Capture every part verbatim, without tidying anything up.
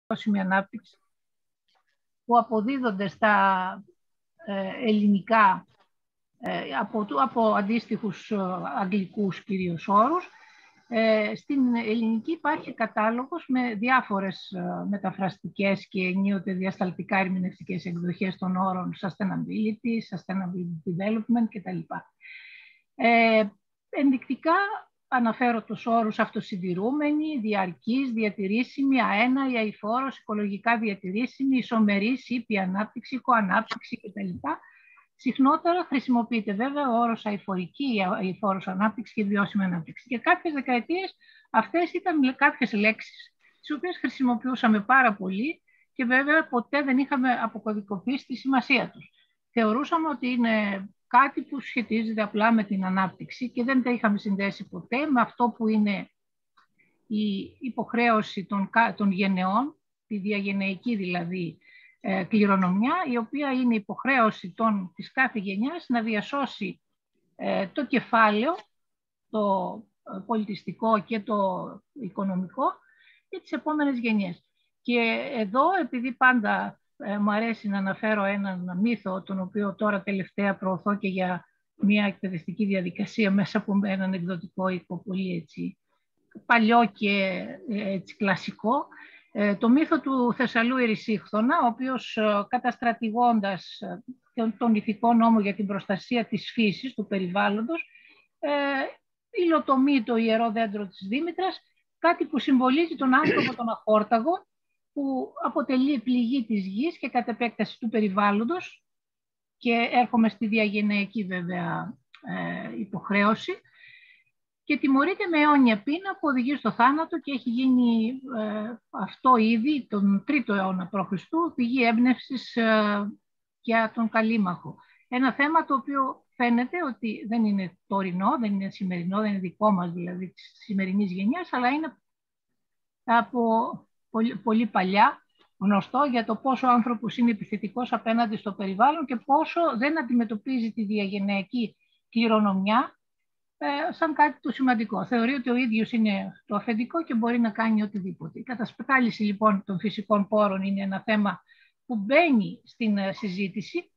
βιώσιμη ανάπτυξη που αποδίδονται στα ε, ελληνικά ε, από, από αντίστοιχους ε, αγγλικούς κυρίως όρους. Ε, στην ελληνική υπάρχει κατάλογος με διάφορες ε, μεταφραστικές και ενίοτε διασταλτικά ερμηνευτικές εκδοχές των όρων sustainability, sustainable development κτλ. Ε, ενδεικτικά αναφέρω τους όρους αυτοσυντηρούμενη, διαρκής, διατηρήσιμη, αέναη, αειφόρος, οικολογικά διατηρήσιμη, ισομερής, ήπια ανάπτυξη, οικοανάπτυξη κτλ. Συχνότερα χρησιμοποιείται βέβαια ο όρος αειφορική, αειφόρος ανάπτυξη και βιώσιμη ανάπτυξη. Και κάποιες δεκαετίες αυτές ήταν κάποιες λέξεις, τις οποίες χρησιμοποιούσαμε πάρα πολύ και βέβαια ποτέ δεν είχαμε αποκωδικοποιήσει τη σημασία τους. Θεωρούσαμε ότι είναι κάτι που σχετίζεται απλά με την ανάπτυξη και δεν τα είχαμε συνδέσει ποτέ με αυτό που είναι η υποχρέωση των, των γενεών, τη διαγενεϊκή δηλαδή ε, κληρονομιά, η οποία είναι υποχρέωση των, της κάθε γενιάς να διασώσει ε, το κεφάλαιο, το πολιτιστικό και το οικονομικό για τις επόμενες γενιές. Και εδώ, επειδή πάντα ε, μου αρέσει να αναφέρω έναν μύθο, τον οποίο τώρα τελευταία προωθώ και για μια εκπαιδευτική διαδικασία μέσα από έναν εκδοτικό οίκο πολύ έτσι, παλιό και έτσι, κλασικό, ε, το μύθο του Θεσσαλού Ερησίχθωνα, ο οποίος ε, καταστρατηγώντας ε, τον, τον ηθικό νόμο για την προστασία της φύσης, του περιβάλλοντος, ε, υλοτομεί το ιερό δέντρο της Δήμητρας, κάτι που συμβολίζει τον άνθρωπο τον αχόρταγο, που αποτελεί πληγή της γης και κατ' επέκταση του περιβάλλοντος, και έρχομαι στη διαγενεϊκή βέβαια ε, υποχρέωση, και τιμωρείται με αιώνια πείνα που οδηγεί στο θάνατο και έχει γίνει ε, αυτό ήδη τον τρίτο αιώνα π.Χ. πηγή έμπνευσης ε, για τον Καλίμαχο. Ένα θέμα το οποίο φαίνεται ότι δεν είναι τωρινό, δεν είναι σημερινό, δεν είναι δικό μας δηλαδή της σημερινής γενιάς, αλλά είναι από πολύ, πολύ παλιά γνωστό για το πόσο ο άνθρωπος είναι επιθετικός απέναντι στο περιβάλλον και πόσο δεν αντιμετωπίζει τη διαγενειακή κληρονομιά ε, σαν κάτι το σημαντικό. Θεωρεί ότι ο ίδιος είναι το αφεντικό και μπορεί να κάνει οτιδήποτε. Η κατασπατάληση λοιπόν των φυσικών πόρων είναι ένα θέμα που μπαίνει στην ε, συζήτηση,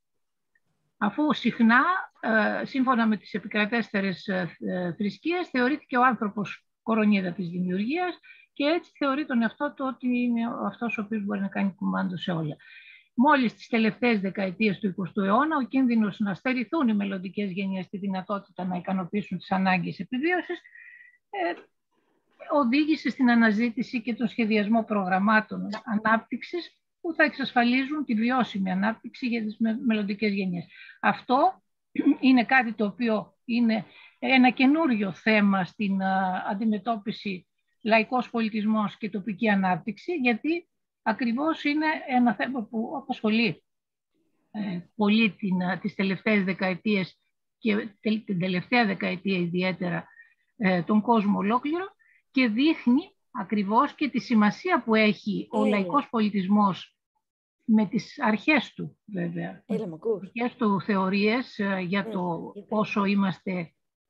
αφού συχνά, ε, σύμφωνα με τις επικρατέστερες ε, ε, θρησκείες, θεωρήθηκε ο άνθρωπος κορονίδα της δημιουργίας και έτσι θεωρεί τον εαυτό του ότι είναι αυτός ο οποίος μπορεί να κάνει κουμάντο σε όλα. Μόλις τις τελευταίες δεκαετίες του εικοστού αιώνα, ο κίνδυνος να στερηθούν οι μελλοντικές γενιές τη δυνατότητα να ικανοποιήσουν τις ανάγκες επιβίωσης ε, οδήγησε στην αναζήτηση και τον σχεδιασμό προγραμμάτων ανάπτυξης που θα εξασφαλίζουν τη βιώσιμη ανάπτυξη για τις μελλοντικές γενιές. Αυτό είναι κάτι το οποίο είναι ένα καινούριο θέμα στην αντιμετώπιση λαϊκός πολιτισμός και τοπική ανάπτυξη, γιατί ακριβώς είναι ένα θέμα που απασχολεί ε, πολύ την, τις τελευταίες δεκαετίες και τε, την τελευταία δεκαετία ιδιαίτερα ε, τον κόσμο ολόκληρο και δείχνει ακριβώς και τη σημασία που έχει ο Έλα. λαϊκός πολιτισμός με τις αρχές του βέβαια. Έλα, μ' ακούς? Αρχές του θεωρίες ε, για Έλα. το Έλα. πόσο είμαστε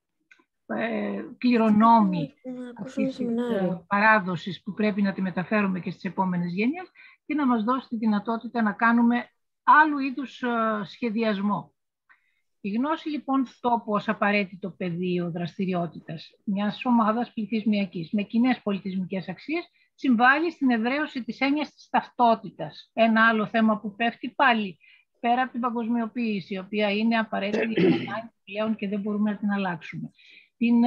ε, κληρονόμοι αυτής της παράδοσης που πρέπει να τη μεταφέρουμε και στις επόμενες γενιές και να μας δώσει τη δυνατότητα να κάνουμε άλλου είδους σχεδιασμό. Η γνώση λοιπόν τόπου ως απαραίτητο πεδίο δραστηριότητας μιας ομάδας πληθυσμιακής με κοινές πολιτισμικές αξίες συμβάλλει στην εδραίωση της έννοιας της ταυτότητας. Ένα άλλο θέμα που πέφτει πάλι πέρα από την παγκοσμιοποίηση, η οποία είναι απαραίτητη πλέον και δεν μπορούμε να την αλλάξουμε. Την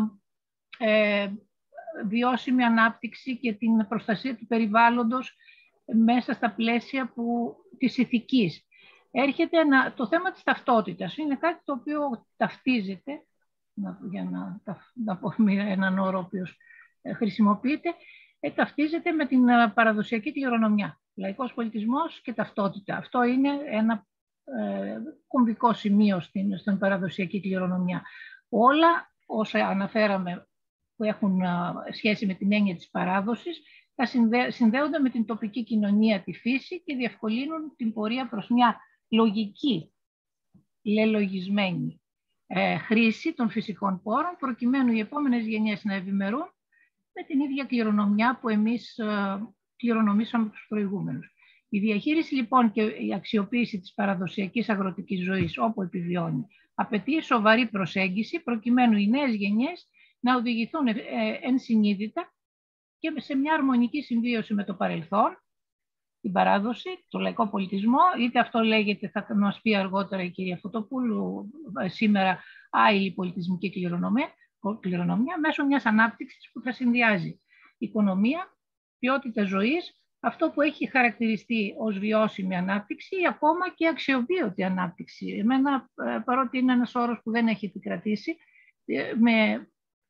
ε, βιώσιμη ανάπτυξη και την προστασία του περιβάλλοντος μέσα στα πλαίσια που, της ηθικής. Έρχεται ένα, το θέμα της ταυτότητας. Είναι κάτι το οποίο ταυτίζεται, να, για να, να πω έναν όρο ο οποίος χρησιμοποιείται, ε, ταυτίζεται με την παραδοσιακή κληρονομιά. Λαϊκός πολιτισμός και ταυτότητα. Αυτό είναι ένα ε, κομβικό σημείο στην, στην παραδοσιακή κληρονομιά. Όλα όσα αναφέραμε που έχουν σχέση με την έννοια της παράδοσης θα συνδέονται με την τοπική κοινωνία, τη φύση και διευκολύνουν την πορεία προς μια λογική, λελογισμένη ε, χρήση των φυσικών πόρων προκειμένου οι επόμενες γενιές να ευημερούν με την ίδια κληρονομιά που εμείς ε, κληρονομήσαμε τους προηγούμενους. Η διαχείριση λοιπόν και η αξιοποίηση της παραδοσιακής αγροτικής ζωής όπου επιβιώνει απαιτεί σοβαρή προσέγγιση προκειμένου οι νέες γενιές να οδηγηθούν ενσυνείδητα και σε μια αρμονική συμβίωση με το παρελθόν, την παράδοση, το λαϊκό πολιτισμό, είτε αυτό λέγεται, θα μας πει αργότερα η κυρία Φωτοπούλου, σήμερα άειλη πολιτισμική κληρονομιά, κληρονομιά, μέσω μιας ανάπτυξης που θα συνδυάζει οικονομία, ποιότητα ζωής, αυτό που έχει χαρακτηριστεί ως βιώσιμη ανάπτυξη ή ακόμα και αξιοβίωτη ανάπτυξη. Εμένα, παρότι είναι ένας όρος που δεν έχει επικρατήσει, με,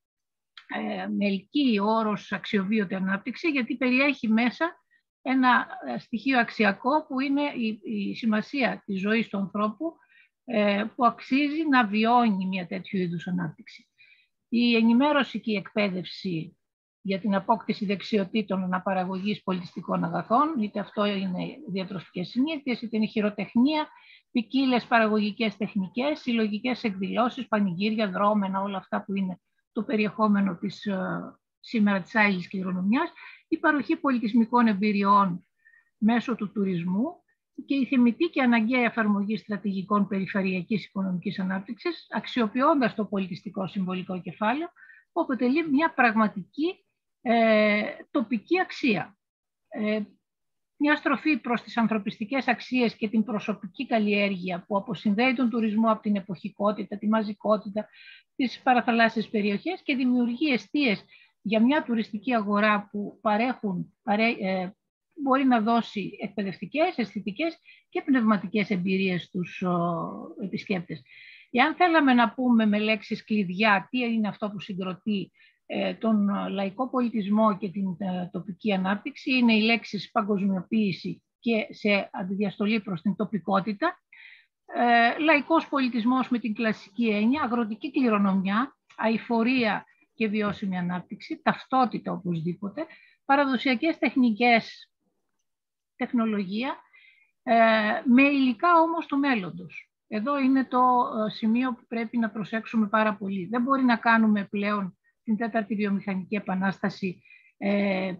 με ελκύει ο όρος αξιοβίωτη ανάπτυξη, γιατί περιέχει μέσα ένα στοιχείο αξιακό που είναι η, η σημασία της ζωής του ανθρώπου ε, που αξίζει να βιώνει μια τέτοιου είδους ανάπτυξη. Η ενημέρωση και η εκπαίδευση για την απόκτηση δεξιοτήτων αναπαραγωγής πολιτιστικών αγαθών, είτε αυτό είναι διατροφικές συνήθειες, είτε είναι χειροτεχνία, ποικίλες παραγωγικές τεχνικές, συλλογικές εκδηλώσεις, πανηγύρια, δρόμενα, όλα αυτά που είναι το περιεχόμενο της, σήμερα της άειλης κληρονομιάς, η παροχή πολιτισμικών εμπειριών μέσω του τουρισμού και η θεμιτή και αναγκαία εφαρμογή στρατηγικών περιφερειακής οικονομικής ανάπτυξης, αξιοποιώντας το πολιτιστικό συμβολικό κεφάλαιο, που αποτελεί μια πραγματική ε, τοπική αξία. Ε, μια στροφή προς τις ανθρωπιστικές αξίες και την προσωπική καλλιέργεια που αποσυνδέει τον τουρισμό από την εποχικότητα, τη μαζικότητα, τις παραθαλάσσιες περιοχές και δημιουργεί εστίες για μια τουριστική αγορά που παρέχουν, παρέ, ε, μπορεί να δώσει εκπαιδευτικές, αισθητικές και πνευματικές εμπειρίες στους ο, επισκέπτες. Εάν θέλαμε να πούμε με λέξεις κλειδιά τι είναι αυτό που συγκροτεί ε, τον λαϊκό πολιτισμό και την ε, τοπική ανάπτυξη, είναι οι λέξεις παγκοσμιοποίηση και σε αντιδιαστολή προς την τοπικότητα, ε, λαϊκός πολιτισμός με την κλασική έννοια, αγροτική κληρονομιά, αειφορία και βιώσιμη ανάπτυξη, ταυτότητα οπωσδήποτε, παραδοσιακές τεχνικές, τεχνολογία, ε, με υλικά όμως του μέλλοντος. Εδώ είναι το σημείο που πρέπει να προσέξουμε πάρα πολύ. Δεν μπορεί να κάνουμε πλέον την τέταρτη βιομηχανική επανάσταση ε,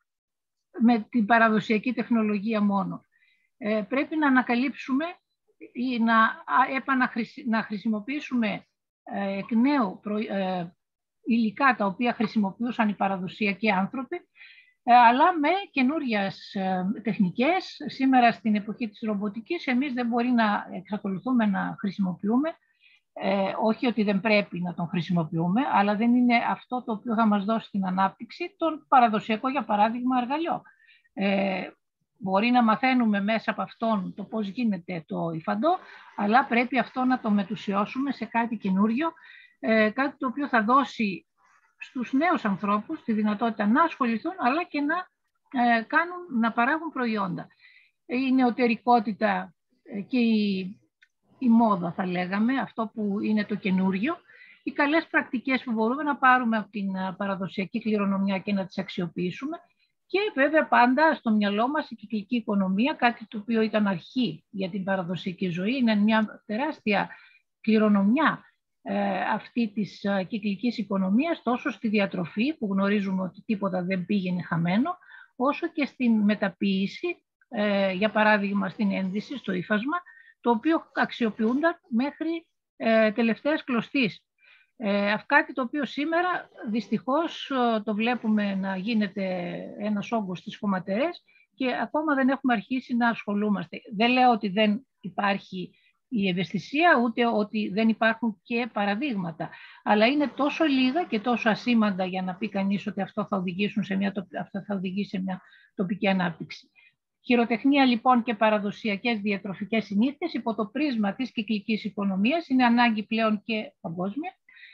με την παραδοσιακή τεχνολογία μόνο. Ε, πρέπει να ανακαλύψουμε ή να, επαναχρησι, να χρησιμοποιήσουμε ε, εκ νέου προ, ε, υλικά τα οποία χρησιμοποιούσαν οι παραδοσιακοί άνθρωποι, ε, αλλά με καινούριες ε, τεχνικές. Σήμερα στην εποχή της ρομποτικής εμείς δεν μπορεί να εξακολουθούμε να χρησιμοποιούμε, ε, όχι ότι δεν πρέπει να τον χρησιμοποιούμε, αλλά δεν είναι αυτό το οποίο θα μας δώσει την ανάπτυξη, τον παραδοσιακό, για παράδειγμα, εργαλειό. Ε, μπορεί να μαθαίνουμε μέσα από αυτόν το πώς γίνεται το υφαντό, αλλά πρέπει αυτό να το μετουσιώσουμε σε κάτι καινούριο, ε, κάτι το οποίο θα δώσει στους νέους ανθρώπους τη δυνατότητα να ασχοληθούν, αλλά και να, ε, κάνουν, να παράγουν προϊόντα. Η νεωτερικότητα και η, η μόδα, θα λέγαμε, αυτό που είναι το καινούριο, οι καλές πρακτικές που μπορούμε να πάρουμε από την παραδοσιακή κληρονομιά και να τις αξιοποιήσουμε, και βέβαια πάντα στο μυαλό μας η κυκλική οικονομία, κάτι το οποίο ήταν αρχή για την παραδοσιακή ζωή, είναι μια τεράστια κληρονομιά ε, αυτή της ε, κυκλικής οικονομίας, τόσο στη διατροφή που γνωρίζουμε ότι τίποτα δεν πήγαινε χαμένο, όσο και στην μεταποίηση, ε, για παράδειγμα στην ένδυση, στο ύφασμα, το οποίο αξιοποιούνταν μέχρι ε, τελευταίας κλωστής. Ε, κάτι το οποίο σήμερα δυστυχώς το βλέπουμε να γίνεται ένας όγκος στις χωματερές και ακόμα δεν έχουμε αρχίσει να ασχολούμαστε. Δεν λέω ότι δεν υπάρχει η ευαισθησία, ούτε ότι δεν υπάρχουν και παραδείγματα, αλλά είναι τόσο λίγα και τόσο ασήμαντα για να πει κανείς ότι αυτό θα, οδηγήσουν σε μια, αυτό θα οδηγήσει σε μια τοπική ανάπτυξη. Χειροτεχνία λοιπόν και παραδοσιακές διατροφικές συνήθειες υπό το πρίσμα της κυκλικής οικονομίας είναι ανάγκη πλέον και παγκόσμια.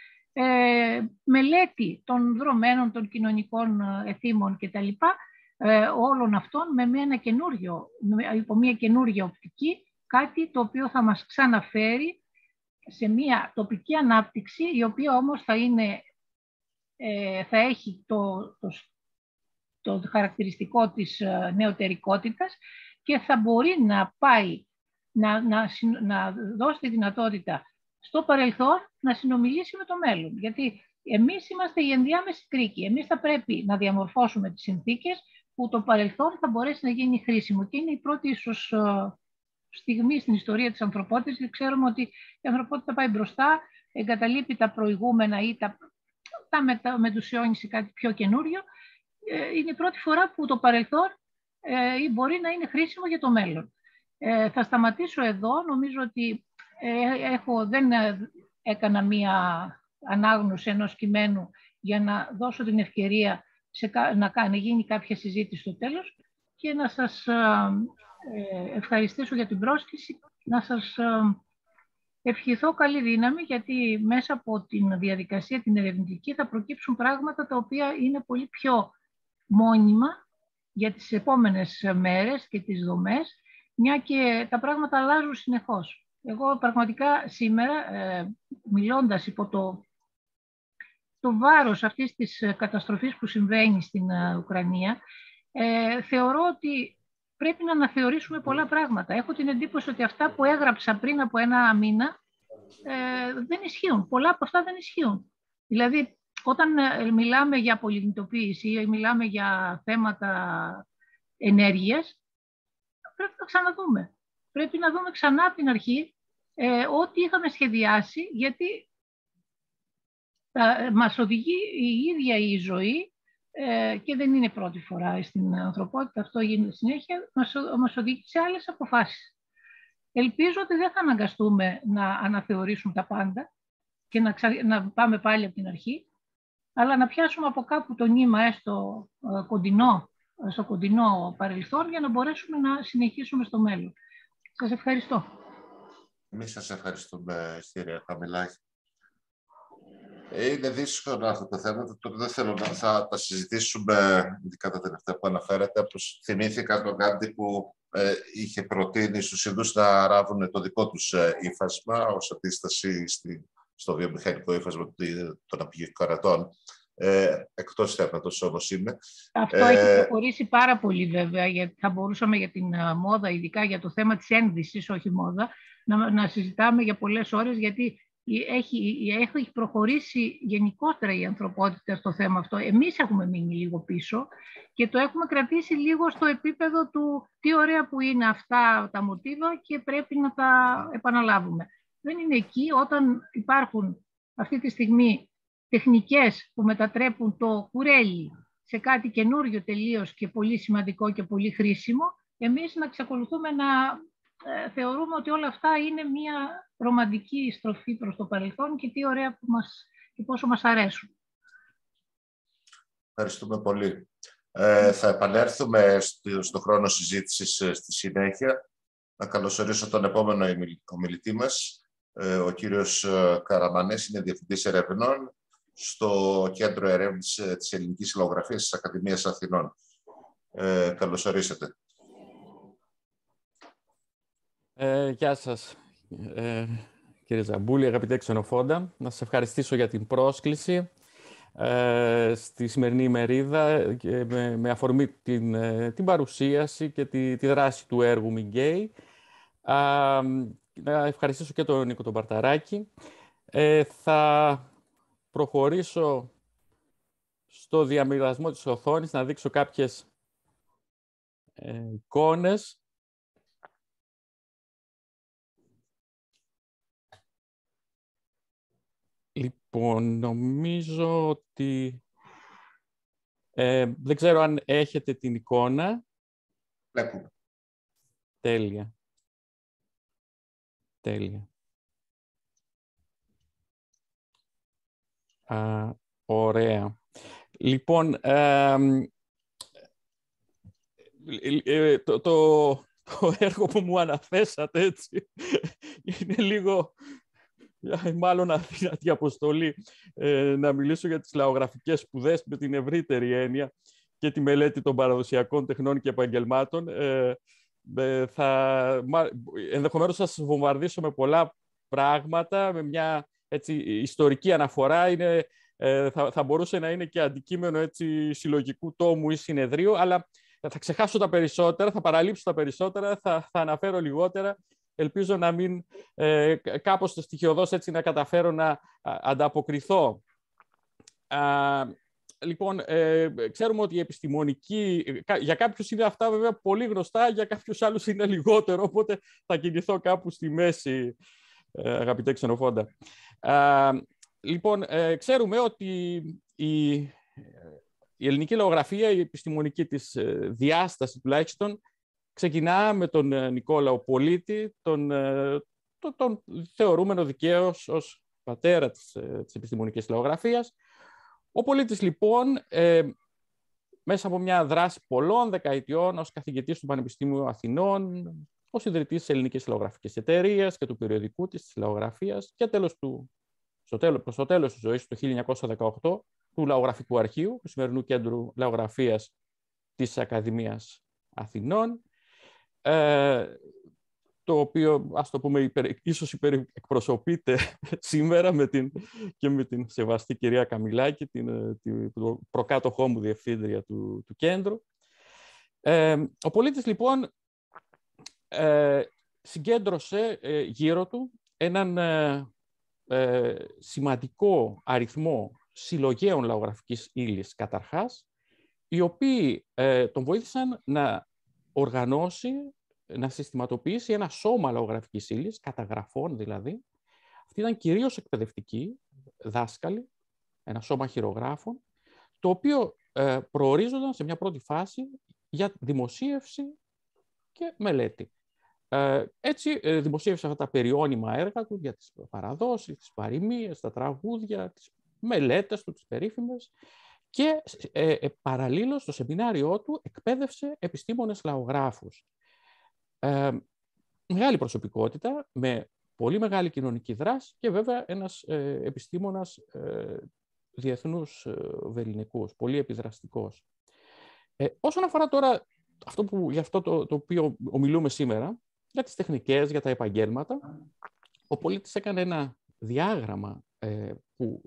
Ε, μελέτη των δρομένων, των κοινωνικών εθήμων κτλ. Ε, όλων αυτών με μια καινούριο, υπό μια καινούργια οπτική, κάτι το οποίο θα μας ξαναφέρει σε μια τοπική ανάπτυξη, η οποία όμως θα, είναι, ε, θα έχει το, το, το χαρακτηριστικό της νεωτερικότητας και θα μπορεί να πάει να, να, να δώσει τη δυνατότητα στο παρελθόν να συνομιλήσει με το μέλλον. Γιατί εμείς είμαστε η ενδιάμεση κρίκη. Εμείς θα πρέπει να διαμορφώσουμε τις συνθήκες που το παρελθόν θα μπορέσει να γίνει χρήσιμο. Και είναι η πρώτη ίσως στιγμή στην ιστορία της ανθρωπότητας, και ξέρουμε ότι η ανθρωπότητα πάει μπροστά, εγκαταλείπει τα προηγούμενα ή τα, τα, μετα, μετουσιώνει σε κάτι πιο καινούριο. Είναι η πρώτη φορά που το παρελθόν ε, μπορεί να είναι χρήσιμο για το μέλλον. Ε, θα σταματήσω εδώ. Νομίζω ότι ε, έχω, δεν έκανα μία ανάγνωση ενός κειμένου για να δώσω την ευκαιρία σε, να, να γίνει κάποια συζήτηση στο τέλος και να σας ε, ευχαριστήσω για την πρόσκληση, να σας ε, ευχηθώ καλή δύναμη, γιατί μέσα από την διαδικασία την ερευνητική θα προκύψουν πράγματα τα οποία είναι πολύ πιο μόνιμα για τις επόμενες μέρες και τις δομές, μια και τα πράγματα αλλάζουν συνεχώς. Εγώ πραγματικά σήμερα, ε, μιλώντας υπό το, το βάρος αυτής της καταστροφής που συμβαίνει στην ε, Ουκρανία, ε, θεωρώ ότι πρέπει να αναθεωρήσουμε πολλά πράγματα. Έχω την εντύπωση ότι αυτά που έγραψα πριν από ένα μήνα ε, δεν ισχύουν. Πολλά από αυτά δεν ισχύουν. Δηλαδή, όταν μιλάμε για πολυκινητοποίηση ή μιλάμε για θέματα ενέργειας, πρέπει να ξαναδούμε. Πρέπει να δούμε ξανά από την αρχή ε, ό,τι είχαμε σχεδιάσει, γιατί ε, μας οδηγεί η ίδια η ζωή ε, και δεν είναι πρώτη φορά στην ανθρωπότητα, αυτό γίνεται συνέχεια, μας, μας οδηγεί σε άλλες αποφάσεις. Ελπίζω ότι δεν θα αναγκαστούμε να αναθεωρήσουμε τα πάντα και να, ξα... να πάμε πάλι από την αρχή, αλλά να πιάσουμε από κάπου το νήμα έστω κοντινό, στο κοντινό παρελθόν, για να μπορέσουμε να συνεχίσουμε στο μέλλον. Σας ευχαριστώ. Εμείς σας ευχαριστούμε, κυρία Καμιλάκη. Είναι δύσκολο αυτό το θέμα, το δεν θέλω να θα τα συζητήσουμε, ειδικά τα τελευταία που αναφέρατε. Όπως θυμήθηκα τον Γκάντι που ε, είχε προτείνει στους Ινδούς να ράβουν το δικό τους ε, ύφασμα ως αντίσταση στη, στο βιομηχανικό ύφασμα των απειγικών κρατών. Ε, εκτός θέματος όμως είναι. Αυτό ε, έχει προχωρήσει πάρα πολύ βέβαια, γιατί θα μπορούσαμε για την uh, μόδα, ειδικά για το θέμα της ένδυσης, όχι μόδα, να, να συζητάμε για πολλές ώρες, γιατί έχει, έχει προχωρήσει γενικότερα η ανθρωπότητα στο θέμα αυτό. Εμείς έχουμε μείνει λίγο πίσω και το έχουμε κρατήσει λίγο στο επίπεδο του τι ωραία που είναι αυτά τα μοτίβα και πρέπει να τα επαναλάβουμε. Δεν είναι εκεί όταν υπάρχουν αυτή τη στιγμή τεχνικές που μετατρέπουν το κουρέλι σε κάτι καινούριο τελείως και πολύ σημαντικό και πολύ χρήσιμο, εμείς να εξακολουθούμε να ε, θεωρούμε ότι όλα αυτά είναι μια ρομαντική στροφή προς το παρελθόν και τι ωραία που μας, και πόσο μας αρέσουν. Ευχαριστούμε πολύ. Ε, θα επανέλθουμε στο, στο χρόνο συζήτησης ε, στη συνέχεια. Να καλωσορίσω τον επόμενο ομιλητή μας. Ε, ο κύριος Καραμανές είναι Διευθυντής Ερευνών στο Κέντρο Ερεύνης της Ελληνικής Λογογραφίας της Ακαδημίας Αθηνών. Ε, καλώς ορίσατε. Ε, γεια σας, ε, κύριε Ζαμπούλη, αγαπητέ ξενοφόντα. Να σας ευχαριστήσω για την πρόσκληση ε, στη σημερινή ημερίδα και με, με αφορμή την, ε, την παρουσίαση και τη, τη δράση του έργου Μιγκέη. Ε, να ευχαριστήσω και τον Νίκο τον Παρταράκη. Ε, θα προχωρήσω στο διαμοιρασμό της οθόνης, να δείξω κάποιες ε, εικόνες. Λοιπόν, νομίζω ότι... Ε, δεν ξέρω αν έχετε την εικόνα. Βλέπουμε. Τέλεια. Τέλεια. Α, ωραία. Λοιπόν, ε, ε, το, το, το έργο που μου αναθέσατε, έτσι, είναι λίγο, μάλλον αδύνατη αποστολή, ε, να μιλήσω για τις λαογραφικές σπουδές με την ευρύτερη έννοια και τη μελέτη των παραδοσιακών τεχνών και επαγγελμάτων. Ε, ε, θα, ενδεχομένως θα σας βομβαρδίσω με πολλά πράγματα, με μια έτσι, ιστορική αναφορά. Είναι, ε, θα, θα μπορούσε να είναι και αντικείμενο έτσι, συλλογικού τόμου ή συνεδρίου, αλλά θα ξεχάσω τα περισσότερα, θα παραλείψω τα περισσότερα, θα, θα αναφέρω λιγότερα. Ελπίζω να μην ε, κάπως στοιχειωδώς έτσι να καταφέρω να α, ανταποκριθώ. Α, λοιπόν, ε, ξέρουμε ότι η επιστημονική... Για κάποιους είναι αυτά βέβαια πολύ γνωστά, για κάποιους άλλους είναι λιγότερο, οπότε θα κινηθώ κάπου στη μέση, ε, αγαπητέ Ξενοφόντα. Ε, λοιπόν, ε, ξέρουμε ότι η, η ελληνική λαογραφία, η επιστημονική της διάσταση τουλάχιστον, ξεκινά με τον Νικόλαο Πολίτη, τον, τον, τον θεωρούμενο δικαίως ως πατέρα της, της επιστημονικής λαογραφίας. Ο Πολίτης, λοιπόν, ε, μέσα από μια δράση πολλών δεκαετιών ως καθηγητής του Πανεπιστήμιου Αθηνών, ως ιδρυτής της Ελληνικής Λαογραφικής Εταιρείας και του περιοδικού της, της λαογραφίας και τέλος του, στο τέλος, προς το τέλος της ζωής του, το χίλια εννιακόσια δεκαοκτώ, του Λαογραφικού Αρχείου, του σημερινού Κέντρου Λαογραφίας της Ακαδημίας Αθηνών, ε, το οποίο, ας το πούμε, υπερ, ίσως υπερεκπροσωπείται σήμερα με την, και με την σεβαστή κυρία Καμιλάκη, την, την προκάτοχό μου διευθύντρια του, του κέντρου. Ε, ο Πολίτης, λοιπόν, ε, συγκέντρωσε ε, γύρω του έναν ε, ε, σημαντικό αριθμό συλλογέων λαογραφικής ύλης καταρχάς, οι οποίοι ε, τον βοήθησαν να οργανώσει, να συστηματοποιήσει ένα σώμα λαογραφικής ύλης, καταγραφών δηλαδή. Αυτή ήταν κυρίως εκπαιδευτική, δάσκαλοι, ένα σώμα χειρογράφων, το οποίο ε, προορίζονταν σε μια πρώτη φάση για δημοσίευση και μελέτη. Ε, έτσι ε, δημοσίευσε αυτά τα περιώνυμα έργα του για τις παραδόσεις, τις παροιμίες, τα τραγούδια, τις μελέτες του, τις περίφημες, και ε, ε, παραλλήλως στο σεμινάριό του εκπαίδευσε επιστήμονες λαογράφους. Ε, μεγάλη προσωπικότητα, με πολύ μεγάλη κοινωνική δράση και βέβαια ένας ε, επιστήμονας ε, διεθνούς ε, βελληνικούς, πολύ επιδραστικός. Ε, όσον αφορά τώρα αυτό που, για αυτό το, το οποίο ομιλούμε σήμερα, για τις τεχνικές, για τα επαγγέλματα, ο Πολίτης έκανε ένα διάγραμμα ε, που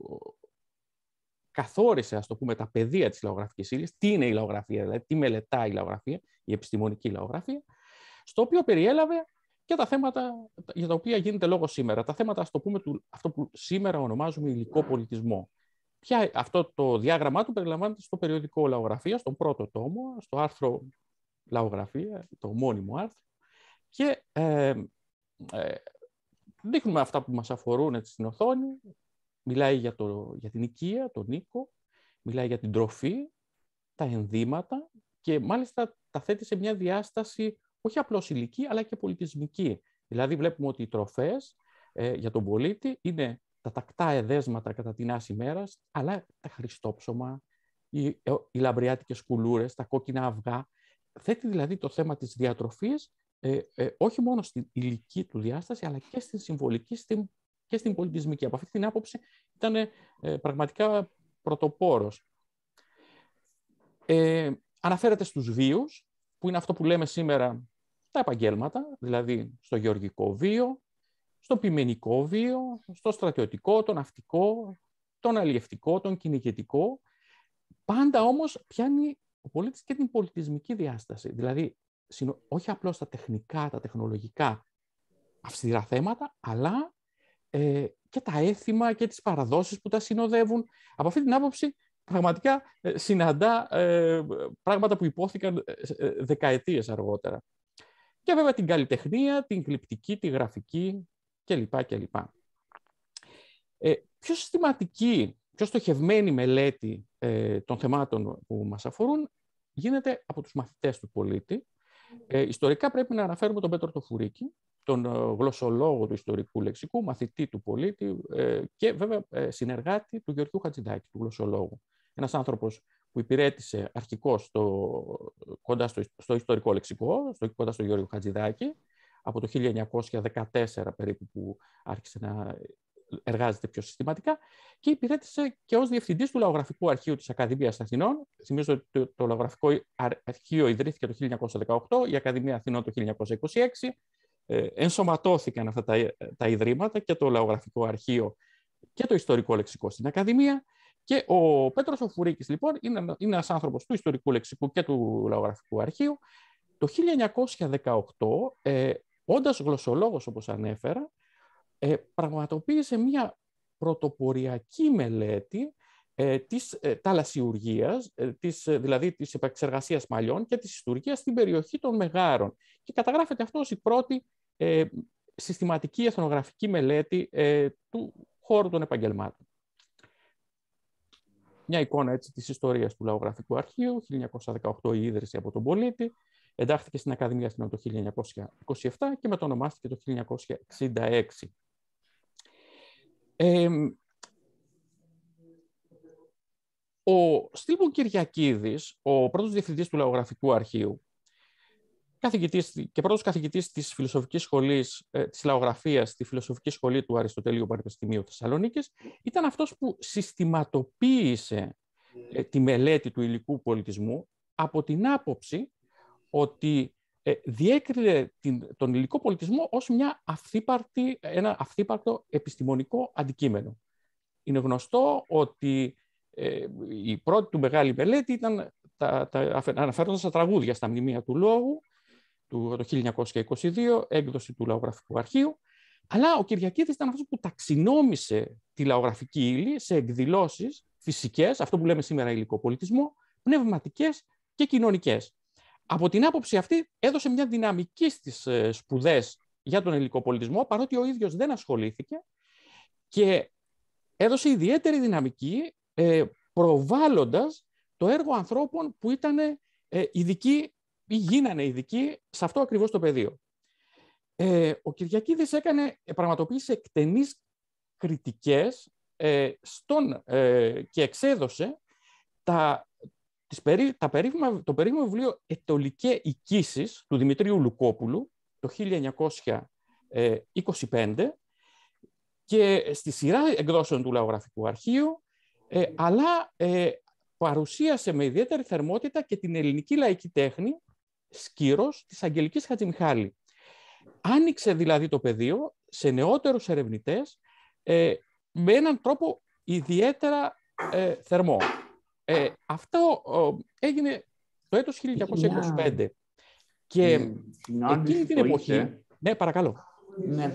καθόρισε, ας το πούμε, τα πεδία της λαογραφικής ύλης, τι είναι η λαογραφία, δηλαδή τι μελετάει η λαογραφία, η επιστημονική λαογραφία, στο οποίο περιέλαβε και τα θέματα για τα οποία γίνεται λόγο σήμερα. Τα θέματα, ας το πούμε, του, αυτό που σήμερα ονομάζουμε υλικό πολιτισμό. Ποια, αυτό το διάγραμμά του περιλαμβάνεται στο περιοδικό Λαογραφία, στον πρώτο τόμο, στο άρθρο Λαογραφία, το μόνιμο άρθρο, και ε, ε, δείχνουμε αυτά που μας αφορούν έτσι, στην οθόνη. Μιλάει για, το, για την οικία, τον οίκο, μιλάει για την τροφή, τα ενδύματα και μάλιστα τα θέτει σε μια διάσταση όχι απλώς υλική, αλλά και πολιτισμική. Δηλαδή βλέπουμε ότι οι τροφές ε, για τον πολίτη είναι τα τακτά εδέσματα κατά την άση μέρας, αλλά τα χριστόψωμα, οι, οι λαμπριάτικες κουλούρες, τα κόκκινα αυγά. Θέτει δηλαδή το θέμα της διατροφής ε, ε, όχι μόνο στην υλική του διάσταση, αλλά και στην συμβολική στην, και στην πολιτισμική. Από αυτή την άποψη ήταν ε, πραγματικά πρωτοπόρος. Ε, αναφέρεται στους βίους, που είναι αυτό που λέμε σήμερα τα επαγγέλματα, δηλαδή στο γεωργικό βίο, στο ποιμενικό βίο, στο στρατιωτικό, το ναυτικό, τον αλλιευτικό, τον κυνηγετικό. Πάντα όμως πιάνει ο πολίτης και την πολιτισμική διάσταση. Δηλαδή, όχι απλώς τα τεχνικά, τα τεχνολογικά αυστηρά θέματα, αλλά ε, και τα έθιμα και τις παραδόσεις που τα συνοδεύουν. Από αυτή την άποψη, πραγματικά ε, συναντά ε, πράγματα που υπόθηκαν ε, δεκαετίες αργότερα. Και βέβαια την καλλιτεχνία, την γλυπτική, τη γραφική κλπ. κλπ. Ε, πιο συστηματική, πιο στοχευμένη μελέτη ε, των θεμάτων που μας αφορούν γίνεται από τους μαθητές του πολίτη. Ε, ιστορικά πρέπει να αναφέρουμε τον Πέτρο το Φουρίκη, τον ε, γλωσσολόγο του ιστορικού λεξικού, μαθητή του πολίτη ε, και βέβαια ε, συνεργάτη του Γεωργίου Χατζηδάκη, του γλωσσολόγου. Ένας άνθρωπος που υπηρέτησε αρχικώς στο, κοντά στο, στο ιστορικό λεξικό, στο, κοντά στο Γεώργιο Χατζηδάκη, από το χίλια εννιακόσια δεκατέσσερα περίπου που άρχισε να εργάζεται πιο συστηματικά, και υπηρέτησε και ως διευθυντής του Λαογραφικού Αρχείου της Ακαδημίας Αθηνών. Θυμίζω ότι το, το Λαογραφικό Αρχείο ιδρύθηκε το χίλια εννιακόσια δεκαοκτώ, η Ακαδημία Αθηνών το χίλια εννιακόσια είκοσι έξι. Ε, ενσωματώθηκαν αυτά τα, τα ιδρύματα, και το Λαογραφικό Αρχείο και το Ιστορικό Λεξικό στην Ακαδημία. Και ο Πέτρος ο Φουρίκης, λοιπόν, είναι, είναι ένας άνθρωπος του Ιστορικού Λεξικού και του Λαογραφικού Αρχείου. Το χίλια εννιακόσια δεκαοκτώ, ε, όντας γλωσσολόγος, όπως ανέφερα, ε, πραγματοποίησε μια πρωτοποριακή μελέτη ε, της ε, ταλασσιουργίας, ε, της, ε, δηλαδή της επεξεργασίας μαλλιών και της ιστουργίας στην περιοχή των Μεγάρων. Και καταγράφεται αυτό ως η πρώτη ε, συστηματική εθνογραφική μελέτη ε, του χώρου των επαγγελμάτων. Μια εικόνα έτσι της ιστορίας του Λαογραφικού Αρχείου, χίλια εννιακόσια δεκαοκτώ η ίδρυση από τον πολίτη, εντάχθηκε στην Ακαδημία Αθηνών το χίλια εννιακόσια είκοσι επτά και μετονομάστηκε το χίλια εννιακόσια εξήντα έξι. Ε, ο Στήλπων Κυριακίδης, ο πρώτος διευθυντής του Λαογραφικού Αρχείου καθηγητής, και πρώτος καθηγητής της Φιλοσοφικής Σχολής, ε, της Λαογραφίας στη Φιλοσοφική Σχολή του Αριστοτελείου Πανεπιστημίου Θεσσαλονίκης, ήταν αυτός που συστηματοποίησε ε, τη μελέτη του υλικού πολιτισμού από την άποψη ότι ε, διέκρινε την, τον υλικό πολιτισμό ως μια αυθύπαρτη, ένα αυθύπαρτο επιστημονικό αντικείμενο. Είναι γνωστό ότι ε, η πρώτη του μεγάλη μελέτη ήταν τα, τα, αναφέροντας στα τραγούδια στα μνημεία του λόγου, του, το χίλια εννιακόσια είκοσι δύο, έκδοση του Λαογραφικού Αρχείου, αλλά ο Κυριακίδης ήταν αυτός που ταξινόμησε τη λαογραφική ύλη σε εκδηλώσεις φυσικές, αυτό που λέμε σήμερα υλικό πολιτισμό, πνευματικές και κοινωνικές. Από την άποψη αυτή έδωσε μια δυναμική στις σπουδές για τον υλικό πολιτισμό, παρότι ο ίδιος δεν ασχολήθηκε, και έδωσε ιδιαίτερη δυναμική ε, προβάλλοντας το έργο ανθρώπων που ήταν ε, ειδικοί ή γίνανε ειδικοί σε αυτό ακριβώς το πεδίο. Ε, ο Κυριακίδης έκανε, πραγματοποίησε εκτενείς κριτικές ε, στον, ε, και εξέδωσε τα, τις περί, τα περίφημα, το περίφημο βιβλίο «Ετωλικέ Οικήσεις» του Δημητρίου Λουκόπουλου το χίλια εννιακόσια είκοσι πέντε και στη σειρά εκδόσεων του Λαογραφικού Αρχείου, ε, αλλά ε, παρουσίασε με ιδιαίτερη θερμότητα και την ελληνική λαϊκή τέχνη σκύρος της Αγγελικής Χατζημιχάλη. Άνοιξε δηλαδή το πεδίο σε νεότερους ερευνητές ε, με έναν τρόπο ιδιαίτερα ε, θερμό. Ε, αυτό ε, έγινε το έτος χίλια εννιακόσια είκοσι πέντε. Yeah. Και mm. εκείνη την εποχή... Είτε. Ναι, παρακαλώ. Ναι.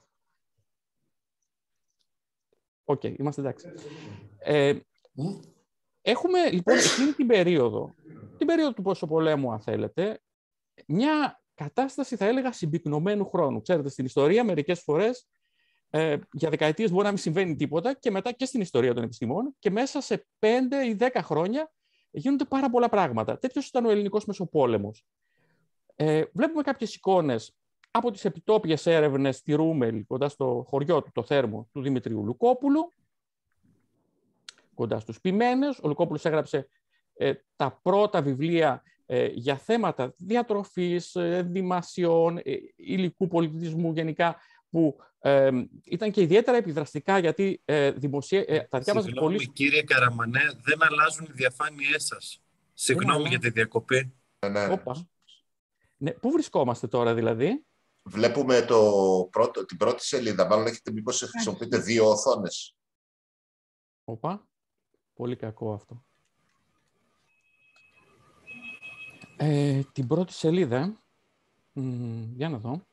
Οκ, okay, είμαστε εντάξει. Ε, mm. Έχουμε λοιπόν εκείνη την περίοδο, την περίοδο του Ποσοπολέμου αν θέλετε, μια κατάσταση θα έλεγα συμπυκνωμένου χρόνου. Ξέρετε, στην ιστορία μερικές φορές ε, για δεκαετίες μπορεί να μην συμβαίνει τίποτα και μετά και στην ιστορία των επιστημών και μέσα σε πέντε ή δέκα χρόνια γίνονται πάρα πολλά πράγματα. Τέτοιος ήταν ο ελληνικός Μεσοπόλεμος. Ε, βλέπουμε κάποιες εικόνες από τις επιτόπιες έρευνες στη Ρούμελ, κοντά στο χωριό του, το Θέρμο, του Δημητρίου Λουκόπουλου, κοντά στους Ποιμένες. Ο Λουκόπουλος έγραψε ε, τα πρώτα βιβλία ε, για θέματα διατροφής, ε, δημασιών, ε, υλικού πολιτισμού γενικά, που ε, ήταν και ιδιαίτερα επιδραστικά γιατί ε, δημοσία, ε, τα διάβαζε πολύ... Συγγνώμη κύριε Καραμανέ, δεν αλλάζουν οι διαφάνειές σας. Συγγνώμη για τη διακοπή. Ναι. Όπα. Ναι, πού βρισκόμαστε τώρα δηλαδή? Βλέπουμε το πρώτο, την πρώτη σελίδα. Μάλλον έχετε μήπως χρησιμοποιείτε δύο οθόνες. Όπα. Πολύ κακό αυτό. Ε, την πρώτη σελίδα. Μ, για να δω.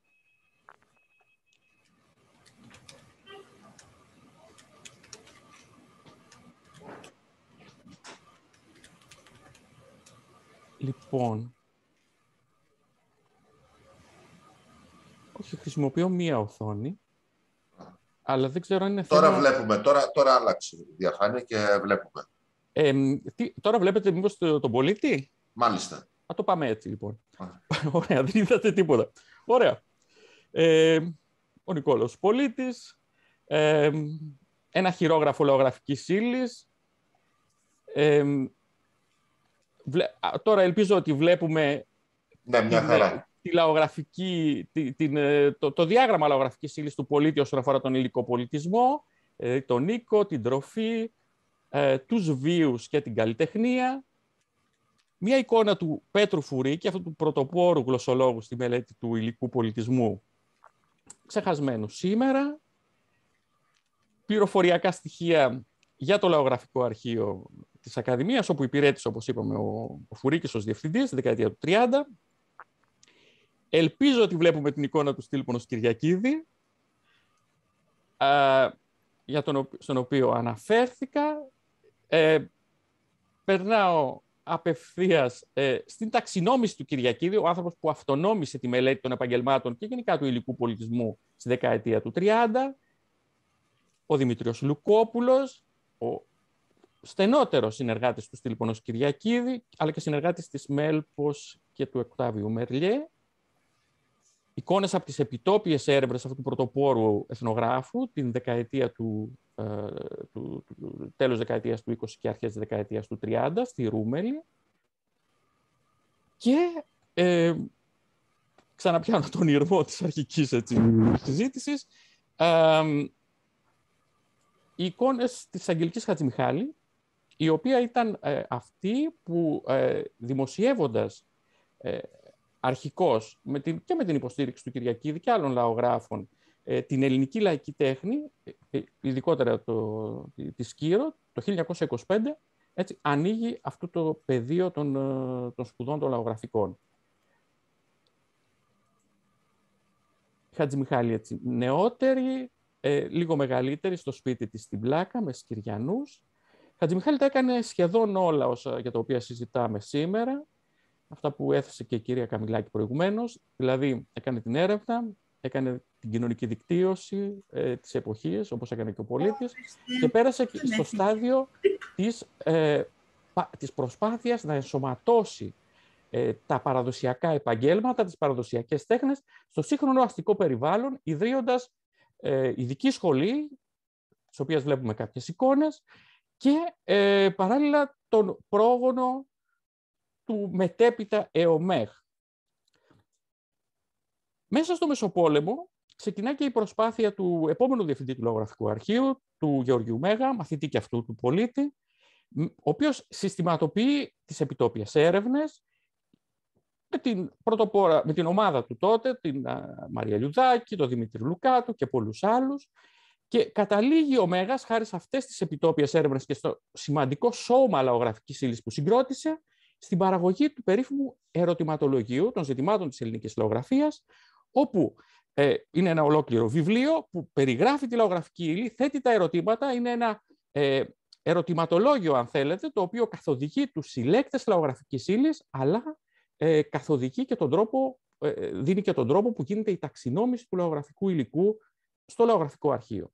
Λοιπόν. Όχι, χρησιμοποιώ μία οθόνη. Αλλά δεν ξέρω αν είναι τώρα θέμα... βλέπουμε, τώρα, τώρα άλλαξε η διαφάνεια και βλέπουμε. Ε, τι, τώρα βλέπετε μήπως το, τον πολίτη? Μάλιστα. Θα το πάμε έτσι λοιπόν. Ωραία, δεν είδατε τίποτα. Ωραία. Ε, ο Νικόλαος Πολίτης, ε, ένα χειρόγραφο λαογραφικής ύλης. Ε, βλέ, τώρα ελπίζω ότι βλέπουμε ναι, μια την, χαρά. Τη λαογραφική, την, την, το, το διάγραμμα λαογραφικής ύλης του πολίτη όσον αφορά τον υλικό πολιτισμό, ε, τον οίκο, την τροφή, ε, τους βίους και την καλλιτεχνία. Μία εικόνα του Πέτρου Φουρίκη, αυτού του πρωτοπόρου γλωσσολόγου στη μελέτη του υλικού πολιτισμού, ξεχασμένου σήμερα. Πληροφοριακά στοιχεία για το Λαογραφικό Αρχείο της Ακαδημίας, όπου υπηρέτησε, όπως είπαμε, ο, ο Φουρίκης ως διευθυντής στη δεκαετία του τριάντα. Ελπίζω ότι βλέπουμε την εικόνα του Στήλπονος Κυριακίδη, α, για τον, στον οποίο αναφέρθηκα. ε, περνάω απευθείας ε, στην ταξινόμηση του Κυριακίδη, ο άνθρωπος που αυτονόμησε τη μελέτη των επαγγελμάτων και γενικά του υλικού πολιτισμού στη δεκαετία του τριάντα, ο Δημήτριος Λουκόπουλος, ο στενότερος συνεργάτης του Στυλιππονός Κυριακίδη, αλλά και συνεργάτης της Μέλπος και του Οκτάβιου Μερλιέ. Εικόνες από τις επιτόπιες έρευνες αυτού του πρωτοπόρου εθνογράφου, την δεκαετία του, ε, του, του, του τέλος δεκαετίας του είκοσι και αρχές της δεκαετίας του τριάντα, στη Ρούμελη. Και ε, ξαναπιάνω τον ηρμό της αρχικής έτσι, συζήτησης. Ε, οι εικόνες της Αγγελικής Χατζημιχάλη, η οποία ήταν ε, αυτή που ε, δημοσιεύοντας ε, αρχικώς με την, και με την υποστήριξη του Κυριακίδη και άλλων λαογράφων ε, την ελληνική λαϊκή τέχνη, ε, ειδικότερα το, τη, τη Σκύρο, το χίλια εννιακόσια είκοσι πέντε, έτσι, ανοίγει αυτό το πεδίο των, των σπουδών των λαογραφικών. Η Χατζημιχάλη έτσι, νεότερη, ε, λίγο μεγαλύτερη, στο σπίτι της στην Πλάκα, με Σκυριανούς. Η Χατζημιχάλη τα έκανε σχεδόν όλα όσα για τα οποία συζητάμε σήμερα. Αυτά που έθεσε και η κυρία Καμιλάκη προηγουμένως, δηλαδή έκανε την έρευνα, έκανε την κοινωνική δικτύωση ε, της εποχής, όπως έκανε και ο πολίτης, και πέρασε στο στάδιο της, ε, πα, της προσπάθειας να ενσωματώσει ε, τα παραδοσιακά επαγγέλματα, τις παραδοσιακές τέχνες, στο σύγχρονο αστικό περιβάλλον, ιδρύοντας ε, ειδική σχολή, στις οποίες βλέπουμε κάποιες εικόνες, και ε, παράλληλα τον πρόγονο του μετέπειτα ΕΟΜΕΧ. Μέσα στο Μεσοπόλεμο ξεκινά και η προσπάθεια του επόμενου διευθυντή του Λαογραφικού Αρχείου, του Γεωργίου Μέγα, μαθητή και αυτού του πολίτη, ο οποίος συστηματοποιεί τις επιτόπιες έρευνες με την, πρωτοπόρα, με την ομάδα του τότε, την α, Μαρία Λιουδάκη, τον Δημήτρη Λουκάτου και πολλούς άλλους, και καταλήγει ο Μέγας, χάρη σε αυτές τις επιτόπιες έρευνες και στο σημαντικό σώμα λαογραφικής ύλης που συγκρότησε, στην παραγωγή του περίφημου ερωτηματολογίου των ζητημάτων της ελληνικής λαογραφίας, όπου ε, είναι ένα ολόκληρο βιβλίο που περιγράφει τη λαογραφική ύλη, θέτει τα ερωτήματα, είναι ένα ε, ερωτηματολόγιο, αν θέλετε, το οποίο καθοδηγεί τους συλλέκτες λαογραφικής ύλης, αλλά ε, καθοδηγεί και τον τρόπο, ε, δίνει και τον τρόπο που γίνεται η ταξινόμηση του λαογραφικού υλικού στο Λαογραφικό Αρχείο.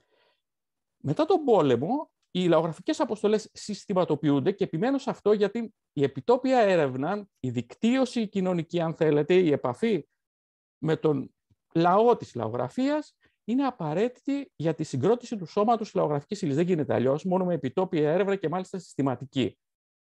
Μετά τον πόλεμο, οι λαογραφικές αποστολές συστηματοποιούνται, και επιμένω σε αυτό γιατί η επιτόπια έρευνα, η δικτύωση η κοινωνική, αν θέλετε, η επαφή με τον λαό της λαογραφίας είναι απαραίτητη για τη συγκρότηση του σώματος λαογραφικής ύλης. Δεν γίνεται αλλιώς, μόνο με επιτόπια έρευνα και μάλιστα συστηματική.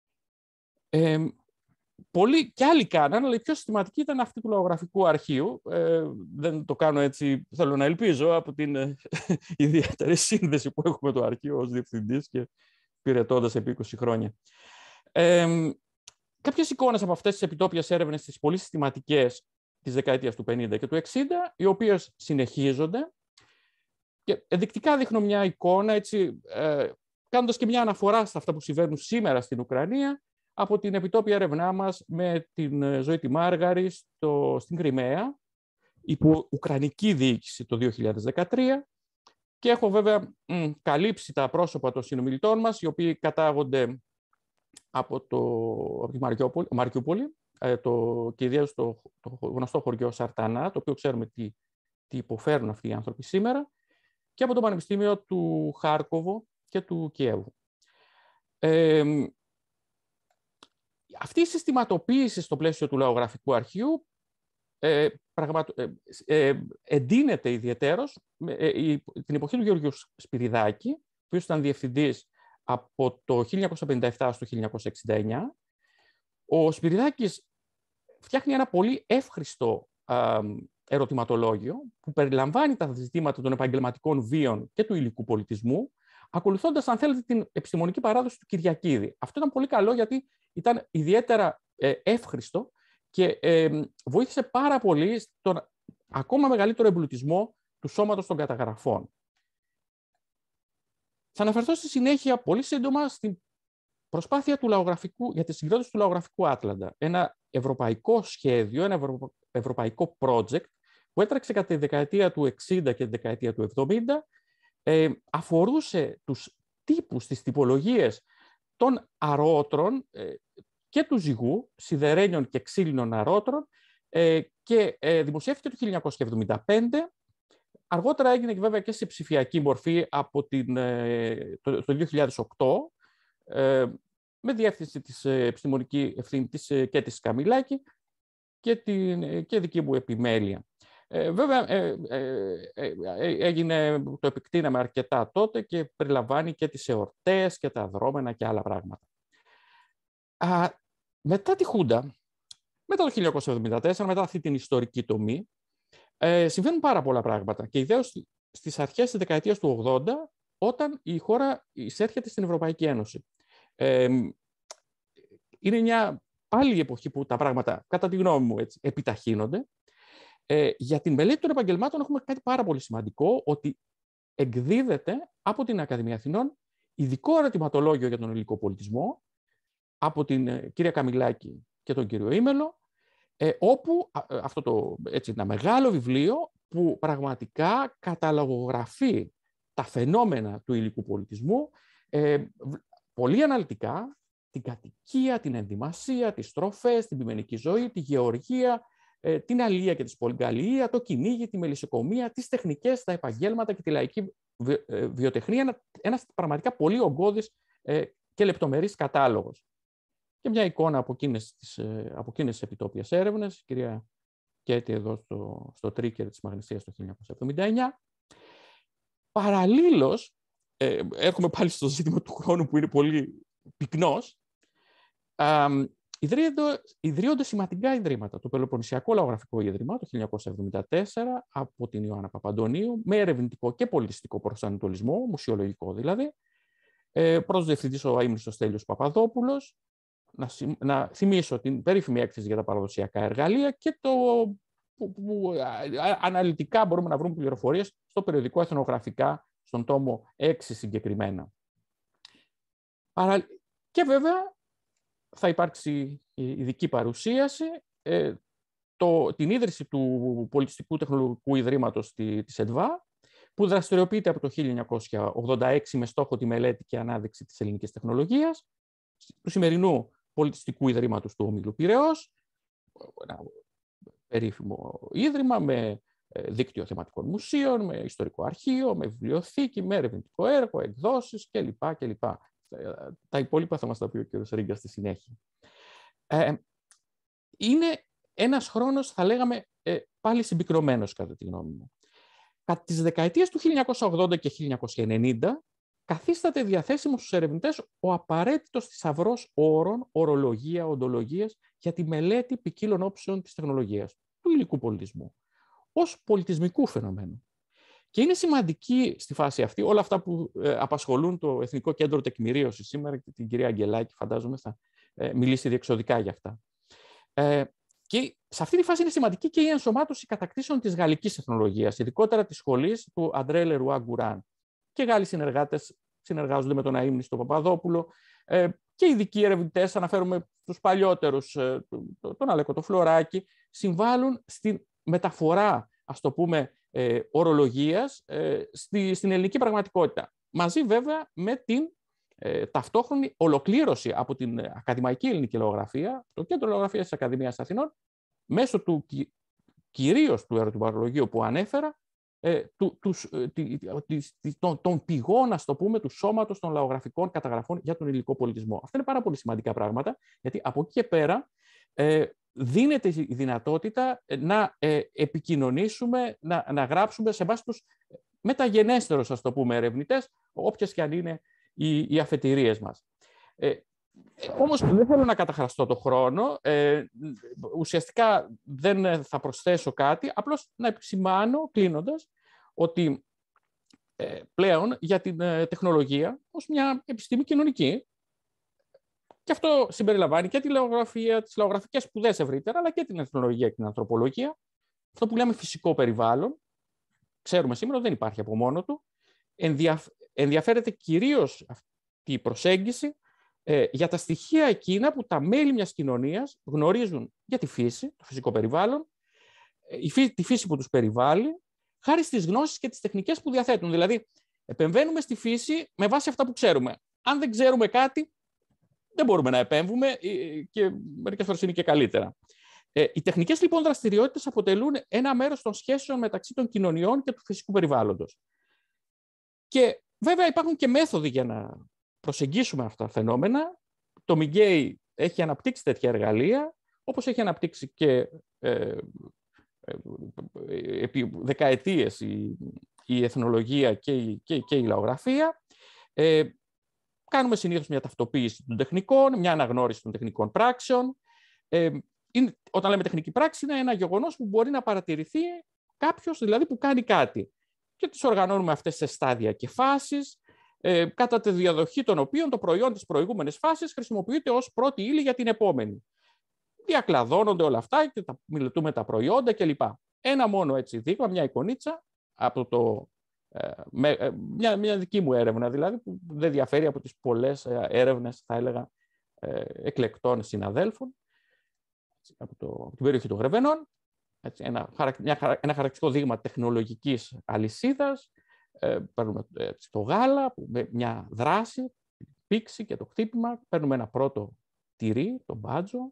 Ε, πολλοί και άλλοι κάναν, αλλά η πιο συστηματική ήταν αυτή του Λαογραφικού Αρχείου. Ε, δεν το κάνω έτσι, θέλω να ελπίζω, από την ε, ιδιαίτερη σύνδεση που έχουμε το αρχείο ως διευθυντής και υπηρετώντας επί είκοσι χρόνια. Ε, κάποιες εικόνες από αυτές τις επιτόπιες έρευνες, τις πολύ συστηματικές της δεκαετίας του πενήντα και του εξήντα, οι οποίες συνεχίζονται. Και ενδεικτικά δείχνω μια εικόνα, έτσι, ε, κάνοντας και μια αναφορά στα αυτά που συμβαίνουν σήμερα στην Ουκρανία, από την επιτόπια έρευνά μας με την ζωή τη Μάργαρη στο, στην Κριμαία, υπό Ουκρανική διοίκηση το δύο χιλιάδες δεκατρία, και έχω βέβαια μ, καλύψει τα πρόσωπα των συνομιλητών μας, οι οποίοι κατάγονται από, το, από τη Μαριούπολη, Μαριούπολη, το, και ιδίως το, το γνωστό χωριό Σαρτανά, το οποίο ξέρουμε τι, τι υποφέρουν αυτοί οι άνθρωποι σήμερα, και από το Πανεπιστήμιο του Χάρκοβο και του Κιέβου. Ε, αυτή η συστηματοποίηση στο πλαίσιο του Λαογραφικού Αρχείου ε, πραγματο, ε, ε, εντείνεται ιδιαιτέρως ε, ε, την εποχή του Γεωργίου Σπυριδάκη, ο οποίος ήταν διευθυντής από το χίλια εννιακόσια πενήντα επτά στο χίλια εννιακόσια εξήντα εννιά. Ο Σπυριδάκης φτιάχνει ένα πολύ εύχριστο α, ερωτηματολόγιο που περιλαμβάνει τα ζητήματα των επαγγελματικών βίων και του υλικού πολιτισμού, ακολουθώντας, αν θέλετε, την επιστημονική παράδοση του Κυριακίδη. Αυτό ήταν πολύ καλό, γιατί ήταν ιδιαίτερα ε, εύχριστο και ε, βοήθησε πάρα πολύ στον ακόμα μεγαλύτερο εμπλουτισμό του σώματος των καταγραφών. Θα αναφερθώ στη συνέχεια πολύ σύντομα στην προσπάθεια του λαογραφικού, για τη συγκρότηση του Λαογραφικού Άτλαντα. Ένα ευρωπαϊκό σχέδιο, ένα ευρω... ευρωπαϊκό project που έτρεξε κατά τη δεκαετία του εξήντα και τη δεκαετία του εβδομήντα, ε, αφορούσε τους τύπους, τις τυπολογίες των αρώτρων ε, και του ζυγού, σιδερένιων και ξύλινων αρώτρων, ε, και ε, δημοσιεύτηκε το χίλια εννιακόσια εβδομήντα πέντε. Αργότερα έγινε και βέβαια και σε ψηφιακή μορφή από την, ε, το, το δύο χιλιάδες οκτώ, ε, με διεύθυνση της ε, επιστημονική ευθύνη της ε, και της Καμιλάκη και, την, ε, και δική μου επιμέλεια. Ε, βέβαια, ε, ε, ε, ε, έγινε, το επεκτείναμε αρκετά τότε και περιλαμβάνει και τις εορτές και τα δρόμενα και άλλα πράγματα. Α, μετά τη Χούντα, μετά το χίλια εννιακόσια εβδομήντα τέσσερα, μετά αυτή την ιστορική τομή, ε, συμβαίνουν πάρα πολλά πράγματα. Και ιδέως στις αρχές της δεκαετίας του ογδόντα, όταν η χώρα εισέρχεται στην Ευρωπαϊκή Ένωση. Ε, είναι μια πάλι εποχή που τα πράγματα, κατά τη γνώμη μου, έτσι, επιταχύνονται. Ε, για την μελέτη των επαγγελμάτων έχουμε κάτι πάρα πολύ σημαντικό, ότι εκδίδεται από την Ακαδημία Αθηνών ειδικό ερωτηματολόγιο για τον ελληνικό πολιτισμό, από την ε, κυρία Καμιλάκη και τον κύριο Ήμελο, ε, όπου α, αυτό το έτσι, ένα μεγάλο βιβλίο που πραγματικά καταλογογραφεί τα φαινόμενα του υλικού πολιτισμού ε, πολύ αναλυτικά, την κατοικία, την ενδυμασία, τις στροφές, την ποιμενική ζωή, τη γεωργία, ε, την αλεία και τη πολυκαλλιεία, το κυνήγι, τη μελισσοκομεία, τις τεχνικές, τα επαγγέλματα και τη λαϊκή βι, ε, βιοτεχνία. Ένα, ένας πραγματικά πολύ ογκώδης ε, και λεπτομερής κατάλογος. Και μια εικόνα από εκείνες τις, ε, από εκείνες τις επιτόπιες έρευνες, η κυρία Κέτη εδώ στο, στο τρίκερ της Μαγνησίας το χίλια εννιακόσια εβδομήντα εννιά. Παραλλήλως, ε, έρχομαι πάλι στο ζήτημα του χρόνου που είναι πολύ πυκνός, α, ιδρύονται, ιδρύονται σημαντικά ιδρύματα. Το Πελοποννησιακό Λαογραφικό Ίδρυμα το χίλια εννιακόσια εβδομήντα τέσσερα από την Ιωάννα Παπαντονίου, με ερευνητικό και πολιτιστικό προσανατολισμό, μουσιολογικό δηλαδή. Ε, Πρώτος διευθυντής ο αείμνηστος Στέλιος Παπαδόπουλος. Να, να θυμίσω την περίφημη έκθεση για τα παραδοσιακά εργαλεία και το που, που α, αναλυτικά μπορούμε να βρούμε πληροφορίες στο περιοδικό Εθνογραφικά, στον τόμο έξι συγκεκριμένα. Παρα... Και βέβαια θα υπάρξει ειδική παρουσίαση, ε, το, την ίδρυση του Πολιτιστικού Τεχνολογικού Ιδρύματος της ΕΤΒΑ, που δραστηριοποιείται από το χίλια εννιακόσια ογδόντα έξι με στόχο τη μελέτη και ανάδειξη της ελληνικής τεχνολογίας, του σημερινού Πολιτιστικού Ιδρύματος του Ομίλου Πειραιώς, ένα περίφημο ίδρυμα με δίκτυο θεματικών μουσείων, με ιστορικό αρχείο, με βιβλιοθήκη, με ερευνητικό έργο, εκδόσεις κλπ. κλπ. Τα υπόλοιπα θα μας τα πει ο κ. Ρίγκα στη συνέχεια. Ε, είναι ένας χρόνος, θα λέγαμε, ε, πάλι συμπυκνωμένος κατά τη γνώμη μου. Κατά τις δεκαετίες του χίλια εννιακόσια ογδόντα και χίλια εννιακόσια ενενήντα, καθίσταται διαθέσιμος στους ερευνητές ο απαραίτητος θησαυρός όρων, ορολογία, οντολογίας για τη μελέτη ποικίλων όψεων της τεχνολογίας, του υλικού πολιτισμού, ως πολιτισμικού φαινομένου. Και είναι σημαντική στη φάση αυτή όλα αυτά που ε, απασχολούν το Εθνικό Κέντρο Τεκμηρίωσης σήμερα, και την κυρία Αγγελάκη φαντάζομαι θα ε, μιλήσει διεξοδικά για αυτά. Ε, και σε αυτή τη φάση είναι σημαντική και η ενσωμάτωση κατακτήσεων της γαλλικής τεχνολογίας, ειδικότερα της σχολής του Αντρέ Λερουά Γκουράν. Και Γάλλοι συνεργάτες συνεργάζονται με τον αείμνηστο Παπαδόπουλο ε, και ειδικοί ερευνητές, αναφέρουμε τους παλιότερους, ε, τον Αλέκο το Φλωράκη, συμβάλλουν στην μεταφορά, ας το πούμε, ε, ορολογίας ε, στη, στην ελληνική πραγματικότητα. Μαζί βέβαια με την ε, ταυτόχρονη ολοκλήρωση από την Ακαδημαϊκή Ελληνική Λογογραφία, το Κέντρο Λογογραφίας της Ακαδημίας Αθηνών, μέσω του κυρίως του ερωτηματολογίου που ανέφερα, Ε, του, τους, ε, τη, τη, τη, των, των πηγών, ας το πούμε, του σώματος των λαογραφικών καταγραφών για τον υλικό πολιτισμό. Αυτά είναι πάρα πολύ σημαντικά πράγματα, γιατί από εκεί και πέρα ε, δίνεται η δυνατότητα να ε, επικοινωνήσουμε, να, να γράψουμε σε βάση τους μεταγενέστερους, ας το πούμε, ερευνητές, όποιες και αν είναι οι, οι αφετηρίες μας. Ε, Όμως δεν θέλω να καταχραστώ το χρόνο, ε, ουσιαστικά δεν θα προσθέσω κάτι, απλώς να επισημάνω, κλείνοντας, ότι ε, πλέον για την ε, τεχνολογία ως μια επιστήμη κοινωνική, και αυτό συμπεριλαμβάνει και τη λαογραφία, τις λαογραφικές σπουδές ευρύτερα, αλλά και την εθνολογία και την ανθρωπολογία, αυτό που λέμε φυσικό περιβάλλον, ξέρουμε σήμερα ότι δεν υπάρχει από μόνο του, ενδιαφ... ενδιαφέρεται κυρίως αυτή η προσέγγιση για τα στοιχεία εκείνα που τα μέλη μιας κοινωνίας γνωρίζουν για τη φύση, το φυσικό περιβάλλον, τη φύση που τους περιβάλλει, χάρη στις γνώσεις και τις τεχνικές που διαθέτουν. Δηλαδή, επεμβαίνουμε στη φύση με βάση αυτά που ξέρουμε. Αν δεν ξέρουμε κάτι, δεν μπορούμε να επέμβουμε και μερικές φορές είναι και καλύτερα. Ε, οι τεχνικές λοιπόν δραστηριότητες αποτελούν ένα μέρος των σχέσεων μεταξύ των κοινωνιών και του φυσικού περιβάλλοντος. Και βέβαια υπάρχουν και μέθοδοι για να προσεγγίσουμε αυτά τα φαινόμενα. Το Μιγκέι έχει αναπτύξει τέτοια εργαλεία, όπως έχει αναπτύξει και ε, ε, ε, επί δεκαετίες η, η εθνολογία και η, και, και η λαογραφία. Ε, κάνουμε συνήθως μια ταυτοποίηση των τεχνικών, μια αναγνώριση των τεχνικών πράξεων. Ε, είναι, όταν λέμε τεχνική πράξη, είναι ένα γεγονός που μπορεί να παρατηρηθεί κάποιος, δηλαδή που κάνει κάτι. Και τις οργανώνουμε αυτές σε στάδια και φάσεις, ε, κατά τη διαδοχή των οποίων το προϊόν της προηγούμενης φάσης χρησιμοποιείται ως πρώτη ύλη για την επόμενη. Διακλαδώνονται όλα αυτά και τα, μελετούμε τα προϊόντα κλπ. Ένα μόνο έτσι δείγμα, μια εικονίτσα από το, ε, με, ε, μια, μια δική μου έρευνα, δηλαδή, που δεν διαφέρει από τις πολλές ε, έρευνες, θα έλεγα, ε, εκλεκτών συναδέλφων από, το, από την περιοχή των Γρεβενών. Έτσι, ένα, μια, ένα χαρακτηριστικό δείγμα τεχνολογικής αλυσίδας. Ε, παίρνουμε έτσι, το γάλα, με μια δράση, πήξη και το χτύπημα. Παίρνουμε ένα πρώτο τυρί, το μπάτζο.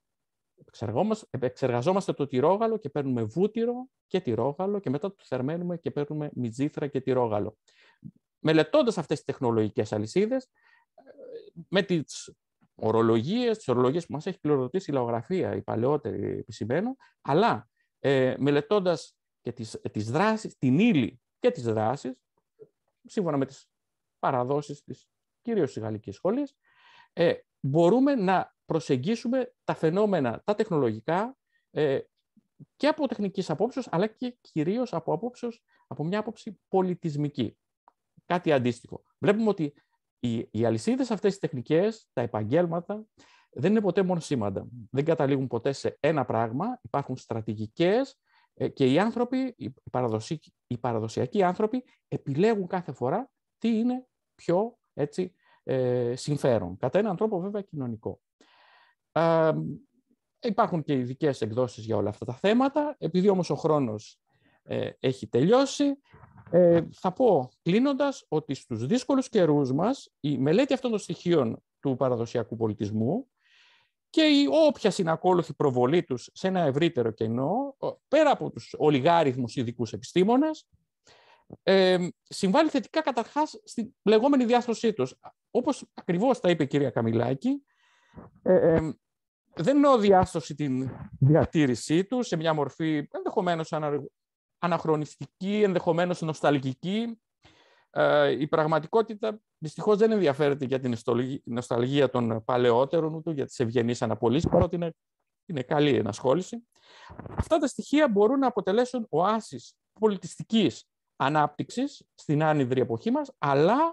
Επεξεργαζόμαστε το τυρόγαλο και παίρνουμε βούτυρο και τυρόγαλο και μετά το θερμαίνουμε και παίρνουμε μιτζήθρα και τυρόγαλο. Μελετώντας αυτές τις τεχνολογικές αλυσίδες, με τις ορολογίες, τις ορολογίες που μας έχει πληροδοτήσει η λαογραφία, η παλαιότερη επισημαίνω, αλλά ε, μελετώντας και τις, τις δράσεις, την ύλη και τις δράσεις, σύμφωνα με τις παραδόσεις της κυρίως της Γαλλικής Σχολής, ε, μπορούμε να προσεγγίσουμε τα φαινόμενα, τα τεχνολογικά, ε, και από τεχνικής απόψεως, αλλά και κυρίως από, απόψεως, από μια άποψη πολιτισμική. Κάτι αντίστοιχο. Βλέπουμε ότι οι, οι αλυσίδες αυτές τις τεχνικές, τα επαγγέλματα, δεν είναι ποτέ μόνο σήμαντα. Δεν καταλήγουν ποτέ σε ένα πράγμα. Υπάρχουν στρατηγικές ε, και οι άνθρωποι, οι, παραδοσιακοί, οι παραδοσιακοί άνθρωποι, επιλέγουν κάθε φορά τι είναι πιο έτσι, ε, συμφέρον. Κατά έναν τρόπο βέβαια κοινωνικό. Ε, υπάρχουν και ειδικές εκδόσεις για όλα αυτά τα θέματα. Επειδή όμως ο χρόνος ε, έχει τελειώσει, ε, θα πω κλείνοντας ότι στους δύσκολους καιρούς μας η μελέτη αυτών των στοιχείων του παραδοσιακού πολιτισμού και η όποια συνακόλουθη προβολή τους σε ένα ευρύτερο κενό, πέρα από τους ολιγάριθμους ειδικούς επιστήμονες, ε, συμβάλλει θετικά καταρχάς στην λεγόμενη διάθρωσή τους. Όπως ακριβώς τα είπε η κυρία Καμιλάκη, ε, ε, δεν εννοώ διάσταση την διατήρησή του σε μια μορφή ενδεχομένως ανα, αναχρονιστική, ενδεχομένως νοσταλγική. Ε, η πραγματικότητα δυστυχώς δεν ενδιαφέρεται για την νοσταλγία των παλαιότερων, ούτε για τις ευγενείς αναπολύσεις, παρότι είναι, είναι καλή ενασχόληση. Αυτά τα στοιχεία μπορούν να αποτελέσουν οάσεις πολιτιστικής ανάπτυξης στην άνυδρη εποχή μας, αλλά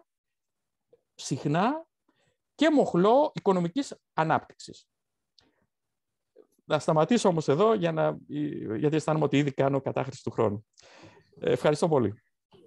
συχνά και μοχλό οικονομικής ανάπτυξης. Να σταματήσω όμως εδώ, για να, γιατί αισθάνομαι ότι ήδη κάνω κατάχρηση του χρόνου. Ε, ευχαριστώ πολύ.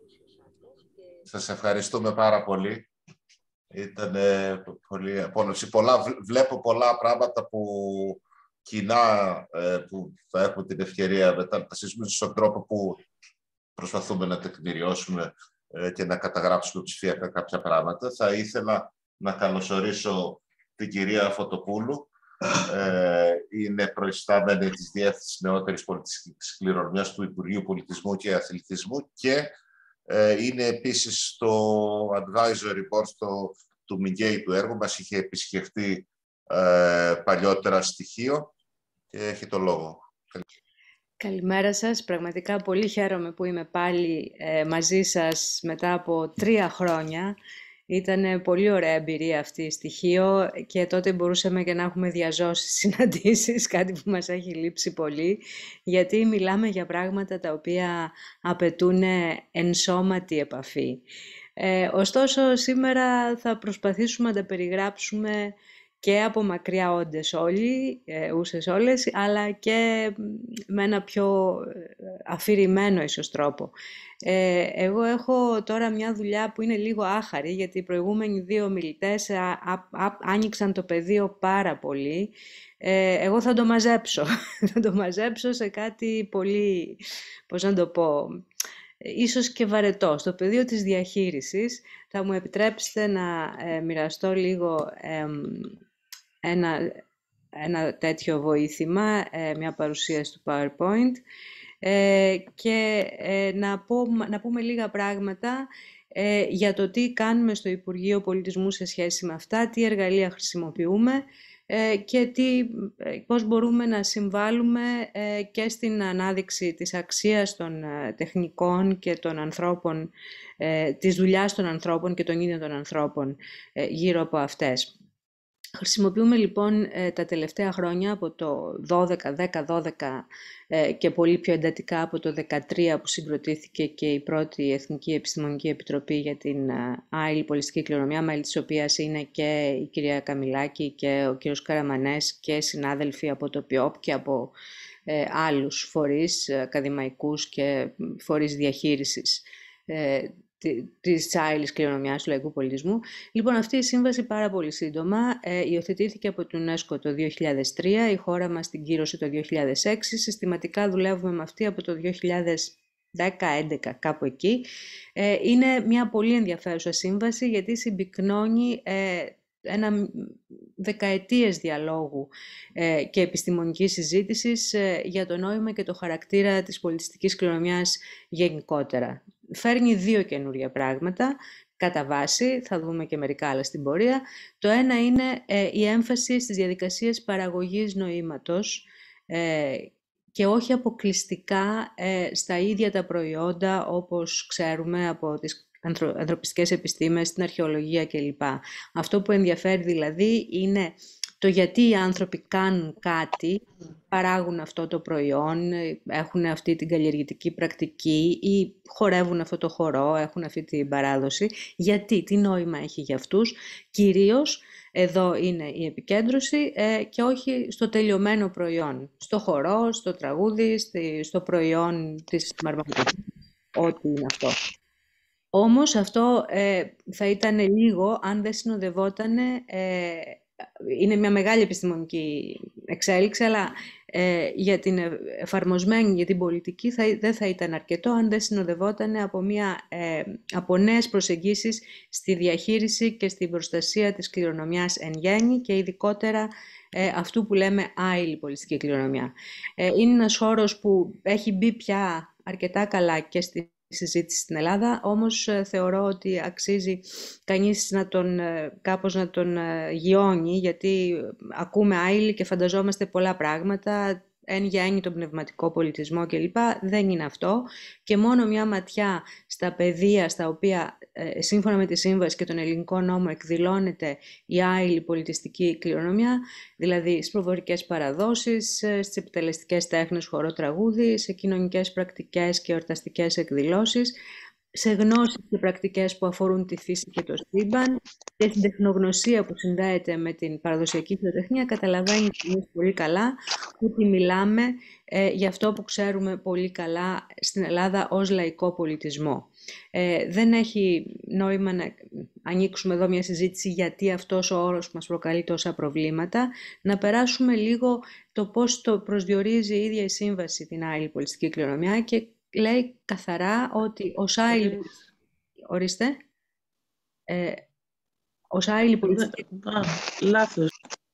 Σας ευχαριστούμε πάρα πολύ. Ήταν ε, πολύ απόλαυση. Πολλά, βλέπω πολλά πράγματα που κοινά ε, που θα έχουμε την ευκαιρία μετά να τα συζητήσουμε στον τρόπο που προσπαθούμε να τεκμηριώσουμε ε, και να καταγράψουμε ψηφιακά κάποια πράγματα. Θα ήθελα να καλωσορίσω την κυρία Φωτοπούλου. Ε, είναι προϊστάμενη της Διεύθυνσης Νεότερης Πολιτιστικής Κληρονομιάς του Υπουργείου Πολιτισμού και Αθλητισμού και ε, είναι επίσης στο advisory board στο, του Μιγκέι του έργου. Μας είχε επισκεφτεί ε, παλιότερα στοιχείο και έχει το λόγο. Καλημέρα σας. Πραγματικά πολύ χαίρομαι που είμαι πάλι ε, μαζί σας μετά από τρία χρόνια. Ήταν πολύ ωραία εμπειρία αυτή η στοιχείο και τότε μπορούσαμε και να έχουμε διαζώσει συναντήσεις, κάτι που μας έχει λείψει πολύ, γιατί μιλάμε για πράγματα τα οποία απαιτούν ενσώματη επαφή. Ε, ωστόσο, σήμερα θα προσπαθήσουμε να τα περιγράψουμε και από μακριά όντες όλοι, ε, ούσες όλες, αλλά και με ένα πιο αφηρημένο ίσως τρόπο. Ε, εγώ έχω τώρα μια δουλειά που είναι λίγο άχαρη, γιατί οι προηγούμενοι δύο ομιλητές α, α, α, άνοιξαν το πεδίο πάρα πολύ. Ε, εγώ θα το μαζέψω, θα το μαζέψω σε κάτι πολύ, πώς να το πω, ίσως και βαρετό. Στο πεδίο της διαχείρισης θα μου επιτρέψετε να ε, μοιραστώ λίγο ε, ένα, ένα τέτοιο βοήθημα, μια παρουσίαση του PowerPoint και να, πω, να πούμε λίγα πράγματα για το τι κάνουμε στο Υπουργείο Πολιτισμού σε σχέση με αυτά, τι εργαλεία χρησιμοποιούμε και τι, πώς μπορούμε να συμβάλλουμε και στην ανάδειξη της αξίας των τεχνικών και των ανθρώπων, της δουλειάς των ανθρώπων και των ίδιων των ανθρώπων γύρω από αυτές. Χρησιμοποιούμε λοιπόν τα τελευταία χρόνια από το δώδεκα, δέκα, δώδεκα και πολύ πιο εντατικά από το δεκατρία που συγκροτήθηκε και η πρώτη Εθνική Επιστημονική Επιτροπή για την άειλη πολιτιστική κληρονομιά, μέλη της οποίας είναι και η κυρία Καμιλάκη και ο κύριος Καραμανές και συνάδελφοι από το ΠΙΟΠ και από ε, άλλους φορείς ακαδημαϊκούς και φορείς διαχείρισης ε, της άειλης κληρονομιάς του λαϊκού πολιτισμού. Λοιπόν, αυτή η σύμβαση πάρα πολύ σύντομα ε, υιοθετήθηκε από την UNESCO το δύο χιλιάδες τρία, η χώρα μας την κύρωσε το δύο χιλιάδες έξι, συστηματικά δουλεύουμε με αυτή από το δύο χιλιάδες δέκα έντεκα, κάπου εκεί. Ε, είναι μια πολύ ενδιαφέρουσα σύμβαση γιατί συμπυκνώνει ε, ένα δεκαετίες διαλόγου ε, και επιστημονικής συζήτησης ε, για το νόημα και το χαρακτήρα της πολιτιστικής κληρονομιάς γενικότερα. Φέρνει δύο καινούργια πράγματα, κατά βάση, θα δούμε και μερικά άλλα στην πορεία. Το ένα είναι ε, η έμφαση στις διαδικασίες παραγωγής νοήματος ε, και όχι αποκλειστικά ε, στα ίδια τα προϊόντα όπως ξέρουμε από τις ανθρωπιστικές επιστήμες, την αρχαιολογία κλπ. Αυτό που ενδιαφέρει δηλαδή είναι το γιατί οι άνθρωποι κάνουν κάτι, παράγουν αυτό το προϊόν, έχουν αυτή την καλλιεργητική πρακτική ή χορεύουν αυτό το χορό, έχουν αυτή την παράδοση. Γιατί, τι νόημα έχει για αυτούς. Κυρίως εδώ είναι η επικέντρωση ε, και όχι στο τελειωμένο προϊόν. Στο χορό, στο τραγούδι, στο προϊόν της μαρμακοτικής, ό,τι είναι αυτό. Όμως αυτό ε, θα ήταν λίγο αν δεν συνοδευόταν, ε, είναι μια μεγάλη επιστημονική εξέλιξη, αλλά ε, για την εφαρμοσμένη, για την πολιτική θα, δεν θα ήταν αρκετό αν δεν συνοδευόταν από, μια, ε, από νέες προσεγγίσεις στη διαχείριση και στην προστασία της κληρονομιάς εν γέννη και ειδικότερα ε, αυτού που λέμε άειλη πολιτιστική κληρονομιά. Ε, είναι ένας χώρος που έχει μπει πια αρκετά καλά και στη συζήτηση στην Ελλάδα, όμως θεωρώ ότι αξίζει κανείς να τον, κάπως να τον γιώνει, γιατί ακούμε άειλη και φανταζόμαστε πολλά πράγματα, εν γέννη τον πνευματικό πολιτισμό κλπ. Δεν είναι αυτό και μόνο μια ματιά στα πεδία στα οποία ε, σύμφωνα με τη Σύμβαση και τον ελληνικό νόμο εκδηλώνεται η άειλη πολιτιστική κληρονομιά, δηλαδή στις προβορικές παραδόσεις, στις επιτελεστικές τέχνες, χορό, τραγούδι, σε κοινωνικές πρακτικές και εορταστικές εκδηλώσεις, σε γνώσεις και πρακτικές που αφορούν τη φύση και το σύμπαν και στην τεχνογνωσία που συνδέεται με την παραδοσιακή θεοτεχνία, καταλαβαίνει πολύ καλά ότι μιλάμε ε, για αυτό που ξέρουμε πολύ καλά στην Ελλάδα ως λαϊκό πολιτισμό. Ε, δεν έχει νόημα να ανοίξουμε εδώ μια συζήτηση γιατί αυτός ο όρος μας προκαλεί τόσα προβλήματα, να περάσουμε λίγο το πώς το προσδιορίζει η ίδια η Σύμβαση την άειλη πολιτιστική κληρονομιά και λέει καθαρά ότι ως άειλη... Ορίστε. Ε, ως άειλη πολιτιστική... Λάθος.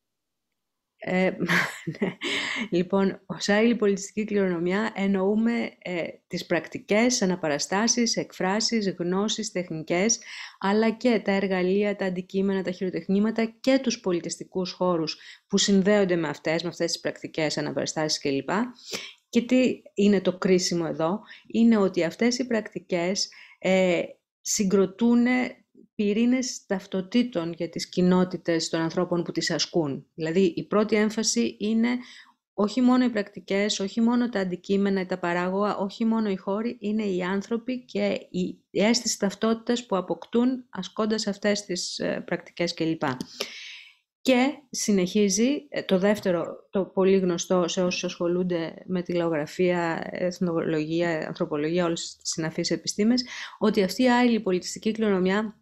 Ε, ναι. Λοιπόν, ως άειλη πολιτιστική κληρονομιά εννοούμε ε, τις πρακτικές, αναπαραστάσεις, εκφράσεις, γνώσεις, τεχνικές, αλλά και τα εργαλεία, τα αντικείμενα, τα χειροτεχνήματα και τους πολιτιστικούς χώρους που συνδέονται με αυτές, με αυτές τις πρακτικές, αναπαραστάσεις κλπ. Και τι είναι το κρίσιμο εδώ, είναι ότι αυτές οι πρακτικές ε, συγκροτούν πυρήνες ταυτοτήτων για τις κοινότητες των ανθρώπων που τις ασκούν. Δηλαδή η πρώτη έμφαση είναι όχι μόνο οι πρακτικές, όχι μόνο τα αντικείμενα ή τα παράγωγα, όχι μόνο οι χώροι, είναι οι άνθρωποι και η αίσθηση ταυτότητας που αποκτούν ασκώντας αυτές τις ε, πρακτικές κλπ. Και συνεχίζει το δεύτερο, το πολύ γνωστό σε όσους ασχολούνται με τη λαογραφία, εθνολογία, ανθρωπολογία, όλες τις συναφείς επιστήμες, ότι αυτή η άειλη πολιτιστική κληρονομιά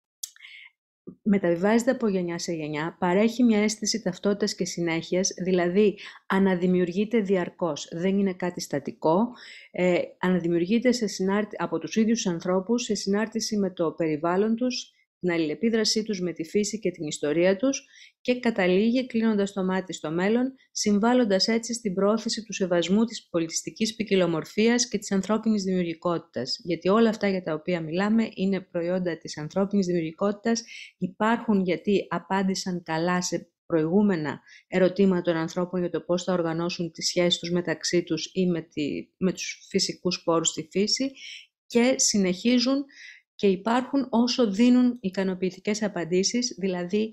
μεταβιβάζεται από γενιά σε γενιά, παρέχει μια αίσθηση ταυτότητας και συνέχειας, δηλαδή αναδημιουργείται διαρκώς, δεν είναι κάτι στατικό, ε, αναδημιουργείται σε συνάρτη, από τους ίδιους ανθρώπους σε συνάρτηση με το περιβάλλον τους την αλληλεπίδρασή τους με τη φύση και την ιστορία τους και καταλήγει κλείνοντας το μάτι στο μέλλον, συμβάλλοντας έτσι στην προώθηση του σεβασμού της πολιτιστικής ποικιλομορφίας και της ανθρώπινης δημιουργικότητας. Γιατί όλα αυτά για τα οποία μιλάμε είναι προϊόντα της ανθρώπινης δημιουργικότητας, υπάρχουν γιατί απάντησαν καλά σε προηγούμενα ερωτήματα των ανθρώπων για το πώς θα οργανώσουν τις σχέσεις τους μεταξύ τους ή με, τη, με τους φυσικούς πόρους στη φύση και συνεχίζουν και υπάρχουν όσο δίνουν ικανοποιητικές απαντήσεις, δηλαδή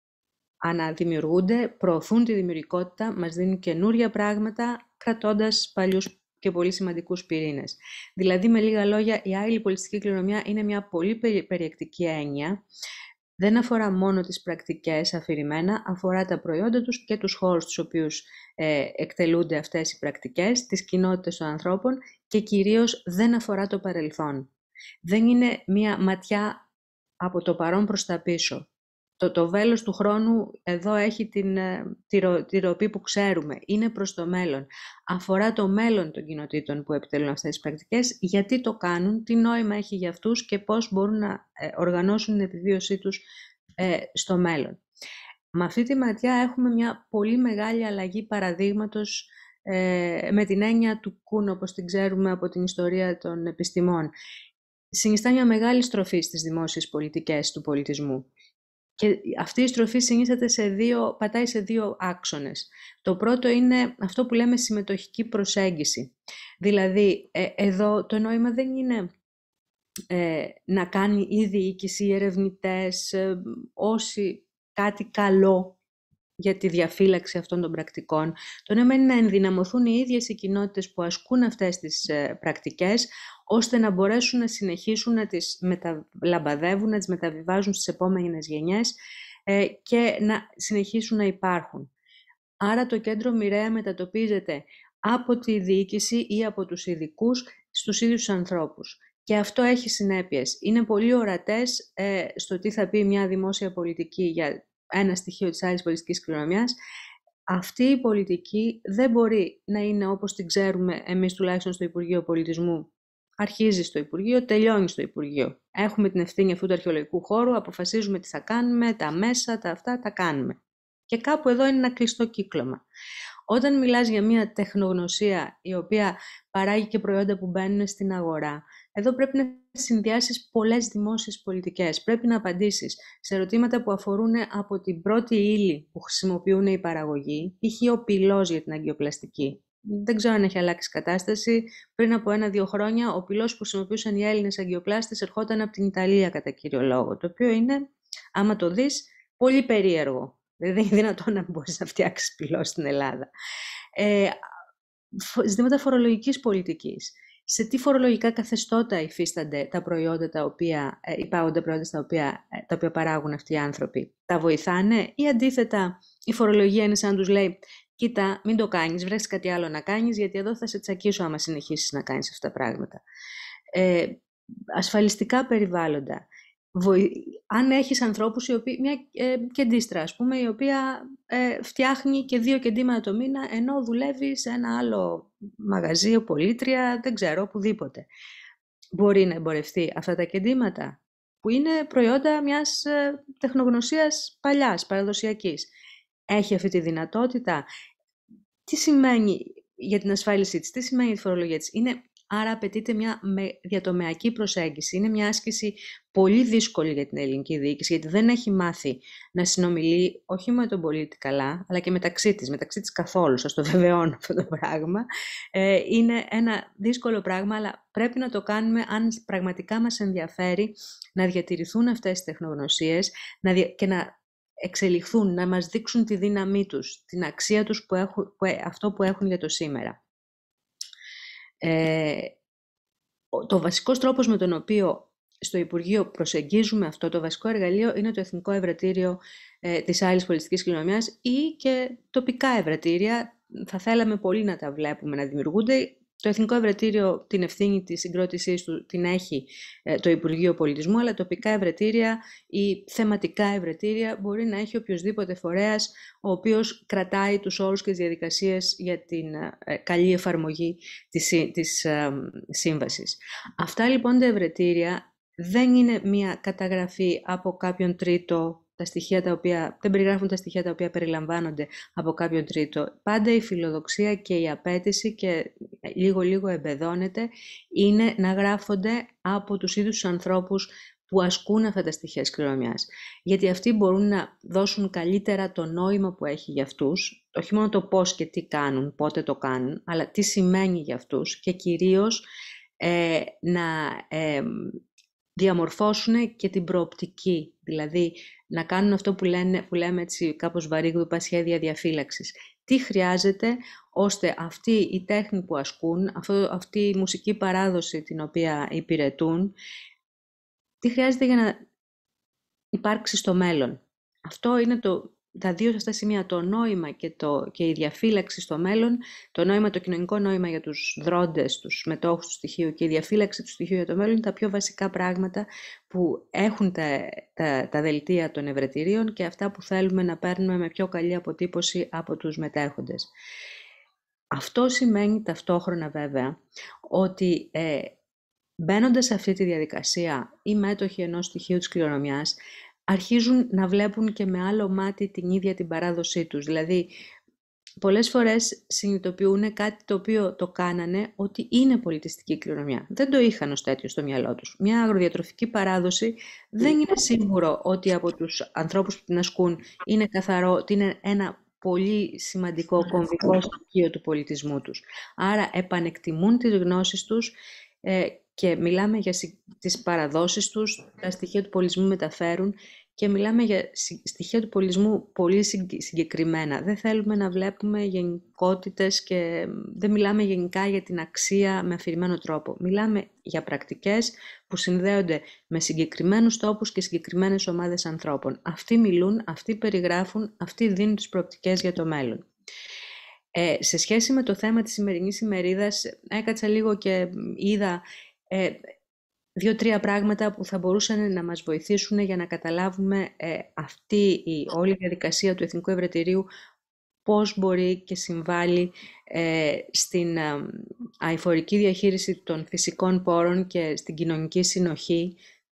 αναδημιουργούνται, προωθούν τη δημιουργικότητα, μας δίνουν καινούρια πράγματα, κρατώντας παλιούς και πολύ σημαντικούς πυρήνες. Δηλαδή, με λίγα λόγια, η άειλη πολιτιστική κληρονομιά είναι μια πολύ περιεκτική έννοια. Δεν αφορά μόνο τις πρακτικές αφηρημένα, αφορά τα προϊόντα τους και τους χώρους στους οποίους ε, εκτελούνται αυτές οι πρακτικές, τις κοινότητες των ανθρώπων και κυρίως δεν αφορά το παρελθόν. Δεν είναι μια ματιά από το παρόν προς τα πίσω. Το, το βέλος του χρόνου εδώ έχει την, τη, ρο, τη ροπή που ξέρουμε. Είναι προς το μέλλον. Αφορά το μέλλον των κοινοτήτων που επιτελούν αυτές τις πρακτικές, γιατί το κάνουν, τι νόημα έχει για αυτούς και πώς μπορούν να ε, οργανώσουν την επιβίωσή τους ε, στο μέλλον. Με αυτή τη ματιά έχουμε μια πολύ μεγάλη αλλαγή παραδείγματος ε, με την έννοια του Κουν, όπως την ξέρουμε από την ιστορία των επιστημών. Συνιστά μια μεγάλη στροφή στις δημόσιες πολιτικές του πολιτισμού. Και αυτή η στροφή συνίσταται σε δύο, πατάει σε δύο άξονες. Το πρώτο είναι αυτό που λέμε συμμετοχική προσέγγιση. Δηλαδή, ε, εδώ το νόημα δεν είναι ε, να κάνει η διοίκηση, οι ερευνητές, ε, όσοι κάτι καλό για τη διαφύλαξη αυτών των πρακτικών. Το νόημα είναι να ενδυναμωθούν οι ίδιες οι κοινότητες που ασκούν αυτές τις ε, πρακτικές, ώστε να μπορέσουν να συνεχίσουν να τις μεταλαμπαδεύουν, να τις μεταβιβάζουν στις επόμενες γενιές ε, και να συνεχίσουν να υπάρχουν. Άρα το κέντρο μοιραία μετατοπίζεται από τη διοίκηση ή από τους ειδικούς στους ίδιους τους ανθρώπους. Και αυτό έχει συνέπειες. Είναι πολύ ορατές ε, στο τι θα πει μια δημόσια πολιτική για ένα στοιχείο της άειλης πολιτιστικής κληρονομιάς. Αυτή η πολιτική δεν μπορεί να είναι όπως την ξέρουμε εμείς τουλάχιστον στο Υπουργείο Πολιτισμού. Αρχίζει στο Υπουργείο, τελειώνει στο Υπουργείο. Έχουμε την ευθύνη αυτού του αρχαιολογικού χώρου, αποφασίζουμε τι θα κάνουμε, τα μέσα, τα αυτά, τα κάνουμε. Και κάπου εδώ είναι ένα κλειστό κύκλωμα. Όταν μιλάς για μια τεχνογνωσία η οποία παράγει και προϊόντα που μπαίνουν στην αγορά, εδώ πρέπει να συνδυάσεις πολλές δημόσιες πολιτικές. Πρέπει να απαντήσεις σε ερωτήματα που αφορούν από την πρώτη ύλη που χρησιμοποιούν οι παραγωγοί, π.χ. ο πυλός για την αγκιοπλαστική. Δεν ξέρω αν έχει αλλάξει κατάσταση. Πριν από ένα-δύο χρόνια, ο πυλός που χρησιμοποιούσαν οι Έλληνες αγκιοπλάστες ερχόταν από την Ιταλία κατά κύριο λόγο. Το οποίο είναι, άμα το δεις, πολύ περίεργο. Δεν είναι δυνατόν να μπορείς να φτιάξεις πυλό στην Ελλάδα. Ε, ζητήματα φορολογικής πολιτικής. Σε τι φορολογικά καθεστώτα υφίστανται τα προϊόντα τα οποία, ε, υπάγονται προϊόντα στα οποία, ε, τα οποία παράγουν αυτοί οι άνθρωποι. Τα βοηθάνε ή αντίθετα η φορολογία είναι σαν να τους λέει «Κοίτα, μην το κάνεις, βρες κάτι άλλο να κάνεις, γιατί εδώ θα σε τσακίσω άμα συνεχίσεις να κάνεις αυτά τα πράγματα». Ε, ασφαλιστικά περιβάλλοντα. Βοη... Αν έχεις ανθρώπους, οι οποίοι, μια ε, κεντίστρα, ας πούμε, η οποία ε, φτιάχνει και δύο κεντήματα το μήνα, ενώ δουλεύει σε ένα άλλο μαγαζί, πολίτρια, δεν ξέρω, οπουδήποτε. Μπορεί να εμπορευτεί αυτά τα κεντήματα, που είναι προϊόντα μιας ε, τεχνογνωσίας παλιάς, παραδοσιακής. Έχει αυτή τη δυνατότητα. Τι σημαίνει για την ασφάλισή της, τι σημαίνει για τη φορολογία της. Είναι, άρα απαιτείται μια διατομεακή προσέγγιση. Είναι μια άσκηση πολύ δύσκολη για την ελληνική διοίκηση, γιατί δεν έχει μάθει να συνομιλεί όχι με τον πολίτη καλά, αλλά και μεταξύ της, μεταξύ της καθόλου, σας το βεβαιώνω αυτό το πράγμα. Ε, είναι ένα δύσκολο πράγμα, αλλά πρέπει να το κάνουμε αν πραγματικά μας ενδιαφέρει να διατηρηθούν αυτές τις τεχνογνωσίες να δια... και να εξελιχθούν, να μας δείξουν τη δύναμή τους, την αξία τους, που έχουν, που, αυτό που έχουν για το σήμερα. Ε, το βασικός τρόπος με τον οποίο στο Υπουργείο προσεγγίζουμε αυτό, το βασικό εργαλείο είναι το Εθνικό Ευρετήριο ε, της άειλης πολιτιστικής κληρονομιάς ή και τοπικά ευρετήρια. Θα θέλαμε πολύ να τα βλέπουμε να δημιουργούνται. Το Εθνικό Ευρετήριο, την ευθύνη της συγκρότησής του την έχει ε, το Υπουργείο Πολιτισμού, αλλά τοπικά ευρετήρια ή θεματικά ευρετήρια μπορεί να έχει οποιοσδήποτε φορέας ο οποίος κρατάει τους όρους και τις διαδικασίες για την ε, καλή εφαρμογή της, της ε, σύμβασης. Αυτά λοιπόν τα ευρετήρια δεν είναι μια καταγραφή από κάποιον τρίτο, τα στοιχεία τα οποία, δεν περιγράφουν τα στοιχεία τα οποία περιλαμβάνονται από κάποιον τρίτο. Πάντα η φιλοδοξία και η απέτηση, και λίγο-λίγο εμπεδώνεται, είναι να γράφονται από τους ίδιους τους ανθρώπους που ασκούν αυτά τα στοιχεία της κληρονομιάς. Γιατί αυτοί μπορούν να δώσουν καλύτερα το νόημα που έχει για αυτούς, όχι μόνο το πώς και τι κάνουν, πότε το κάνουν, αλλά τι σημαίνει για αυτούς, και κυρίως ε, να ε, διαμορφώσουν και την προοπτική, δηλαδή να κάνουν αυτό που, λένε, που λέμε έτσι κάπως βαρύγδουπα σχέδια διαφύλαξης. Τι χρειάζεται ώστε αυτή η τέχνη που ασκούν, αυτό, αυτή η μουσική παράδοση την οποία υπηρετούν, τι χρειάζεται για να υπάρξει στο μέλλον. Αυτό είναι το, τα δύο αυτά σημεία, το νόημα και, το, και η διαφύλαξη στο μέλλον, το νόημα, το κοινωνικό νόημα για τους δρόντες, τους μετόχους του στοιχείου, και η διαφύλαξη του στοιχείου για το μέλλον, είναι τα πιο βασικά πράγματα που έχουν τα, τα, τα δελτία των ευρετηρίων και αυτά που θέλουμε να παίρνουμε με πιο καλή αποτύπωση από τους μετέχοντες. Αυτό σημαίνει ταυτόχρονα βέβαια ότι ε, μπαίνοντας σε αυτή τη διαδικασία, οι μέτοχοι ενός στοιχείου της κληρονομιάς αρχίζουν να βλέπουν και με άλλο μάτι την ίδια την παράδοσή τους. Δηλαδή, πολλές φορές συνειδητοποιούν κάτι το οποίο το κάνανε ότι είναι πολιτιστική κληρονομιά. Δεν το είχαν ως τέτοιο στο μυαλό τους. Μια αγροδιατροφική παράδοση δεν είναι σίγουρο ότι από τους ανθρώπους που την ασκούν είναι καθαρό, ότι είναι ένα πολύ σημαντικό κομβικό στοιχείο του πολιτισμού τους. Άρα επανεκτιμούν τις γνώσεις τους ε, και μιλάμε για τις παραδόσεις τους, τα στοιχεία του πολιτισμού μεταφέρουν και μιλάμε για στοιχεία του πολιτισμού πολύ συγκεκριμένα. Δεν θέλουμε να βλέπουμε γενικότητες και δεν μιλάμε γενικά για την αξία με αφηρημένο τρόπο. Μιλάμε για πρακτικές που συνδέονται με συγκεκριμένους τόπους και συγκεκριμένες ομάδες ανθρώπων. Αυτοί μιλούν, αυτοί περιγράφουν, αυτοί δίνουν τις προοπτικές για το μέλλον. Ε, σε σχέση με το θέμα της σημερινής ημερίδας, έκατσα λίγο και είδα ε, δύο-τρία πράγματα που θα μπορούσαν να μας βοηθήσουν για να καταλάβουμε ε, αυτή η όλη διαδικασία του Εθνικού Ευρετηρίου πώς μπορεί και συμβάλλει ε, στην ε, αειφορική διαχείριση των φυσικών πόρων και στην κοινωνική συνοχή,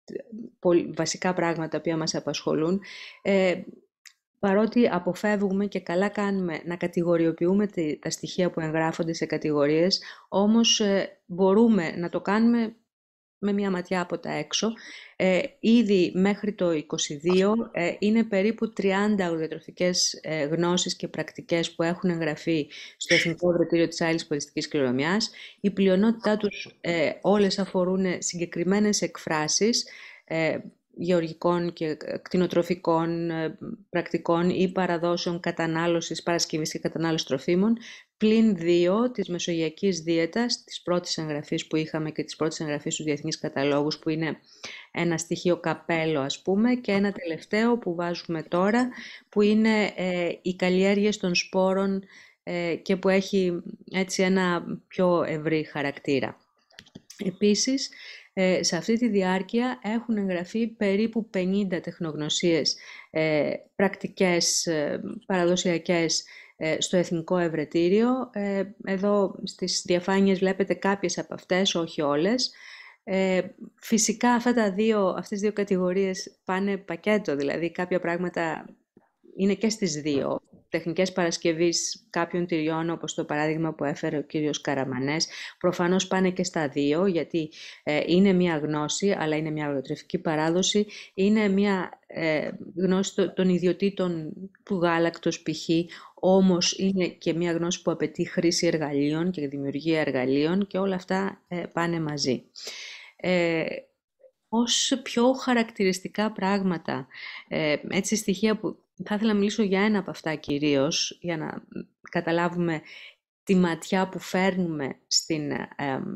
βασικά πράγματα που μας απασχολούν. Ε, Παρότι αποφεύγουμε και καλά κάνουμε να κατηγοριοποιούμε τα στοιχεία που εγγράφονται σε κατηγορίες, όμως ε, μπορούμε να το κάνουμε με μια ματιά από τα έξω. Ε, ήδη μέχρι το είκοσι δύο ε, είναι περίπου τριάντα αγροδιατροφικές ε, γνώσεις και πρακτικές που έχουν εγγραφεί στο Εθνικό Ευρετήριο της Άειλης Πολιτιστικής Κληρονομιάς. Η πλειονότητά τους ε, όλες αφορούν συγκεκριμένες εκφράσεις ε, γεωργικών και κτηνοτροφικών πρακτικών ή παραδόσεων κατανάλωσης, παρασκευής και κατανάλωσης τροφίμων, πλην δύο της μεσογειακής δίαιτας, της πρώτης εγγραφής που είχαμε και της πρώτης εγγραφής στους διεθνείς καταλόγους, που είναι ένα στοιχείο καπέλο ας πούμε, και ένα τελευταίο που βάζουμε τώρα, που είναι ε, οι καλλιέργειες των σπόρων ε, και που έχει έτσι ένα πιο ευρύ χαρακτήρα. Επίσης, Ε, σε αυτή τη διάρκεια έχουν εγγραφεί περίπου πενήντα τεχνογνωσίες, ε, πρακτικές, ε, παραδοσιακές ε, στο Εθνικό Ευρετήριο. Ε, εδώ στις διαφάνειες βλέπετε κάποιες από αυτές, όχι όλες. Ε, φυσικά αυτά τα δύο, αυτές τις δύο κατηγορίες πάνε πακέτο, δηλαδή κάποια πράγματα είναι και στις δύο. Τεχνικές παρασκευής κάποιων τυριών, όπως το παράδειγμα που έφερε ο κύριος Καραμανές, προφανώς πάνε και στα δύο, γιατί ε, είναι μια γνώση, αλλά είναι μια αγροτροφική παράδοση, είναι μια ε, γνώση των ιδιωτήτων του γάλακτος π.χ., όμως είναι και μια γνώση που απαιτεί χρήση εργαλείων και δημιουργία εργαλείων και όλα αυτά ε, πάνε μαζί. Ε, ως πιο χαρακτηριστικά πράγματα, ε, έτσι στοιχεία που θα ήθελα να μιλήσω για ένα από αυτά κυρίως, για να καταλάβουμε τη ματιά που φέρνουμε στην, ε,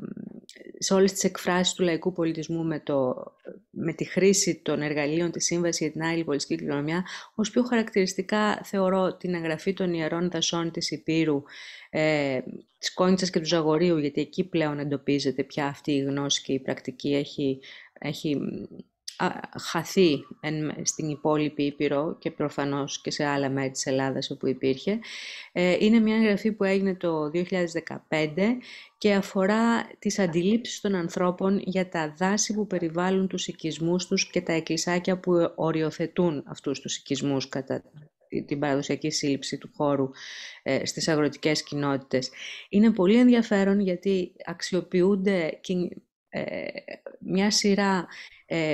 σε όλες τις εκφράσεις του λαϊκού πολιτισμού με, το, με τη χρήση των εργαλείων της Σύμβασης για την Άειλη Πολιτιστική Κληρονομιά. Ως πιο χαρακτηριστικά θεωρώ την εγγραφή των ιερών δασών της Υπήρου, ε, της Κόνιτσας και του Ζαγορείου, γιατί εκεί πλέον εντοπίζεται πια αυτή η γνώση και η πρακτική έχει, έχει χαθεί στην υπόλοιπη Ήπειρο και προφανώς και σε άλλα μέρη της Ελλάδας όπου υπήρχε. Είναι μια εγγραφή που έγινε το δύο χιλιάδες δεκαπέντε και αφορά τις αντιλήψεις των ανθρώπων για τα δάση που περιβάλλουν τους οικισμούς τους και τα εκκλησάκια που οριοθετούν αυτούς τους οικισμούς κατά την παραδοσιακή σύλληψη του χώρου ε, στις αγροτικές κοινότητες. Είναι πολύ ενδιαφέρον γιατί αξιοποιούνται ε, μια σειρά ε,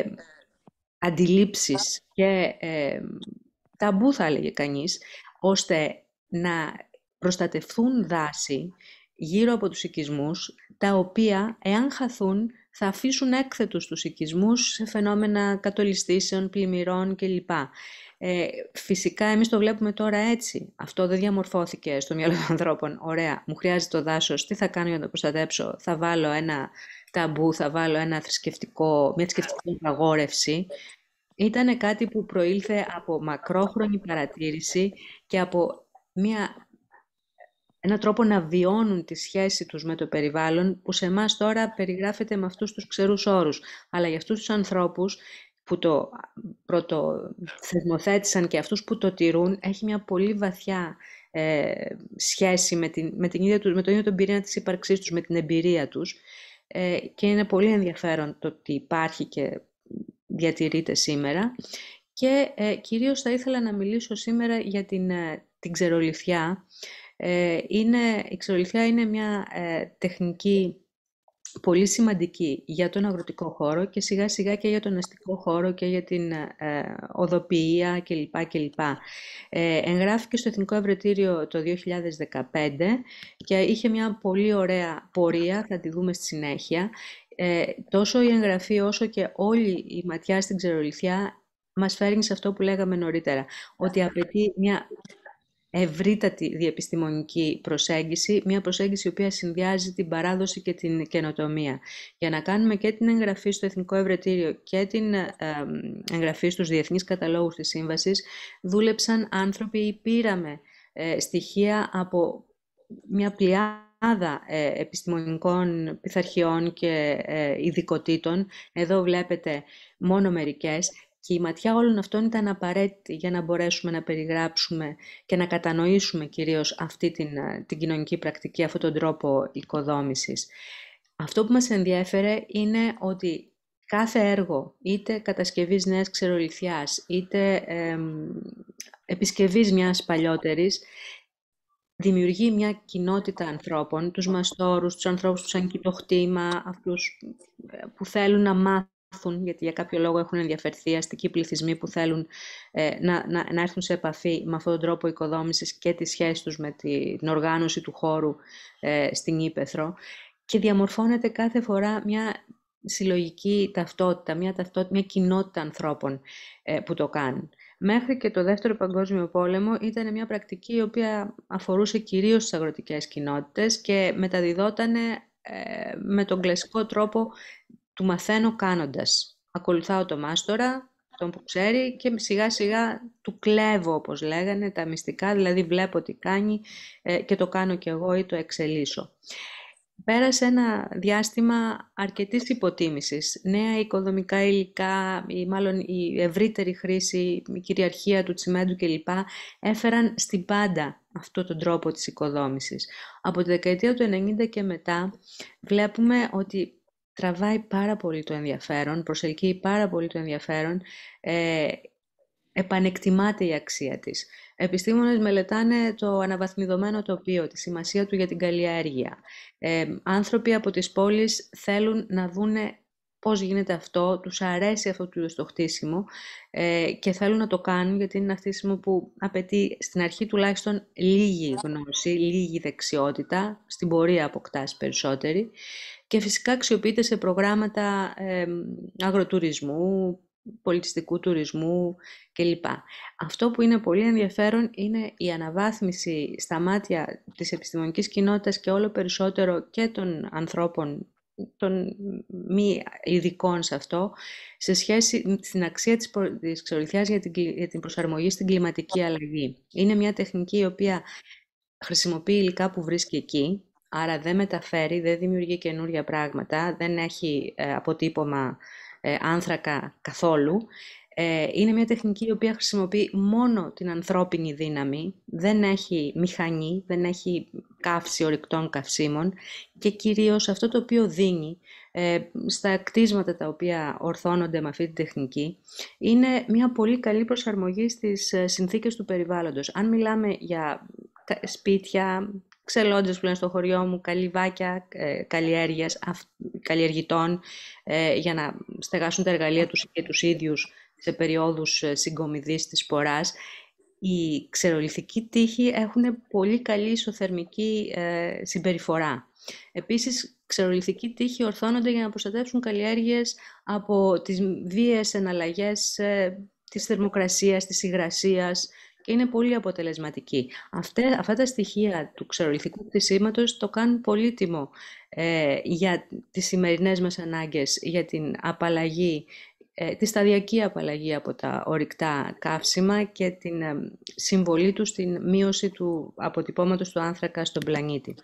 αντιλήψεις και ε, ταμπού, θα έλεγε κανείς, ώστε να προστατευθούν δάση γύρω από τους οικισμούς, τα οποία, εάν χαθούν, θα αφήσουν έκθετους τους οικισμούς σε φαινόμενα κατολιστήσεων, πλημμυρών κλπ. Ε, φυσικά εμείς το βλέπουμε τώρα έτσι. Αυτό δεν διαμορφώθηκε στο μυαλό των ανθρώπων. Ωραία, μου χρειάζεται το δάσος, τι θα κάνω για να το προστατέψω? Θα βάλω ένα ταμπού, θα βάλω ένα θρησκευτικό, μια θρησκευτική απαγόρευση. Ήταν κάτι που προήλθε από μακρόχρονη παρατήρηση και από μια, ένα τρόπο να βιώνουν τη σχέση τους με το περιβάλλον, που σε εμάς τώρα περιγράφεται με αυτούς τους ξερούς όρους. Αλλά για αυτούς τους ανθρώπους που το πρωτοθεσμοθέτησαν και αυτούς που το τηρούν, έχει μια πολύ βαθιά ε, σχέση με, την, με, την ίδια του, με τον ίδιο τον πυρήνα της ύπαρξής τους, με την εμπειρία τους, ε, και είναι πολύ ενδιαφέρον το ότι υπάρχει και διατηρείται σήμερα. Και ε, κυρίως θα ήθελα να μιλήσω σήμερα για την, ε, την ξερολιθιά. Ε, είναι, η ξερολιθιά είναι μια ε, τεχνική πολύ σημαντική για τον αγροτικό χώρο και σιγά σιγά και για τον αστικό χώρο και για την ε, οδοποιία κλπ. κλπ. Ε, εγγράφηκε στο Εθνικό Ευρετήριο το δύο χιλιάδες δεκαπέντε και είχε μια πολύ ωραία πορεία, θα τη δούμε στη συνέχεια. Ε, τόσο η εγγραφή όσο και όλη η ματιά στην ξερολιθιά μας φέρνει σε αυτό που λέγαμε νωρίτερα, ότι απαιτεί μια ευρύτατη διεπιστημονική προσέγγιση, μια προσέγγιση η οποία συνδυάζει την παράδοση και την καινοτομία. Για να κάνουμε και την εγγραφή στο Εθνικό Ευρετήριο και την ε, εγγραφή στους διεθνείς καταλόγους της Σύμβασης, δούλεψαν άνθρωποι ή πήραμε ε, στοιχεία από μια πλειάδα ε, επιστημονικών πειθαρχιών και ε, ειδικοτήτων. Εδώ βλέπετε μόνο μερικές. Και η ματιά όλων αυτών ήταν απαραίτητη για να μπορέσουμε να περιγράψουμε και να κατανοήσουμε κυρίως αυτή την, την κοινωνική πρακτική, αυτόν τον τρόπο οικοδόμησης. Αυτό που μας ενδιέφερε είναι ότι κάθε έργο, είτε κατασκευής νέας ξερολιθιάς, είτε ε, επισκευής μιας παλιότερης, δημιουργεί μια κοινότητα ανθρώπων, τους μαστόρους, τους ανθρώπους του σαν κοιτοχτήμα, αυτούς που θέλουν να μάθουν, γιατί για κάποιο λόγο έχουν ενδιαφερθεί, αστικοί πληθυσμοί που θέλουν ε, να, να, να έρθουν σε επαφή με αυτόν τον τρόπο οικοδόμησης και τη σχέση τους με την οργάνωση του χώρου ε, στην Ύπαιθρο, και διαμορφώνεται κάθε φορά μια συλλογική ταυτότητα, μια, ταυτότητα, μια κοινότητα ανθρώπων ε, που το κάνουν. Μέχρι και το Δεύτερο Παγκόσμιο Πόλεμο ήταν μια πρακτική η οποία αφορούσε κυρίως τις αγροτικές κοινότητες και μεταδιδότανε ε, με τον κλασικό τρόπο του μαθαίνω κάνοντας. Ακολουθάω το μάστορα, τον που ξέρει, και σιγά σιγά του κλέβω, όπως λέγανε, τα μυστικά, δηλαδή βλέπω τι κάνει ε, και το κάνω κι εγώ ή το εξελίσσω. Πέρασε ένα διάστημα αρκετής υποτίμησης. Νέα οικοδομικά υλικά, ή μάλλον η ευρύτερη χρήση, η κυριαρχία του τσιμέντου κλπ. Έφεραν στην πάντα αυτόν τον τρόπο της οικοδόμησης. Από τη δεκαετία του ενενήντα και μετά βλέπουμε ότι τραβάει πάρα πολύ το ενδιαφέρον, προσελκύει πάρα πολύ το ενδιαφέρον, ε, επανεκτιμάται η αξία της. Επιστήμονες μελετάνε το αναβαθμιδωμένο τοπίο, τη σημασία του για την καλλιέργεια. Ε, άνθρωποι από τις πόλεις θέλουν να δούνε πώς γίνεται αυτό, τους αρέσει αυτό το χτίσιμο ε, και θέλουν να το κάνουν, γιατί είναι ένα χτίσιμο που απαιτεί στην αρχή τουλάχιστον λίγη γνώση, λίγη δεξιότητα, στην πορεία αποκτάς περισσότερη, και φυσικά αξιοποιείται σε προγράμματα ε, αγροτουρισμού, πολιτιστικού τουρισμού κλπ. Αυτό που είναι πολύ ενδιαφέρον είναι η αναβάθμιση στα μάτια της επιστημονικής κοινότητας και όλο περισσότερο και των ανθρώπων, των μη ειδικών σε αυτό, σε σχέση στην αξία της, της ξερολιθιάς για την, για την προσαρμογή στην κλιματική αλλαγή. Είναι μια τεχνική η οποία χρησιμοποιεί υλικά που βρίσκει εκεί, άρα δεν μεταφέρει, δεν δημιουργεί καινούργια πράγματα, δεν έχει ε, αποτύπωμα ε, άνθρακα καθόλου. Ε, είναι μια τεχνική η οποία χρησιμοποιεί μόνο την ανθρώπινη δύναμη, δεν έχει μηχανή, δεν έχει καύση ορυκτών καυσίμων και κυρίως αυτό το οποίο δίνει ε, στα κτίσματα τα οποία ορθώνονται με αυτή τη τεχνική είναι μια πολύ καλή προσαρμογή στις συνθήκες του περιβάλλοντος. Αν μιλάμε για σπίτια, ξελόντες που λένε στο χωριό μου, καλυβάκια ε, καλλιέργειας, αυ, καλλιεργητών ε, για να στεγάσουν τα εργαλεία τους και τους ίδιους σε περιόδους συγκομιδής της σποράς, οι ξερολιθικοί τοίχοι έχουν πολύ καλή ισοθερμική ε, συμπεριφορά. Επίσης, ξερολιθικοί τοίχοι ορθώνονται για να προστατεύσουν καλλιέργειες από τις βίαιες εναλλαγές ε, της θερμοκρασίας, της υγρασίας και είναι πολύ αποτελεσματικοί. Αυτά, αυτά τα στοιχεία του ξερολιθικού κτισίματος το κάνουν πολύτιμο ε, για τις σημερινές μας ανάγκες, για την απαλλαγή, τη σταδιακή απαλλαγή από τα ορυκτά καύσιμα και την συμβολή του στην μείωση του αποτυπώματος του άνθρακα στον πλανήτη.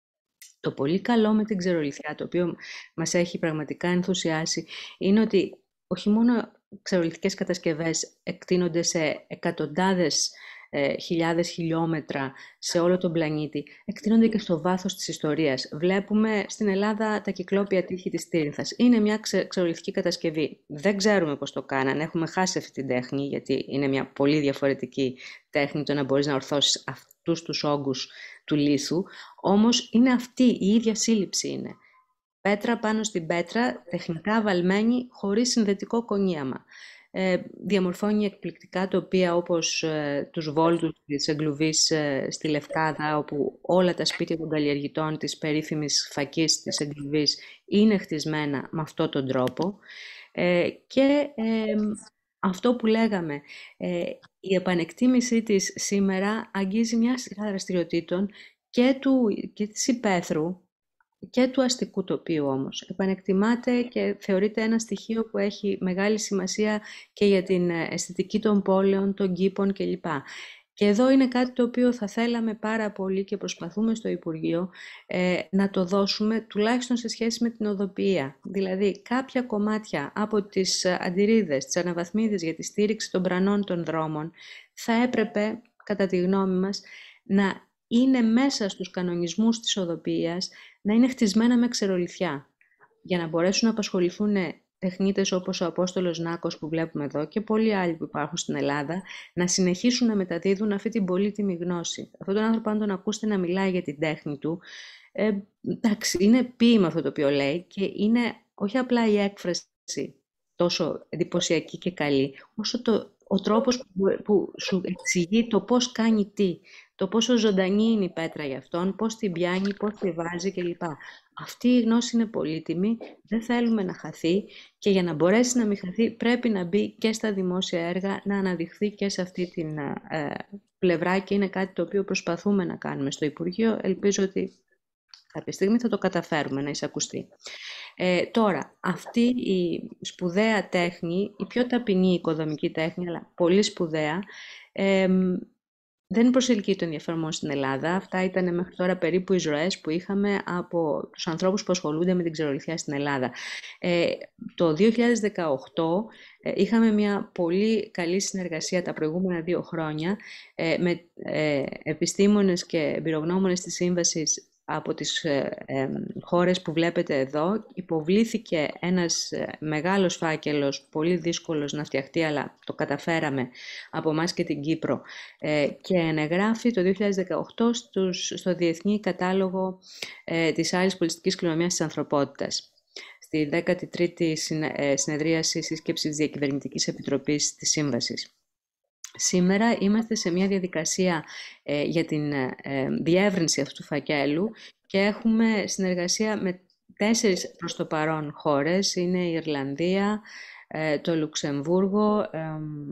Το πολύ καλό με την ξερολιθιά, το οποίο μας έχει πραγματικά ενθουσιάσει, είναι ότι όχι μόνο ξερολιθικές κατασκευές εκτείνονται σε εκατοντάδες ε, χιλιάδες χιλιόμετρα σε όλο τον πλανήτη, εκτείνονται και στο βάθος της ιστορίας. Βλέπουμε στην Ελλάδα τα κυκλόπια τείχη της Τύρινθας. Είναι μια ξε, ξερολιθική κατασκευή. Δεν ξέρουμε πώς το κάνανε, έχουμε χάσει αυτή την τέχνη, γιατί είναι μια πολύ διαφορετική τέχνη το να μπορείς να ορθώσεις αυτούς τους όγκους του λίθου. Όμως είναι αυτή η ίδια σύλληψη είναι. Πέτρα πάνω στην πέτρα, τεχνικά βαλμένη, χωρίς συνδετικό κονίαμα. Ε, διαμορφώνει εκπληκτικά τοπία όπως ε, τους βόλτους της Εγκλουβής ε, στη Λευκάδα, όπου όλα τα σπίτια των καλλιεργητών της περίφημης φακής της Εγκλουβής είναι χτισμένα με αυτόν τον τρόπο. Ε, και ε, αυτό που λέγαμε, ε, η επανεκτίμησή της σήμερα αγγίζει μια σειρά δραστηριοτήτων και, του, και της υπαίθρου, και του αστικού τοπίου όμως. Επανεκτιμάται και θεωρείται ένα στοιχείο που έχει μεγάλη σημασία και για την αισθητική των πόλεων, των κήπων κλπ. Και εδώ είναι κάτι το οποίο θα θέλαμε πάρα πολύ και προσπαθούμε στο Υπουργείο ε, να το δώσουμε τουλάχιστον σε σχέση με την οδοποιία. Δηλαδή κάποια κομμάτια από τις αντιρρίδες, τις αναβαθμίδες για τη στήριξη των πρανών των δρόμων θα έπρεπε, κατά τη γνώμη μας, να είναι μέσα στους κανονισμούς της οδοποιίας, να είναι χτισμένα με ξερολιθιά, για να μπορέσουν να απασχοληθούν τεχνίτες όπως ο Απόστολος Νάκος που βλέπουμε εδώ και πολλοί άλλοι που υπάρχουν στην Ελλάδα, να συνεχίσουν να μεταδίδουν αυτή την πολύτιμη γνώση. Αυτόν τον άνθρωπο, αν τον ακούσετε να μιλάει για την τέχνη του, ε, εντάξει, είναι ποίημα αυτό το οποίο λέει και είναι όχι απλά η έκφραση τόσο εντυπωσιακή και καλή, όσο το, ο τρόπος που, που σου εξηγεί το πώς κάνει τι, το πόσο ζωντανή είναι η πέτρα για αυτόν, πώς την πιάνει, πώς τη βάζει κλπ. Αυτή η γνώση είναι πολύτιμη, δεν θέλουμε να χαθεί και για να μπορέσει να μην χαθεί πρέπει να μπει και στα δημόσια έργα, να αναδειχθεί και σε αυτή την ε, πλευρά και είναι κάτι το οποίο προσπαθούμε να κάνουμε στο Υπουργείο. Ελπίζω ότι κάποια στιγμή θα το καταφέρουμε να εισακουστεί. Ε, τώρα, αυτή η σπουδαία τέχνη, η πιο ταπεινή οικοδομική τέχνη, αλλά πολύ σπουδαία, ε, δεν προσελκύει το ενδιαφέρον στην Ελλάδα. Αυτά ήταν μέχρι τώρα περίπου οι ροές που είχαμε από τους ανθρώπους που ασχολούνται με την ξερολιθιά στην Ελλάδα. Ε, το δύο χιλιάδες δεκαοκτώ ε, είχαμε μια πολύ καλή συνεργασία τα προηγούμενα δύο χρόνια ε, με ε, επιστήμονες και εμπειρογνώμονες της Σύμβασης από τις ε, ε, χώρες που βλέπετε εδώ. Υποβλήθηκε ένας ε, μεγάλος φάκελος, πολύ δύσκολος να φτιαχτεί, αλλά το καταφέραμε από εμάς και την Κύπρο, ε, και ενεγράφει το δύο χιλιάδες δεκαοκτώ στους, στο Διεθνή Κατάλογο ε, της Άλλης Πολιτιστικής Κληρονομιάς της Ανθρωπότητας, στη δέκατη τρίτη συνεδρίαση σύσκεψης Διακυβερνητικής Επιτροπής της Σύμβασης. Σήμερα είμαστε σε μια διαδικασία ε, για την ε, διεύρυνση αυτού του φακέλου και έχουμε συνεργασία με τέσσερις προς το παρόν χώρες. Είναι η Ιρλανδία, ε, το Λουξεμβούργο, ε,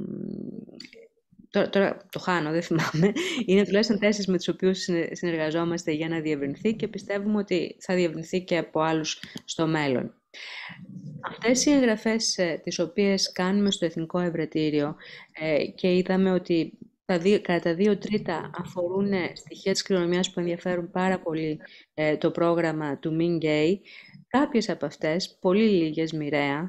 τώρα, τώρα το χάνω, δεν θυμάμαι. Είναι τουλάχιστον τέσσερις με τους οποίους συνεργαζόμαστε για να διευρυνθεί και πιστεύουμε ότι θα διευρυνθεί και από άλλους στο μέλλον. Αυτές οι εγγραφές ε, τις οποίες κάνουμε στο Εθνικό Ευρετήριο ε, και είδαμε ότι τα δύο, κατά τα δύο τρίτα αφορούν στοιχεία της κληρονομιάς που ενδιαφέρουν πάρα πολύ ε, το πρόγραμμα του Μινγκέι, κάποιες από αυτές, πολύ λίγες μοιραία,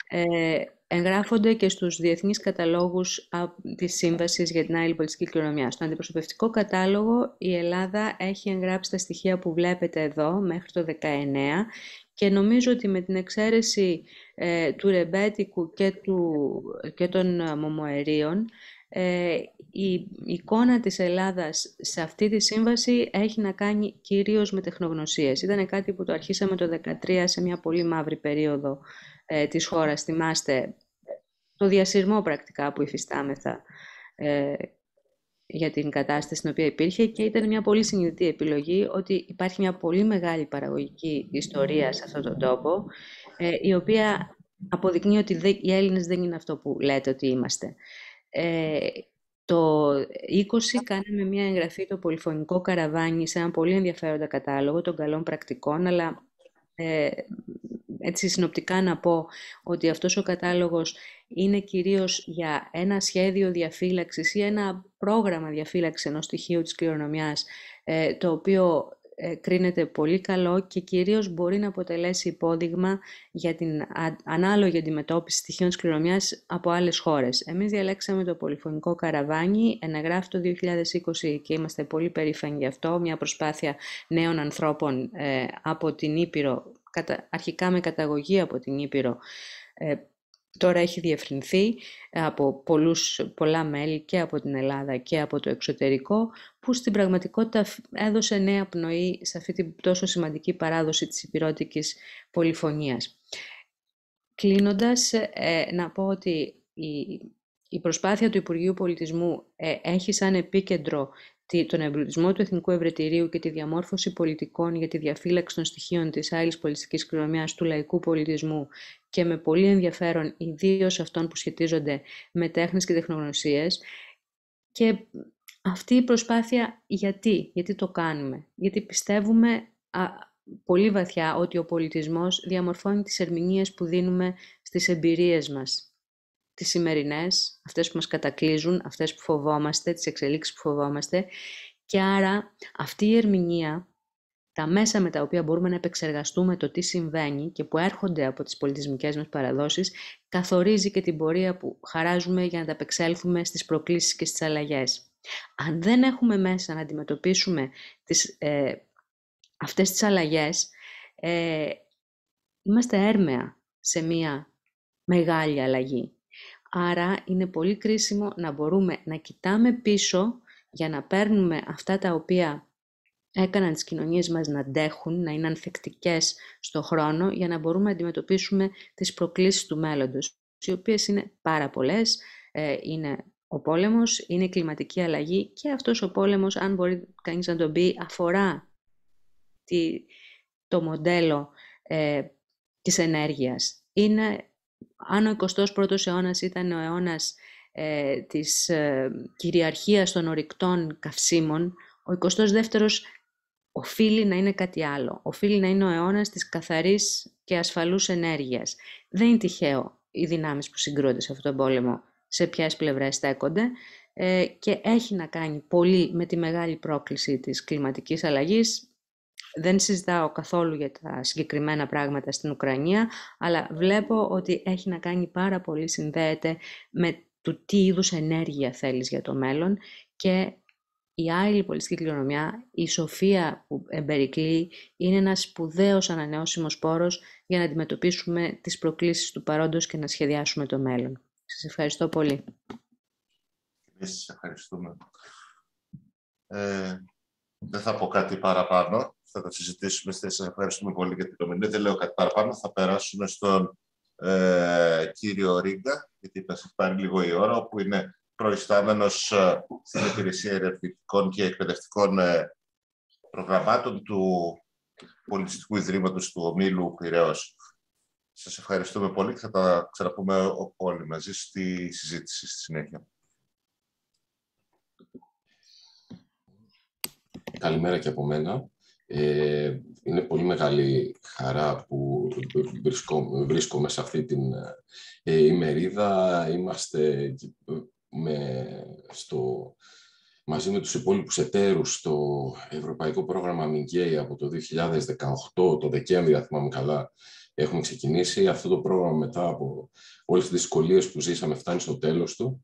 ε, εγγράφονται και στους διεθνείς καταλόγους της Σύμβασης για την Άειλη Πολιτιστική Κληρονομιά. Στον αντιπροσωπευτικό κατάλογο η Ελλάδα έχει εγγράψει τα στοιχεία που βλέπετε εδώ μέχρι το δεκαεννέα και νομίζω ότι με την εξαίρεση ε, του ρεμπέτικου και, του, και των μομοερίων, ε, η εικόνα της Ελλάδας σε αυτή τη σύμβαση έχει να κάνει κυρίως με τεχνογνωσίες. Ήταν κάτι που το αρχίσαμε το δύο χιλιάδες δεκατρία σε μια πολύ μαύρη περίοδο ε, της χώρας. Θυμάστε το διασυρμό πρακτικά που υφιστάμεθα ε, για την κατάσταση στην οποία υπήρχε, και ήταν μια πολύ συνειδητή επιλογή ότι υπάρχει μια πολύ μεγάλη παραγωγική ιστορία σε αυτόν τον τόπο, ε, η οποία αποδεικνύει ότι δε, οι Έλληνες δεν είναι αυτό που λέτε ότι είμαστε. Ε, το είκοσι κάναμε μια εγγραφή το πολυφωνικό καραβάνι σε ένα πολύ ενδιαφέροντα κατάλογο των καλών πρακτικών, αλλά ε, έτσι συνοπτικά να πω ότι αυτός ο κατάλογος είναι κυρίως για ένα σχέδιο διαφύλαξης ή ένα πρόγραμμα διαφύλαξης ενός στοιχείου της κληρονομιάς, ε, το οποίο ε, κρίνεται πολύ καλό και κυρίως μπορεί να αποτελέσει υπόδειγμα για την α, ανάλογη αντιμετώπιση στοιχείων της κληρονομιάς από άλλες χώρες. Εμείς διαλέξαμε το πολυφωνικό καραβάνι, ενεγράφει το δύο χιλιάδες είκοσι και είμαστε πολύ περήφανοι γι' αυτό, μια προσπάθεια νέων ανθρώπων ε, από την Ήπειρο, αρχικά με καταγωγή από την Ήπειρο, ε, τώρα έχει διευρυνθεί από πολλούς, πολλά μέλη και από την Ελλάδα και από το εξωτερικό, που στην πραγματικότητα έδωσε νέα πνοή σε αυτή την τόσο σημαντική παράδοση της ηπειρωτικής πολυφωνίας. Κλείνοντας, ε, να πω ότι η, η προσπάθεια του Υπουργείου Πολιτισμού ε, έχει σαν επίκεντρο τον εμπλουτισμό του Εθνικού Ευρετηρίου και τη διαμόρφωση πολιτικών για τη διαφύλαξη των στοιχείων της άειλης πολιτιστικής κληρονομιάς του λαϊκού πολιτισμού, και με πολύ ενδιαφέρον ιδίως αυτών που σχετίζονται με τέχνες και τεχνογνωσίες. Και αυτή η προσπάθεια γιατί, γιατί το κάνουμε? Γιατί πιστεύουμε α, πολύ βαθιά ότι ο πολιτισμός διαμορφώνει τις ερμηνείες που δίνουμε στις εμπειρίες μας, τις σημερινές, αυτές που μας κατακλείζουν, αυτές που φοβόμαστε, τις εξελίξεις που φοβόμαστε, και άρα αυτή η ερμηνεία, τα μέσα με τα οποία μπορούμε να επεξεργαστούμε το τι συμβαίνει και που έρχονται από τις πολιτισμικές μας παραδόσεις, καθορίζει και την πορεία που χαράζουμε για να τα απεξέλθουμε στις προκλήσεις και στις αλλαγές. Αν δεν έχουμε μέσα να αντιμετωπίσουμε τις, ε, αυτές τις αλλαγές, ε, είμαστε έρμεα σε μία μεγάλη αλλαγή. Άρα είναι πολύ κρίσιμο να μπορούμε να κοιτάμε πίσω για να παίρνουμε αυτά τα οποία έκαναν τις κοινωνίες μας να αντέχουν, να είναι ανθεκτικές στο χρόνο, για να μπορούμε να αντιμετωπίσουμε τις προκλήσεις του μέλλοντος, οι οποίες είναι πάρα πολλές. Ε, είναι ο πόλεμος, είναι η κλιματική αλλαγή, και αυτός ο πόλεμος, αν μπορεί κανείς να τον πει, αφορά τη, το μοντέλο ε, της ενέργειας. Είναι, αν ο εικοστός πρώτος αιώνας ήταν ο αιώνας ε, της ε, κυριαρχίας των ορυκτών καυσίμων, ο εικοστός δεύτερος οφείλει να είναι κάτι άλλο. Οφείλει να είναι ο αιώνας της καθαρής και ασφαλούς ενέργειας. Δεν είναι τυχαίο οι δυνάμεις που συγκρούνται σε αυτόν τον πόλεμο, σε ποιες πλευρές στέκονται, ε, και έχει να κάνει πολύ με τη μεγάλη πρόκληση της κλιματικής αλλαγής. Δεν συζητάω καθόλου για τα συγκεκριμένα πράγματα στην Ουκρανία, αλλά βλέπω ότι έχει να κάνει πάρα πολύ, συνδέεται με το τι είδους ενέργεια θέλεις για το μέλλον, και η άειλη πολιτιστική κληρονομιά, η σοφία που εμπερικλεί, είναι ένας σπουδαίος ανανεώσιμος πόρος για να αντιμετωπίσουμε τις προκλήσεις του παρόντος και να σχεδιάσουμε το μέλλον. Σας ευχαριστώ πολύ. Εμείς σας ευχαριστούμε. Ε, δεν θα πω κάτι παραπάνω. Θα τα συζητήσουμε. Σας ευχαριστούμε πολύ για την ομιλία. Δεν λέω κάτι παραπάνω. Θα περάσουμε στον ε, κύριο Ρίγκα, γιατί θα σας πάρει λίγο η ώρα, όπου είναι προϊστάμενος ε, στην υπηρεσία ερευνητικών και εκπαιδευτικών ε, προγραμμάτων του Πολιτιστικού Ιδρύματος του Ομίλου Πειραιώς. Σας ευχαριστούμε πολύ και θα τα ξαναπούμε όλοι μαζί στη συζήτηση στη συνέχεια. Καλημέρα και από μένα. Ε, είναι πολύ μεγάλη χαρά που βρίσκω, βρίσκομαι σε αυτή την ε, ημερίδα. Είμαστε με, στο, μαζί με τους υπόλοιπους εταίρους στο Ευρωπαϊκό Πρόγραμμα Μιγκέι από το δύο χιλιάδες δεκαοκτώ, το Δεκέμβρη, αν θυμάμαι καλά, έχουμε ξεκινήσει. Αυτό το πρόγραμμα, μετά από όλες τις δυσκολίες που ζήσαμε, φτάνει στο τέλος του.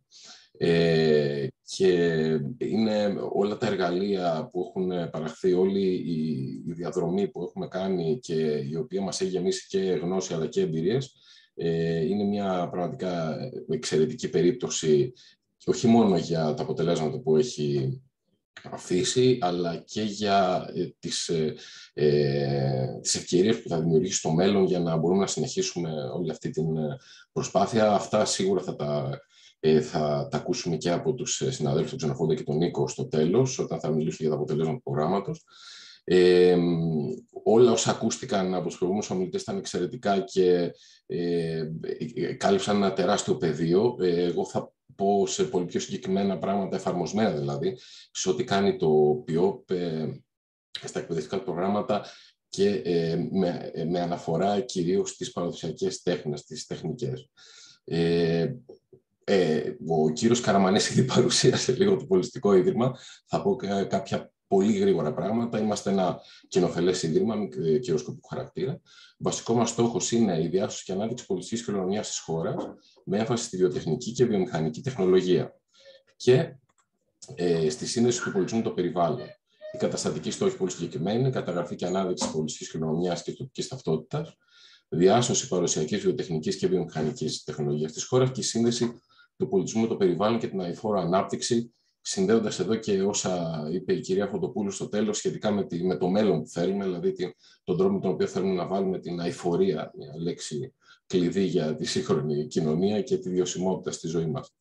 Ε, και είναι όλα τα εργαλεία που έχουν παραχθεί, όλη η, η διαδρομή που έχουμε κάνει και η οποία μας έχει γεμίσει και γνώση αλλά και εμπειρίες, ε, είναι μια πραγματικά εξαιρετική περίπτωση, όχι μόνο για τα αποτελέσματα που έχει αφήσει, αλλά και για ε, τις, ε, ε, τις ευκαιρίες που θα δημιουργήσει στο μέλλον για να μπορούμε να συνεχίσουμε όλη αυτή την προσπάθεια. Αυτά σίγουρα θα τα Ε, θα τα ακούσουμε και από τους συναδέλφους του Ξενοφόντα και τον Νίκο στο τέλος, όταν θα μιλήσω για τα αποτελέσματα του προγράμματος. Ε, όλα όσα ακούστηκαν από τους προηγούμενους ομιλητές ήταν εξαιρετικά και ε, κάλυψαν ένα τεράστιο πεδίο. Ε, εγώ θα πω σε πολύ πιο συγκεκριμένα πράγματα, εφαρμοσμένα δηλαδή, σε ό,τι κάνει το ΠΙΟΠ ε, στα εκπαιδευτικά του προγράμματα και ε, με, με αναφορά κυρίως στις παραδοσιακές τέχνες, τις τεχνικές. Ε, Ε, ο κύριος Καραμανής ήδη παρουσίασε λίγο το Πολιτιστικό Ίδρυμα. Θα πω κάποια πολύ γρήγορα πράγματα. Είμαστε ένα κοινοφελές ίδρυμα, κυροσκοπικού χαρακτήρα. Βασικό μας στόχος είναι η διάσωση και ανάπτυξη πολιτιστικής κληρονομιάς της χώρας, με έμφαση στη βιοτεχνική και βιομηχανική τεχνολογία και ε, στη σύνδεση του πολιτισμού με το περιβάλλον. Η καταστατική στόχη πολύ συγκεκριμένη, καταγραφή και ανάδειξη πολιτιστικής κληρονομιάς και τοπικής ταυτότητας, διάσωση παραδοσιακής βιοτεχνικής και βιομηχανικής τεχνολογίας της χώρας και η σύνδεση του πολιτισμού με το περιβάλλον και την αειφόρο ανάπτυξη, συνδέοντας εδώ και όσα είπε η κυρία Φωτοπούλου στο τέλος σχετικά με, τη, με το μέλλον που θέλουμε, δηλαδή την, τον τρόπο με τον οποίο θέλουμε να βάλουμε την αειφορία, μια λέξη κλειδί για τη σύγχρονη κοινωνία και τη βιωσιμότητα στη ζωή μας.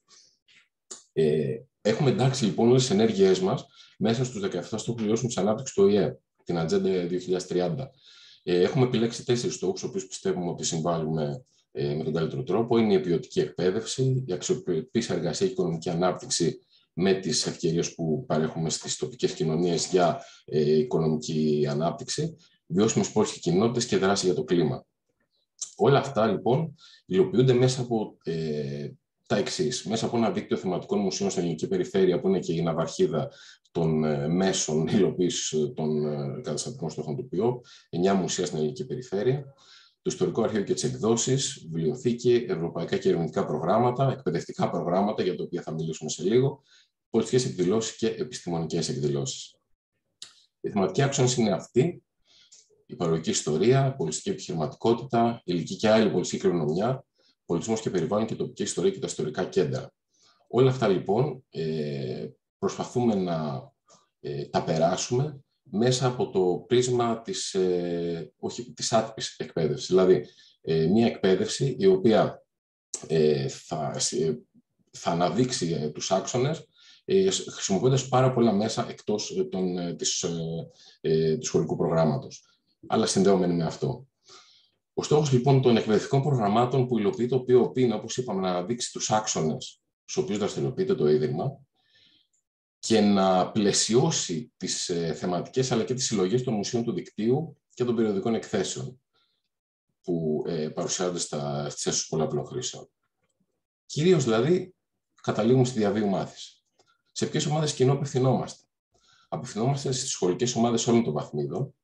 Ε, έχουμε εντάξει λοιπόν όλες τις ενέργειές μας μέσα στους δεκαεπτά στόχους βιώσιμης ανάπτυξης του Ο I Ε, την Ατζέντα δύο χιλιάδες τριάντα. Ε, έχουμε επιλέξει τέσσερις στόχους, στους οποίους πιστεύουμε ότι συμβάλλουμε ε, με τον καλύτερο τρόπο. Είναι η ποιοτική εκπαίδευση, η αξιοπρεπής εργασία και οικονομική ανάπτυξη με τις ευκαιρίες που παρέχουμε στις τοπικές κοινωνίες για ε, οικονομική ανάπτυξη, βιώσιμες πόλεις και κοινότητες και δράση για το κλίμα. Όλα αυτά λοιπόν υλοποιούνται μέσα από ε, τα εξής. Μέσα από ένα δίκτυο θεματικών μουσείων στην ελληνική περιφέρεια, που είναι και η ναυαρχίδα των ε, μέσων υλοποίησης των ε, καταστατικών στόχων του ΠΙΟΠ, εννιά μουσεία στην ελληνική περιφέρεια, το Ιστορικό Αρχείο και τις εκδόσεις, βιβλιοθήκη, ευρωπαϊκά και ερευνητικά προγράμματα, εκπαιδευτικά προγράμματα, για τα οποία θα μιλήσουμε σε λίγο, πολιτικές εκδηλώσεις και επιστημονικές εκδηλώσεις. Οι θεματικοί άξονες είναι αυτοί: η παραγωγική ιστορία, πολιτιστική επιχειρηματικότητα, ηλική και άλλη πολιτιστική κληρονομιά, πολιτισμός και περιβάλλον και τοπική ιστορία και τα ιστορικά κέντρα. Όλα αυτά λοιπόν ε, προσπαθούμε να ε, τα περάσουμε μέσα από το πρίσμα της, ε, όχι, της άτυπης εκπαίδευσης. Δηλαδή, ε, μια εκπαίδευση η οποία ε, θα, ε, θα αναδείξει ε, τους άξονες ε, χρησιμοποιώντας πάρα πολλά μέσα εκτός ε, των, ε, της, ε, ε, του σχολικού προγράμματος, αλλά συνδεόμενοι με αυτό. Ο στόχος λοιπόν των εκπαιδευτικών προγραμμάτων που υλοποιεί το ΠΙΟΠ είναι, όπως είπαμε, να αναδείξει τους άξονες στους οποίους δραστηριοποιείται το Ίδρυμα και να πλαισιώσει τις ε, θεματικές αλλά και τις συλλογές των μουσείων του δικτύου και των περιοδικών εκθέσεων που ε, παρουσιάζονται στα, στις αίθουσες πολλαπλών χρήσεων. Κυρίως δηλαδή καταλήγουμε στη διαβίου μάθηση. Σε ποιες ομάδες κοινό απευθυνόμαστε? Απευθυνόμαστε στις σχολικές ομάδες όλων των βαθμίδων,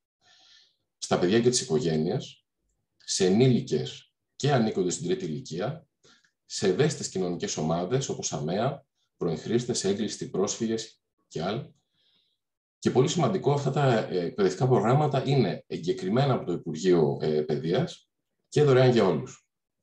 στα παιδιά και τις οικογένειες, σε ενήλικες και ανήκοντες στην τρίτη ηλικία, σε ευαίσθητες κοινωνικές ομάδες όπως ΑΜΕΑ, πρώην-χρήστες, έγκλειστοι, πρόσφυγες και άλλοι. Και πολύ σημαντικό, αυτά τα εκπαιδευτικά προγράμματα είναι εγκεκριμένα από το Υπουργείο Παιδείας και δωρεάν για όλους.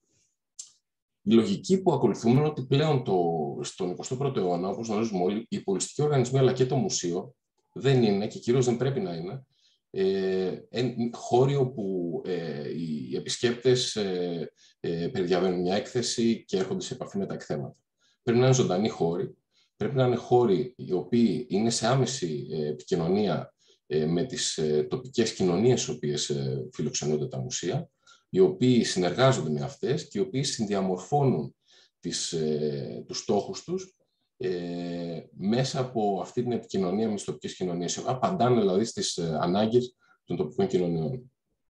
Η λογική που ακολουθούμε είναι ότι πλέον το, στον εικοστό πρώτο αιώνα, όπως γνωρίζουμε όλοι, οι πολιτιστικοί οργανισμοί αλλά και το μουσείο δεν είναι και κυρίως δεν πρέπει να είναι ε, χώροι όπου ε, οι επισκέπτες ε, ε, περιδιαβαίνουν μια έκθεση και έρχονται σε επαφή με τα εκθέματα. Πρέπει να είναι ζωντανοί χώροι, πρέπει να είναι χώροι οι οποίοι είναι σε άμεση ε, επικοινωνία ε, με τις ε, τοπικές κοινωνίες στις οποίες ε, φιλοξενούνται τα μουσεία, οι οποίοι συνεργάζονται με αυτές και οι οποίοι συνδιαμορφώνουν τις, ε, τους στόχους τους ε, μέσα από αυτή την επικοινωνία με τις τοπικές κοινωνίες. Απαντάνε δηλαδή στις ε, ανάγκες των τοπικών κοινωνιών.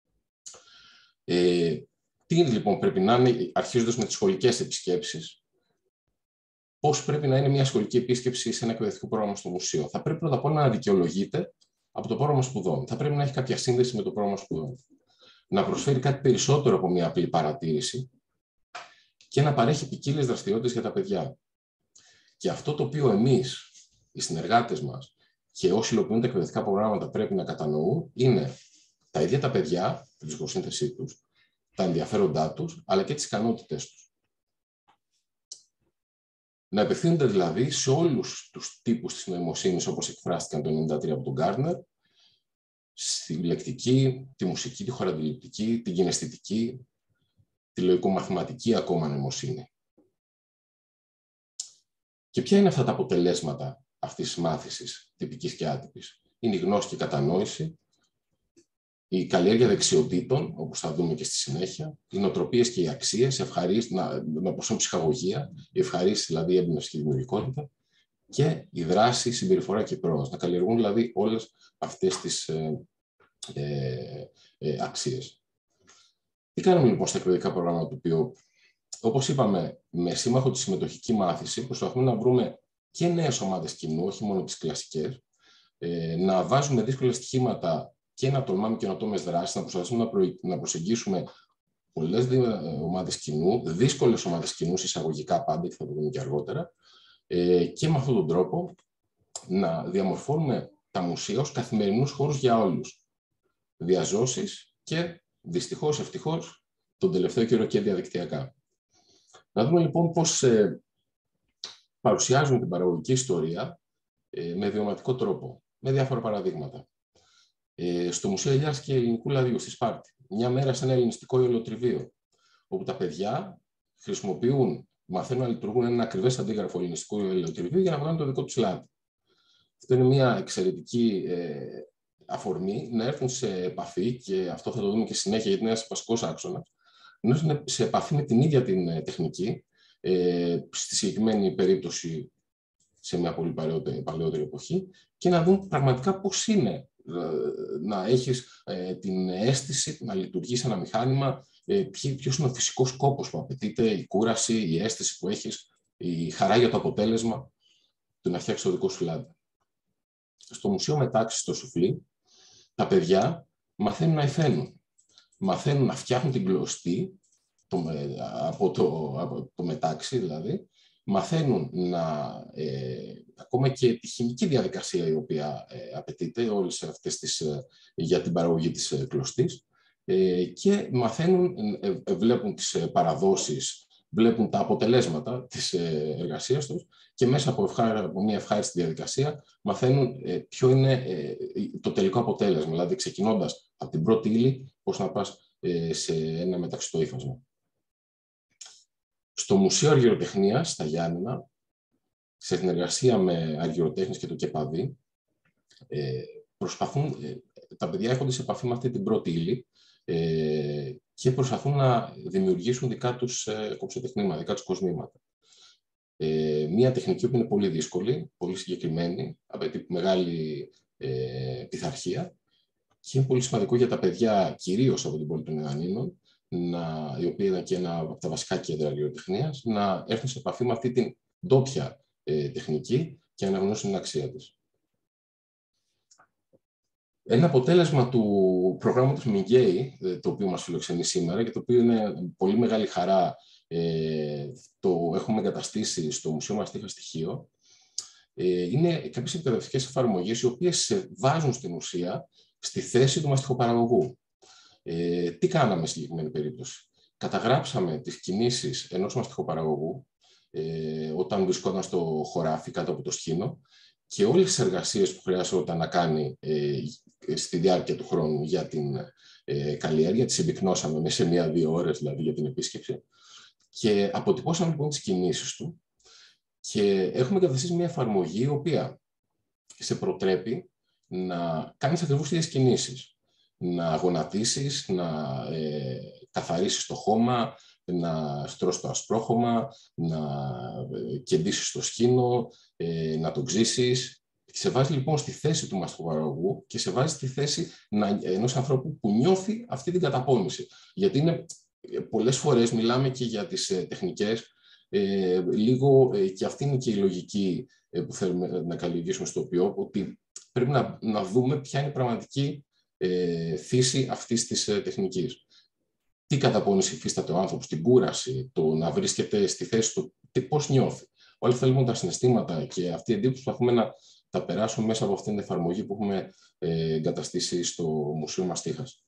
Ε, τι λοιπόν πρέπει να είναι, αρχίζοντας με τις σχολικές επισκέψεις, πώς πρέπει να είναι μια σχολική επίσκεψη σε ένα εκπαιδευτικό πρόγραμμα στο μουσείο? Θα πρέπει πρώτα απ' όλα να δικαιολογείται από το πρόγραμμα σπουδών. Θα πρέπει να έχει κάποια σύνδεση με το πρόγραμμα σπουδών. να προσφέρει κάτι περισσότερο από μια απλή παρατήρηση και να παρέχει ποικίλες δραστηριότητες για τα παιδιά. Και αυτό το οποίο εμείς, οι συνεργάτες μας και όσοι υλοποιούν τα εκπαιδευτικά προγράμματα πρέπει να κατανοούν είναι τα ίδια τα παιδιά, την ψυχοσύνθεσή τους, τα ενδιαφέροντά τους, αλλά και τις ικανότητες τους. Να απευθύνονται δηλαδή σε όλους τους τύπους της νοημοσύνης, όπως εκφράστηκαν το ενενήντα τρία από τον Γκάρνερ, στη λεκτική, τη μουσική, τη χωραντιληπτική, την κιναισθητική, τη λογικομαθηματική ακόμα νοημοσύνη. Και ποια είναι αυτά τα αποτελέσματα αυτής της μάθησης, τυπικής και άτυπης? Είναι η γνώση και η κατανόηση, η καλλιέργεια δεξιοτήτων, όπως θα δούμε και στη συνέχεια, οι νοοτροπίες και οι αξίες, να, να προσφέρουν ψυχαγωγία, η ευχαρίστηση, δηλαδή η έμπνευση και η δημιουργικότητα, και η δράση, η συμπεριφορά και η πρόοδος. Να καλλιεργούν δηλαδή όλες αυτές τις ε, ε, ε, αξίες. Τι κάνουμε λοιπόν στα εκπαιδευτικά προγράμματα του οποίου, όπως είπαμε, με σύμμαχο τη συμμετοχική μάθηση, προσπαθούμε να βρούμε και νέες ομάδες κοινού, όχι μόνο τις κλασικές, ε, να βάζουμε δύσκολα στοιχήματα και να τολμάμε καινοτόμες δράσεις, να προσπαθούμε να, προ... να προσεγγίσουμε πολλές ομάδες κοινού, δύσκολες ομάδες κοινού, εισαγωγικά πάντα, και θα το δούμε και αργότερα, ε, και με αυτόν τον τρόπο να διαμορφώνουμε τα μουσεία ως καθημερινούς χώρους για όλους. Διαζώσεις και δυστυχώς, ευτυχώς, τον τελευταίο καιρό και διαδικτυακά. Να δούμε λοιπόν πώς ε, παρουσιάζουν την παραγωγική ιστορία ε, με βιωματικό τρόπο, με διάφορα παραδείγματα. Ε, στο Μουσείο Ελιάς και Ελληνικού Λαδιού στη Σπάρτη, μια μέρα σε ένα ελληνιστικό ιολοτριβείο, όπου τα παιδιά χρησιμοποιούν, μαθαίνουν να λειτουργούν ένα ακριβές αντίγραφο ελληνιστικού ιολοτριβείου για να βγάλουν το δικό τους λάδι. Αυτό είναι μια εξαιρετική ε, αφορμή να έρθουν σε επαφή, και αυτό θα το δούμε και συνέχεια γιατί είναι ένας βασικός άξονας, να έρθουν σε επαφή με την ίδια την τεχνική, ε, στη συγκεκριμένη περίπτωση σε μια πολύ παλαιότερη, παλαιότερη εποχή, και να δουν πραγματικά πώς είναι να έχεις ε, την αίσθηση να λειτουργείς ένα μηχάνημα, ε, ποιος είναι ο φυσικός σκόπος που απαιτείται, η κούραση, η αίσθηση που έχεις, η χαρά για το αποτέλεσμα του να φτιάξεις το δικό σου λάδι. Στο Μουσείο Μετάξης, στο Σουφλί, τα παιδιά μαθαίνουν να υφαίνουν. Μαθαίνουν να φτιάχνουν την κλωστή, το, από, το, από το μετάξι δηλαδή, μαθαίνουν να, ε, ακόμα και τη χημική διαδικασία η οποία ε, απαιτείται όλες αυτές τις, ε, για την παραγωγή της ε, κλωστής, ε, και μαθαίνουν, ε, ε, βλέπουν τις ε, παραδόσεις, βλέπουν τα αποτελέσματα της ε, εργασίας τους, και μέσα από, ευχά, από μια ευχάριστη διαδικασία μαθαίνουν ε, ποιο είναι ε, το τελικό αποτέλεσμα, δηλαδή ξεκινώντας από την πρώτη ύλη, πώς να πας ε, σε ένα μεταξυτό ύφασμα. Στο Μουσείο Αργυροτεχνίας, στα Γιάννενα, σε συνεργασία με αργυροτέχνες και το ΚΕΠΑΔΗ, ε, προσπαθούν, ε, τα παιδιά έρχονται σε επαφή με αυτή την πρώτη ύλη ε, και προσπαθούν να δημιουργήσουν δικά τους ε, κομψοτεχνήματα, δικά τους κοσμήματα. Ε, μία τεχνική που είναι πολύ δύσκολη, πολύ συγκεκριμένη, απαιτεί μεγάλη ε, πειθαρχία, και είναι πολύ σημαντικό για τα παιδιά, κυρίως από την πόλη των Ιωαννίνων, να, η οποία είναι και ένα από τα βασικά κέντρα αργυροτεχνίας, να έρθουν σε επαφή με αυτή την ντόπια ε, τεχνική και να αναγνώσουν την αξία της. Ένα αποτέλεσμα του προγράμματος Μιγκέι, το οποίο μας φιλοξενεί σήμερα και το οποίο είναι πολύ μεγάλη χαρά, ε, το έχουμε εγκαταστήσει στο Μουσείο Μαστίχα Στοιχείο, ε, είναι κάποιες εκπαιδευτικές εφαρμογές οι οποίες βάζουν στην ουσία στη θέση του μαστιχοπαραγωγού. Ε, τι κάναμε στη συγκεκριμένη περίπτωση? Καταγράψαμε τις κινήσεις ενός μαστιχοπαραγωγού ε, όταν βρισκόταν στο χωράφι κάτω από το σχήνο, και όλες τις εργασίες που χρειάζονταν να κάνει ε, στη διάρκεια του χρόνου για την ε, καλλιέργεια, τις συμπυκνώσαμε μέσα σε μία-δύο ώρες δηλαδή για την επίσκεψη, και αποτυπώσαμε λοιπόν τις κινήσεις του, και έχουμε καταστήσει μια εφαρμογή η οποία σε προτρέπει να κάνεις ακριβώς τις κινήσεις. Να γονατίσεις, να ε, καθαρίσεις το χώμα, να στρώσεις το ασπρόχωμα, να ε, κεντήσεις το σχήνο, ε, να το ξύσεις. Σε βάζει λοιπόν στη θέση του μαστιχοπαραγωγού και σε βάζει στη θέση να, ενός ανθρώπου που νιώθει αυτή την καταπώνηση. Γιατί είναι, πολλές φορές μιλάμε και για τις ε, τεχνικές, ε, λίγο ε, και αυτή είναι και η λογική ε, που θέλουμε να καλλιεργήσουμε στο οποίο, ότι πρέπει να, να δούμε ποια είναι η πραγματική ε, θύση αυτής της ε, τεχνικής. Τι καταπώνηση υφίσταται ο άνθρωπος, την κούραση, το να βρίσκεται στη θέση του, πώς νιώθει. Όλοι θέλουμε τα συναισθήματα και αυτή η εντύπωση προσπαθούμε να τα περάσουμε μέσα από αυτήν την εφαρμογή που έχουμε ε, εγκαταστήσει στο Μουσείο Μαστίχας.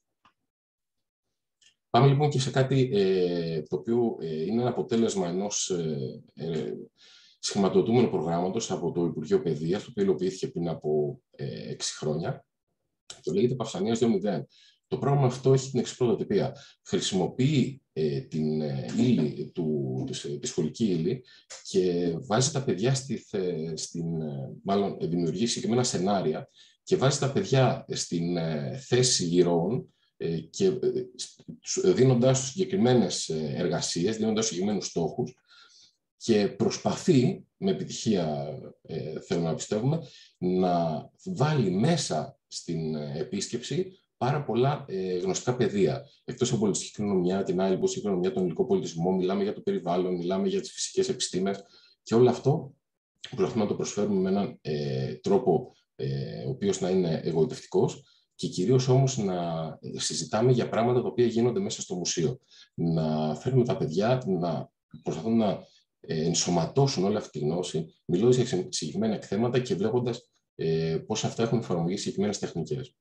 Πάμε λοιπόν και σε κάτι ε, το οποίο ε, είναι ένα αποτέλεσμα ενός ε, ε, σχηματοδοτούμενου προγράμματος από το Υπουργείο Παιδείας, το οποίο υλοποιήθηκε πριν από ε, έξι χρόνια. Το λέγεται Παυσανίας δύο μηδέν. Το πρόγραμμα αυτό έχει την εξής πρωτοτυπία. Χρησιμοποιεί ε, την ε, ύλη, του, της, τη σχολική ύλη και βάζει τα παιδιά στη, στην, μάλλον δημιουργεί συγκεκριμένα σενάρια και βάζει τα παιδιά στην ε, θέση ηρώων ε, και ε, δίνοντάς τους συγκεκριμένες εργασίες, δίνοντάς τους συγκεκριμένους στόχους και προσπαθεί, με επιτυχία ε, θέλουμε να πιστεύουμε, να βάλει μέσα στην επίσκεψη πάρα πολλά ε, γνωστικά πεδία. Εκτός από πολιτιστική κληρονομιά, την άλλη πολιτιστική κληρονομιά, τον υλικό πολιτισμό, μιλάμε για το περιβάλλον, μιλάμε για τις φυσικές επιστήμες και όλο αυτό προσπαθούμε να το προσφέρουμε με έναν ε, τρόπο ε, ο οποίος να είναι εγωιτευτικός και κυρίως όμως να συζητάμε για πράγματα τα οποία γίνονται μέσα στο μουσείο. Να φέρνουμε τα παιδιά να προσπαθούν να ε, ενσωματώσουν όλη αυτή τη γνώση, μιλώντας για συγκεκριμένα εκθέματα και βλέποντας ε, πώς αυτά έχουν εφαρμογεί συγκεκριμένες τεχνικές.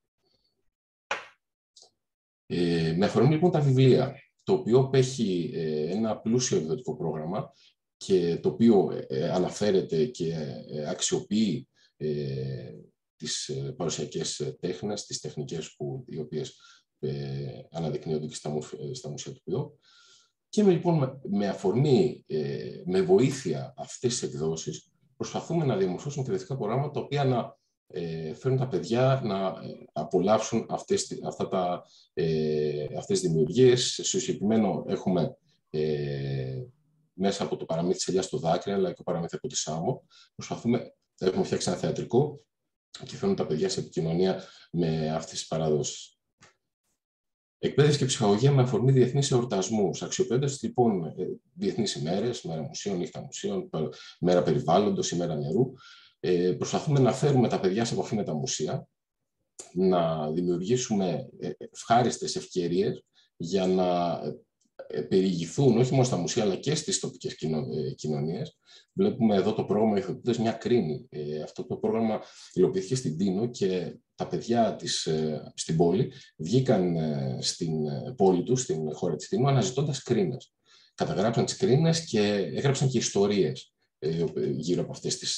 Ε, με αφορμή λοιπόν τα βιβλία, το οποίο έχει ε, ένα πλούσιο εκδοτικό πρόγραμμα και το οποίο ε, αναφέρεται και ε, αξιοποιεί ε, τις ε, παρουσιακές τέχνες, τις τεχνικές που, οι οποίες ε, αναδεικνύονται και στα, στα μουσεία του ΠΙΟ. Και με, λοιπόν, με, με αφορμή, ε, με βοήθεια αυτές τις εκδόσεις, προσπαθούμε να διαμορφώσουμε εκπαιδευτικά προγράμματα τα οποία να Ε, φέρνουν τα παιδιά να απολαύσουν αυτές, αυτά τα, ε, αυτές τις δημιουργίες. Στο συγκεκριμένο έχουμε ε, μέσα από το παραμύθι της Ελιάς στο δάκρυ, αλλά και το παραμύθι από τη Σάμο. Προσπαθούμε, έχουμε φτιάξει ένα θεατρικό και φέρνουν τα παιδιά σε επικοινωνία με αυτές τις παραδόσεις. Εκπαίδευση και ψυχαγωγία με αφορμή διεθνείς εορτασμούς. Αξιοποιώντας λοιπόν διεθνείς ημέρες, μέρα μουσείων, νύχτα μουσείων, μέρα περιβάλλοντος, ημέρα νερού, Ε, προσπαθούμε να φέρουμε τα παιδιά σε επαφή με τα μουσεία, να δημιουργήσουμε ευχάριστες ευκαιρίες για να περιηγηθούν όχι μόνο στα μουσεία αλλά και στις τοπικές κοινωνίες. Βλέπουμε εδώ το πρόγραμμα «Ηθοποιούντες μια Κρίνη». Ε, αυτό το πρόγραμμα υλοποιήθηκε στην Τίνο και τα παιδιά της, στην πόλη βγήκαν στην πόλη τους, στην χώρα της Τίνου, αναζητώντας κρίνες. Καταγράψαν τις κρίνες και έγραψαν και ιστορίες ε, γύρω από αυτές τις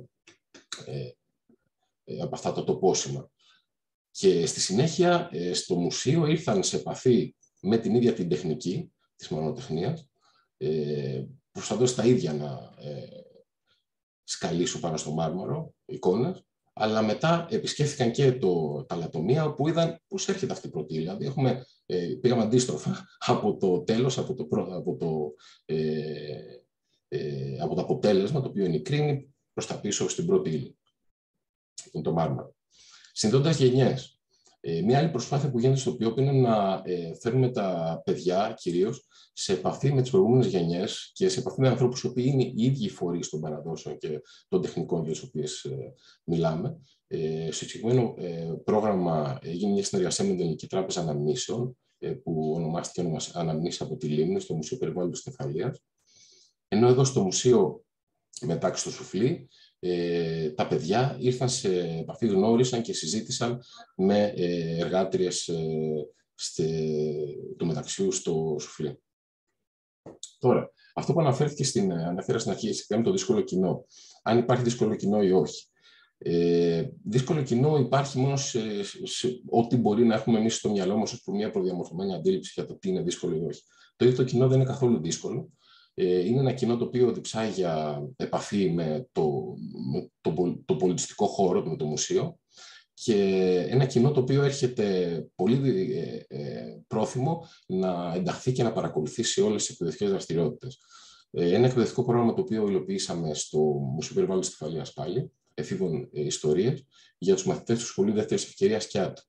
Ε, ε, από αυτά τα τοπόσημα. Και στη συνέχεια ε, στο μουσείο ήρθαν σε επαφή με την ίδια την τεχνική της μαρμαροτεχνίας, ε, προσπαθώντας τα ίδια να ε, σκαλίσουν πάνω στο μάρμαρο εικόνες, αλλά μετά επισκέφθηκαν και το, τα λατομεία που είδαν πώς έρχεται αυτή η πρώτη ύλη. Δηλαδή έχουμε, ε, πήγαμε αντίστροφα από το τέλος, από το, από το, ε, ε, από το αποτέλεσμα, το οποίο είναι η κρίνη, προς τα πίσω στην πρώτη ύλη. Είναι το μάρμαρο. Συνδέοντας γενιές. Ε, μια άλλη προσπάθεια που γίνεται στο ΠΙΟΠ είναι να ε, φέρνουμε τα παιδιά κυρίως σε επαφή με τις προηγούμενες γενιές και σε επαφή με ανθρώπους οι οποίοι είναι οι ίδιοι φορείς των παραδόσεων και των τεχνικών για τις οποίες ε, μιλάμε. Ε, στο συγκεκριμένο ε, πρόγραμμα έγινε μια συνεργασία με την Ελληνική Τράπεζα Αναμνήσεων, ε, που ονομάστηκε Αναμνήσεις από τη Λίμνη, στο Μουσείο Περιβάλλοντος της Κεφαλίας. Ενώ εδώ στο Μουσείο Μετάξι στο Σουφλί, ε, τα παιδιά ήρθαν σε επαφή, γνώρισαν και συζήτησαν με ε, εργάτριες ε, του Μεταξιού στο Σουφλί. Τώρα, αυτό που αναφέρθηκε στην, αναφέρα στην αρχή, σχετικά με το δύσκολο κοινό, αν υπάρχει δύσκολο κοινό ή όχι. Ε, δύσκολο κοινό υπάρχει μόνο σε, σε, σε ό,τι μπορεί να έχουμε εμείς στο μυαλό μας ως μια προδιαμορφωμένη αντίληψη για το τι είναι δύσκολο ή όχι. Το ίδιο το κοινό δεν είναι καθόλου δύσκολο. Είναι ένα κοινό το οποίο διψάει για επαφή με το, με το, το πολιτιστικό χώρο, με το μουσείο, και ένα κοινό το οποίο έρχεται πολύ ε, ε, πρόθυμο να ενταχθεί και να παρακολουθήσει όλες τις εκπαιδευτικές δραστηριότητες. Ε, ένα εκπαιδευτικό πρόγραμμα το οποίο υλοποιήσαμε στο Μουσείο Περιβάλλοντος της Κεφαλίας πάλι, εφήβων ε, ιστορίες, για τους μαθητές του Σχολείου Δεύτερης Ευκαιρίας ΚΙΑΤ.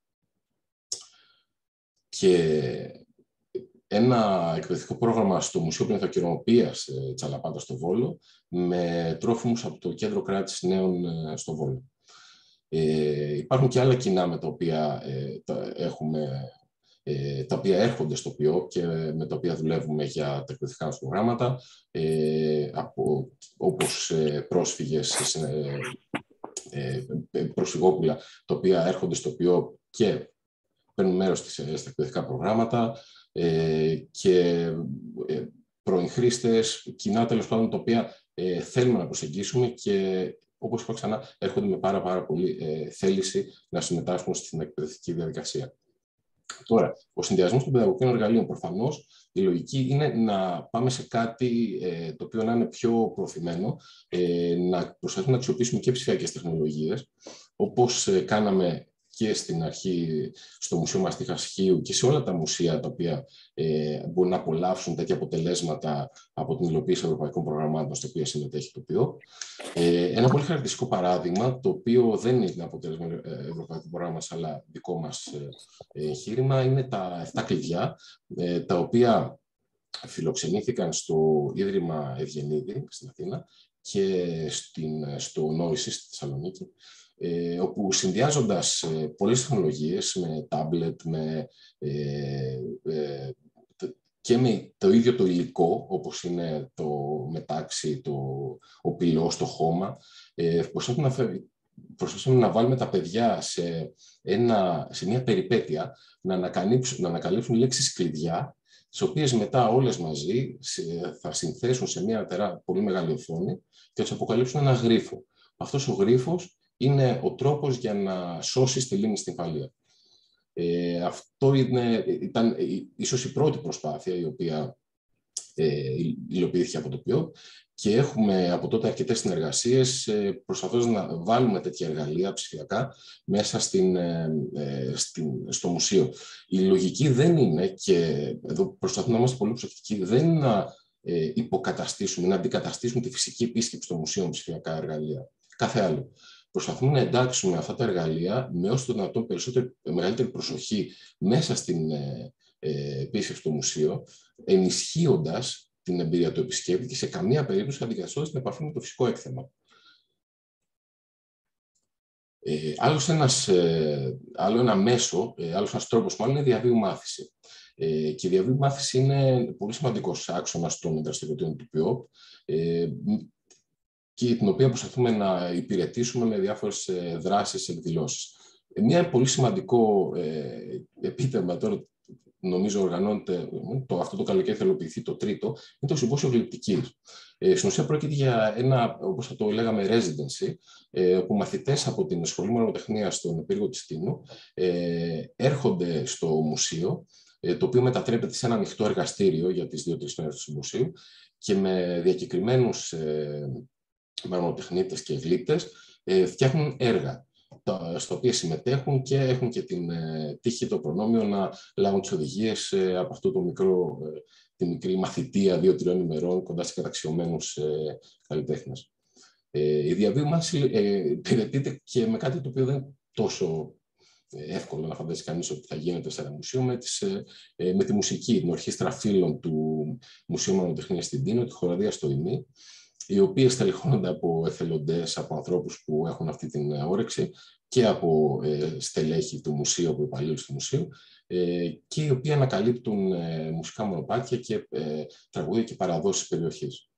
Και ένα εκπαιδευτικό πρόγραμμα στο Μουσείο Πληθοκαιροποίησης Τσαλαπάτα στο Βόλο, με τρόφιμους από το Κέντρο Κράτησης Νέων στο Βόλο. Ε, υπάρχουν και άλλα κοινά με τα οποία, ε, τα, έχουμε, ε, τα οποία έρχονται στο ΠΙΟΠ και με τα οποία δουλεύουμε για τα εκπαιδευτικά μας προγράμματα, ε, από, όπως ε, πρόσφυγες, ε, ε, προσφυγόπουλα, τα οποία έρχονται στο ΠΙΟΠ και παίρνουν μέρος στα εκπαιδευτικά προγράμματα, ε, και ε, πρώην χρήστες, κοινά τέλος πάντων, τα οποία ε, θέλουμε να προσεγγίσουμε και, όπως είπα ξανά, έρχονται με πάρα, πάρα πολύ ε, θέληση να συμμετάσχουν στην εκπαιδευτική διαδικασία. Τώρα, ο συνδυασμός των παιδαγωγικών εργαλείων, προφανώς, η λογική είναι να πάμε σε κάτι ε, το οποίο να είναι πιο προωθημένο, ε, να προσπαθούμε να αξιοποιήσουμε και ψηφιακές τεχνολογίες, όπως ε, κάναμε και στην αρχή στο Μουσείο Μαστίχας Χίου και σε όλα τα μουσεία τα οποία ε, μπορούν να απολαύσουν τέτοια αποτελέσματα από την υλοποίηση ευρωπαϊκών προγραμμάτων στα οποία συμμετέχει το ΠΙΟΠ. Ε, ένα πολύ χαρακτηριστικό παράδειγμα, το οποίο δεν είναι αποτέλεσμα ευρωπαϊκού προγράμματος, αλλά δικό μας εγχείρημα, είναι τα εφτά κλειδιά, ε, τα οποία φιλοξενήθηκαν στο Ίδρυμα Ευγενίδη στην Αθήνα και στην, στο Νόησι στη Θεσσαλονίκη, Ε, όπου συνδυάζοντας ε, πολλές τεχνολογίες με τάμπλετ, με, ε, ε, και με το ίδιο το υλικό, όπως είναι το μετάξι, το, ο πυλός, το χώμα, ε, προσπαθούμε, να, προσπαθούμε να βάλουμε τα παιδιά σε, ένα, σε μια περιπέτεια να ανακαλύψουν, να ανακαλύψουν λέξεις κλειδιά, τις οποίες μετά όλες μαζί θα συνθέσουν σε μια τερά, πολύ μεγάλη οθόνη και θα τους αποκαλύψουν ένα γρίφο. Αυτός ο γρίφος είναι ο τρόπος για να σώσεις τη λίμνη στην Φαλία. Ε, αυτό είναι, ήταν ίσως η πρώτη προσπάθεια η οποία ε, υλοποιήθηκε από το ΠΙΟΠ και έχουμε από τότε αρκετές συνεργασίες ε, προσπαθώντας να βάλουμε τέτοια εργαλεία ψηφιακά μέσα στην, ε, στην, στο μουσείο. Η λογική δεν είναι, και εδώ προσπαθούμε να είμαστε πολύ προσεκτικοί, δεν είναι να ε, υποκαταστήσουμε, να αντικαταστήσουμε τη φυσική επίσκεψη στο μουσείο με ψηφιακά εργαλεία. Κάθε άλλο. Προσπαθούμε να εντάξουμε αυτά τα εργαλεία με όσο το δυνατόν περισσότερη, μεγαλύτερη προσοχή μέσα στην ε, ε, επίσκεψη στο μουσείο, ενισχύοντας την εμπειρία του επισκέπτη και σε καμία περίπτωση αντικαταστώντας την επαφή με το φυσικό έκθεμα. Ε, άλλος ένας, ε, άλλο ένα μέσο, ε, άλλος ένας τρόπος μάλλον είναι η διαβίου μάθηση. Ε, και η διαβίου μάθηση είναι πολύ σημαντικός άξονας των δραστηριοτήτων του ΠΙΟΠ, ε, και την οποία προσπαθούμε να υπηρετήσουμε με διάφορες δράσεις, εκδηλώσεις. Μια πολύ σημαντικό ε, επίτευγμα τώρα, νομίζω οργανώνεται, το, αυτό το καλοκαίρι θα υλοποιηθεί το τρίτο, είναι το Συμπόσιο Γλυπτικής. Ε, στην ουσία πρόκειται για ένα, όπως θα το λέγαμε, residency, ε, όπου μαθητές από την Σχολή Μορφοτεχνίας στον Πύργο της Τίνου ε, έρχονται στο μουσείο, ε, το οποίο μετατρέπεται σε ένα ανοιχτό εργαστήριο για τις δύο-τρεις μέρες του συμποσίου και με διακεκριμένους ε, μαρμοτεχνίτες και γλύπτες ε, φτιάχνουν έργα τα, στα οποία συμμετέχουν και έχουν και την ε, τύχη, το προνόμιο να λάβουν τις οδηγίες ε, από αυτό το μικρό, ε, τη μικρή μαθητεία δύο-τριών ημερών κοντά σε καταξιωμένους ε, καλλιτέχνες. Ε, η διαβίου μάθηση ε, υπηρετείται και με κάτι το οποίο δεν είναι τόσο εύκολο να φανταστεί κανείς ότι θα γίνεται σε ένα μουσείο, με, τις, ε, με τη μουσική, την ορχήστρα φίλων του Μουσείου Μαρμοτεχνίας στην Τίνο, τη χοροδία στο ΙΜΗ, οι οποίες στελεχώνονται από εθελοντές, από ανθρώπους που έχουν αυτή την όρεξη και από ε, στελέχη του μουσείου, από υπαλλήλους του μουσείου, ε, και οι οποίοι ανακαλύπτουν ε, μουσικά μονοπάτια και ε, τραγούδια και παραδόσεις περιοχής.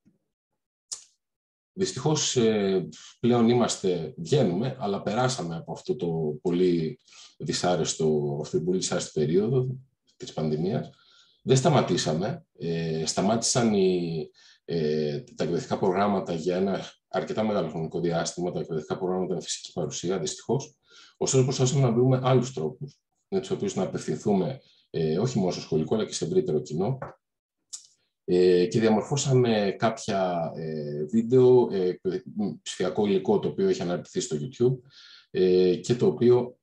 Δυστυχώς ε, πλέον είμαστε, βγαίνουμε, αλλά περάσαμε από αυτό το πολύ δυσάρεστο, αυτή την πολύ δυσάρεστη περίοδο της πανδημίας. Δεν σταματήσαμε, ε, σταμάτησαν οι Ε, τα εκπαιδευτικά προγράμματα για ένα αρκετά μεγάλο χρονικό διάστημα, τα εκπαιδευτικά προγράμματα με φυσική παρουσία, δυστυχώς. Ωστόσο, προσπαθούμε να βρούμε άλλους τρόπους με τους οποίους να απευθυνθούμε ε, όχι μόνο στο σχολικό, αλλά και σε ευρύτερο κοινό. Ε, και διαμορφώσαμε κάποια ε, βίντεο, ε, ψηφιακό υλικό, το οποίο έχει αναρτηθεί στο YouTube ε, και το οποίο.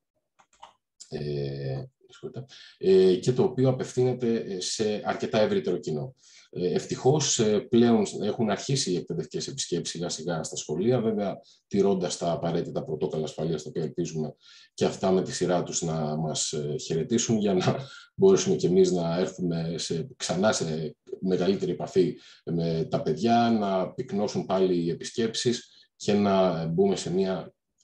Ε, και το οποίο απευθύνεται σε αρκετά ευρύτερο κοινό. Ευτυχώς πλέον έχουν αρχίσει οι εκπαιδευτικές επισκέψεις σιγά σιγά στα σχολεία, βέβαια τηρώντας τα απαραίτητα πρωτόκολλα ασφαλείας, τα οποία ελπίζουμε και αυτά με τη σειρά τους να μας χαιρετήσουν για να μπορέσουμε και εμείς να έρθουμε σε, ξανά σε μεγαλύτερη επαφή με τα παιδιά, να πυκνώσουν πάλι οι επισκέψεις και να μπούμε σε μια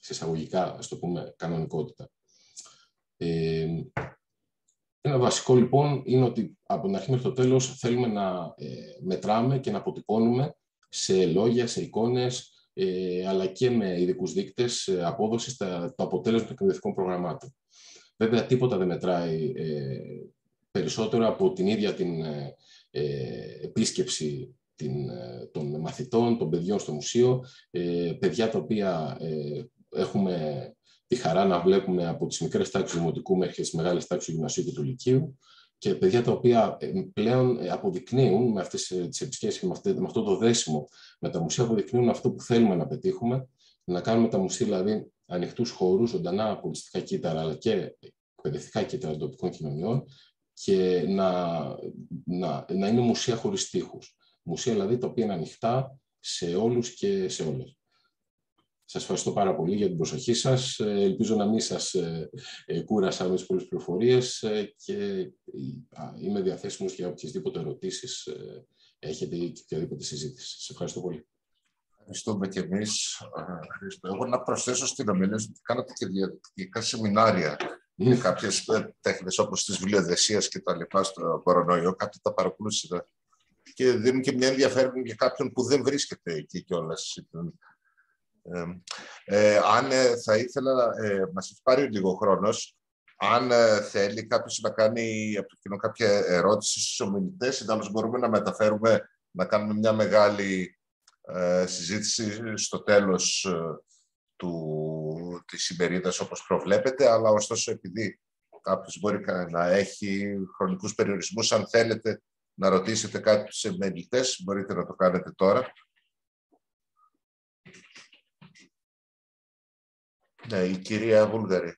σε εισαγωγικά, ας το πούμε, κανονικότητα. Ε, ένα βασικό λοιπόν είναι ότι από την αρχή μέχρι το τέλος θέλουμε να ε, μετράμε και να αποτυπώνουμε σε λόγια, σε εικόνες, ε, αλλά και με ειδικούς δείκτες ε, απόδοσης τα, το αποτέλεσμα των εκπαιδευτικών προγραμμάτων. Βέβαια, τίποτα δεν μετράει ε, περισσότερο από την ίδια την ε, ε, επίσκεψη την, ε, των μαθητών, των παιδιών στο μουσείο, ε, παιδιά τα οποία ε, έχουμε τη χαρά να βλέπουμε από τις μικρές τάξεις του δημοτικού μέχρι τις μεγάλες τάξεις του γυμνασίου και του λυκείου, και παιδιά τα οποία πλέον αποδεικνύουν με αυτές τις επισκέψεις και με, αυτή, με αυτό το δέσιμο με τα μουσεία, αποδεικνύουν αυτό που θέλουμε να πετύχουμε, να κάνουμε τα μουσεία δηλαδή ανοιχτούς χώρους, ζωντανά πολιτιστικά κύτταρα, αλλά και εκπαιδευτικά κύτταρα των τοπικών κοινωνιών, και να, να, να είναι μουσεία χωρίς τοίχους. Μουσεία δηλαδή τα οποία είναι ανοιχτά σε όλους και σε όλες. Σας ευχαριστώ πάρα πολύ για την προσοχή σας. Ελπίζω να μην σας ε, ε, κούρασα με τις πολλές πληροφορίες ε, και ε, είμαι διαθέσιμος για οποιασδήποτε ερωτήσεις ε, έχετε ή οποιαδήποτε συζήτηση. Σας ευχαριστώ πολύ. Ευχαριστούμε και εμείς. Εγώ να προσθέσω στην ομιλία ότι κάνατε και διαδικτυακά σεμινάρια για κάποιες τέχνες όπως τις βιβλιοδεσίας και τα λοιπά στο κορονοϊό. Κάποιοι τα παρακολούθησαν και δίνουν και μια ενδιαφέρον για κάποιον που δεν βρίσκεται εκεί κιόλας. Ε, ε, αν ε, θα ήθελα, ε, μας έχει πάρει λίγο χρόνος, αν ε, θέλει κάποιος να κάνει από το κοινό κάποια ερώτηση στους ομιλητές, ιδάλλως μπορούμε να μεταφέρουμε, να κάνουμε μια μεγάλη ε, συζήτηση στο τέλος ε, του, της ημερίδας όπως προβλέπετε, αλλά ωστόσο επειδή κάποιος μπορεί να έχει χρονικούς περιορισμούς, αν θέλετε να ρωτήσετε κάτι στους ομιλητές, μπορείτε να το κάνετε τώρα. Ναι, η κυρία Βούλγαρη.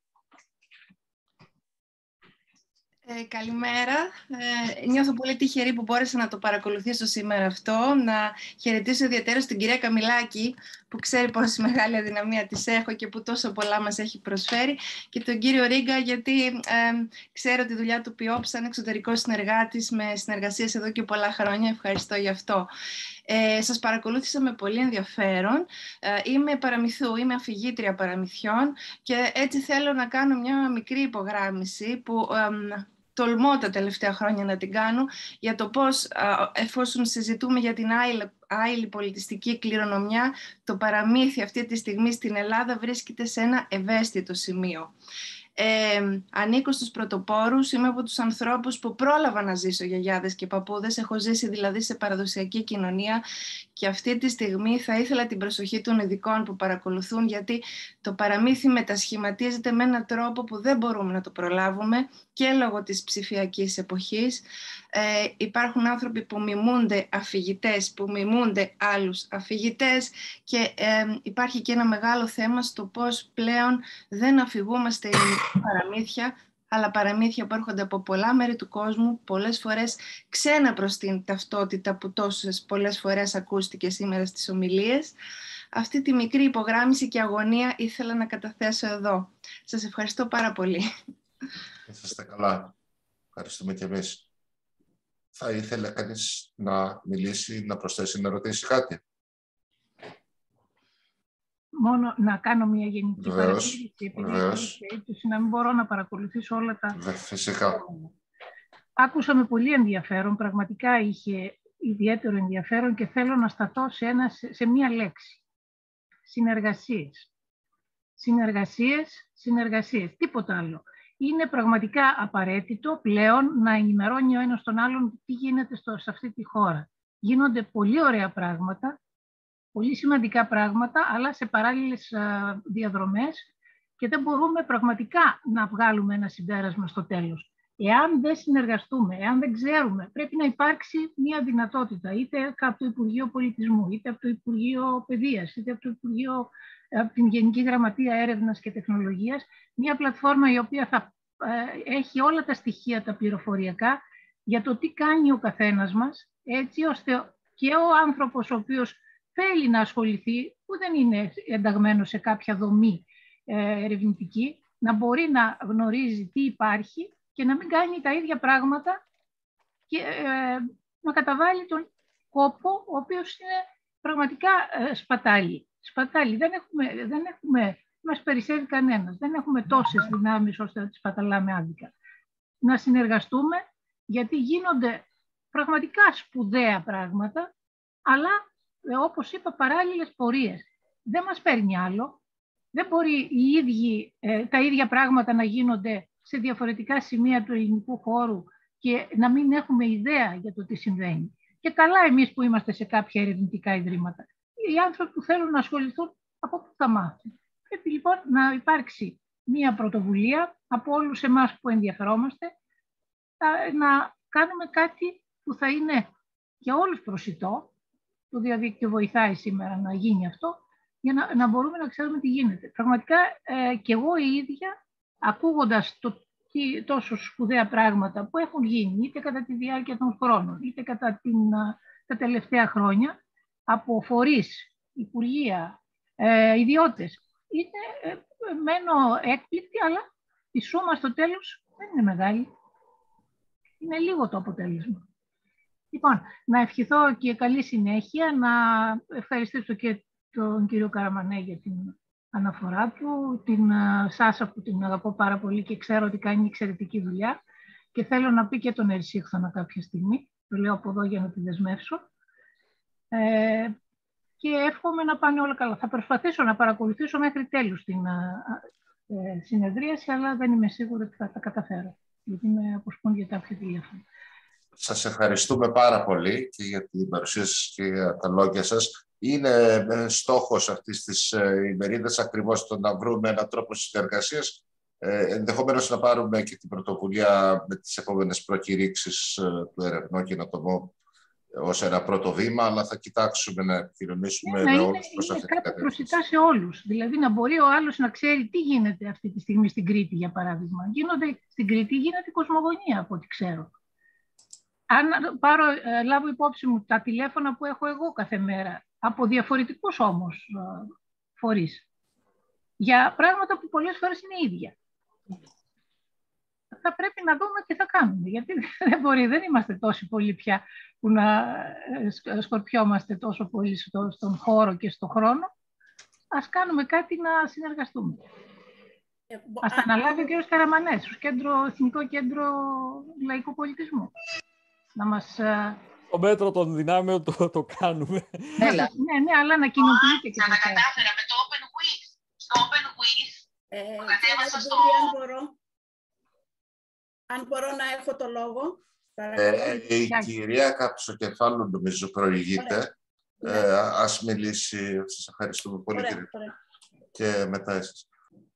Ε, καλημέρα. Ε, νιώθω πολύ τυχερή που μπόρεσα να το παρακολουθήσω σήμερα αυτό. Να χαιρετήσω ιδιαίτερα την κυρία Καμιλάκη, που ξέρει πόση μεγάλη αδυναμία της έχω και που τόσο πολλά μας έχει προσφέρει, και τον κύριο Ρίγκα, γιατί ε, ξέρω τη δουλειά του ΠΙΟΠ σαν εξωτερικός συνεργάτης με συνεργασίες εδώ και πολλά χρόνια. Ευχαριστώ γι' αυτό. Ε, σας παρακολούθησα με πολύ ενδιαφέρον. Ε, είμαι παραμυθού, είμαι αφηγήτρια παραμυθιών και έτσι θέλω να κάνω μια μικρή υπογράμμιση που ε, τολμώ τα τελευταία χρόνια να την κάνω, για το πώς, εφόσον συζητούμε για την άειλη πολιτιστική κληρονομιά, το παραμύθι αυτή τη στιγμή στην Ελλάδα βρίσκεται σε ένα ευαίσθητο σημείο. Ε, ανήκω στους πρωτοπόρους, είμαι από τους ανθρώπους που πρόλαβα να ζήσω γιαγιάδες και παππούδες, έχω ζήσει δηλαδή σε παραδοσιακή κοινωνία, και αυτή τη στιγμή θα ήθελα την προσοχή των ειδικών που παρακολουθούν, γιατί το παραμύθι μετασχηματίζεται με έναν τρόπο που δεν μπορούμε να το προλάβουμε και λόγω της ψηφιακής εποχής. Ε, υπάρχουν άνθρωποι που μιμούνται αφηγητές, που μιμούνται άλλους αφηγητές, και ε, υπάρχει και ένα μεγάλο θέμα στο πώς πλέον δεν αφηγούμαστε παραμύθια, αλλά παραμύθια που έρχονται από πολλά μέρη του κόσμου, πολλές φορές ξένα προς την ταυτότητα που τόσες πολλές φορές ακούστηκε σήμερα στις ομιλίες. Αυτή τη μικρή υπογράμμιση και αγωνία ήθελα να καταθέσω εδώ. Σας ευχαριστώ πάρα πολύ. Είσαστε καλά. Ευχαριστούμε και εμείς. Θα ήθελε κανείς να μιλήσει, να προσθέσει, να ρωτήσει κάτι? Μόνο να κάνω μια γενική Βεβαίως, παρατήρηση, επειδή έτσι να μην μπορώ να παρακολουθήσω όλα τα... Φυσικά. Άκουσα με πολύ ενδιαφέρον, πραγματικά είχε ιδιαίτερο ενδιαφέρον, και θέλω να σταθώ σε, ένα, σε μία λέξη. Συνεργασίες. Συνεργασίες, συνεργασίες, τίποτα άλλο. Είναι πραγματικά απαραίτητο πλέον να ενημερώνει ο ένας τον άλλον τι γίνεται στο, σε αυτή τη χώρα. Γίνονται πολύ ωραία πράγματα, πολύ σημαντικά πράγματα, αλλά σε παράλληλες α, διαδρομές, και δεν μπορούμε πραγματικά να βγάλουμε ένα συμπέρασμα στο τέλος. Εάν δεν συνεργαστούμε, εάν δεν ξέρουμε, πρέπει να υπάρξει μια δυνατότητα, είτε από το Υπουργείο Πολιτισμού, είτε από το Υπουργείο Παιδείας, είτε από το Υπουργείο, από την Γενική Γραμματεία Έρευνας και Τεχνολογίας, μια πλατφόρμα η οποία θα ε, έχει όλα τα στοιχεία τα πληροφοριακά για το τι κάνει ο καθένας μας, έτσι ώστε και ο άνθρωπος ο οποίος θέλει να ασχοληθεί, που δεν είναι ενταγμένο σε κάποια δομή ε, ερευνητική, να μπορεί να γνωρίζει τι υπάρχει και να μην κάνει τα ίδια πράγματα και ε, να καταβάλει τον κόπο, ο οποίος είναι πραγματικά ε, σπατάλη. Σπατάλη. Δεν έχουμε, δεν έχουμε μας περισσεύει κανένας. Δεν έχουμε τόσες δυνάμεις ώστε να τις παταλάμε άδικα. Να συνεργαστούμε, γιατί γίνονται πραγματικά σπουδαία πράγματα, αλλά, όπως είπα, παράλληλες πορείες. Δεν μας παίρνει άλλο. Δεν μπορεί οι ίδιοι, ε, τα ίδια πράγματα να γίνονται σε διαφορετικά σημεία του ελληνικού χώρου και να μην έχουμε ιδέα για το τι συμβαίνει. Και καλά εμείς που είμαστε σε κάποια ερευνητικά ιδρύματα. Οι άνθρωποι που θέλουν να ασχοληθούν, από πού θα μάθουν. Πρέπει λοιπόν να υπάρξει μία πρωτοβουλία από όλους εμάς που ενδιαφερόμαστε, να κάνουμε κάτι που θα είναι για όλους προσιτό. Το διαδίκτυο βοηθάει σήμερα να γίνει αυτό, για να, να μπορούμε να ξέρουμε τι γίνεται. Πραγματικά ε, και εγώ η ίδια, ακούγοντας το, τι, τόσο σπουδαία πράγματα που έχουν γίνει, είτε κατά τη διάρκεια των χρόνων, είτε κατά την, τα τελευταία χρόνια, από φορείς, υπουργεία, ε, ιδιώτες, είτε ε, μένω έκπληκτη, αλλά η σούμα στο τέλος δεν είναι μεγάλη. Είναι λίγο το αποτέλεσμα. Λοιπόν, να ευχηθώ και καλή συνέχεια, να ευχαριστήσω και τον κύριο Καραμανέ για την αναφορά του, την Σάσα που την αγαπώ πάρα πολύ και ξέρω ότι κάνει εξαιρετική δουλειά και θέλω να πει και τον Ερσίχθωνα κάποια στιγμή, το λέω από εδώ για να τη δεσμεύσω. Ε, και εύχομαι να πάνε όλα καλά. Θα προσπαθήσω να παρακολουθήσω μέχρι τέλους την ε, συνεδρίαση, αλλά δεν είμαι σίγουρη ότι θα τα καταφέρω, γιατί με αποσπούν για κάποια τηλέφωνα. Σας ευχαριστούμε πάρα πολύ και για την παρουσία σας και για τα λόγια σας. Είναι στόχος αυτής της ημερίδας ακριβώς το να βρούμε έναν τρόπο συνεργασίας, ε, ενδεχομένως να πάρουμε και την πρωτοβουλία με τις επόμενες προκηρύξεις του Ερευνό Καινοτομό ως ένα πρώτο βήμα, αλλά θα κοιτάξουμε να επικοινωνήσουμε με όλους προς αυτή την κατεύθυνση. Προσιτά σε όλους. Δηλαδή να μπορεί ο άλλος να ξέρει τι γίνεται αυτή τη στιγμή στην Κρήτη, για παράδειγμα. Γίνονται, στην Κρήτη γίνεται κοσμογονία, από ό,τι ξέρω. Αν πάρω, ε, λάβω υπόψη μου τα τηλέφωνα που έχω εγώ κάθε μέρα, από διαφορετικούς όμως ε, φορείς, για πράγματα που πολλές φορές είναι ίδια. Θα πρέπει να δούμε τι θα κάνουμε, γιατί δεν μπορεί, δεν είμαστε τόσοι πολλοί πια που να σκορπιόμαστε τόσο πολύ στο, στον χώρο και στον χρόνο. Ας κάνουμε κάτι να συνεργαστούμε. Ας τα αναλάβει ο κ. Καραμανές, στο κέντρο, Εθνικό Κέντρο Λαϊκού Πολιτισμού. Να μας... Το μέτρο των δυνάμεων το, το κάνουμε. Έλα. Ναι, ναι, αλλά να κοινοποιείτε και το να κατάφερα με το Open Quiz. Στο Open Quiz, ε, το κατέβασα στο... Αν μπορώ, αν μπορώ να έχω το λόγο. Ε, η κυρία Καψοκεφάλου νομίζω προηγείται. Ε, ας μιλήσει. Σας ευχαριστούμε πολύ, ωραία, κύριε. ωραία. Και μετά εσείς.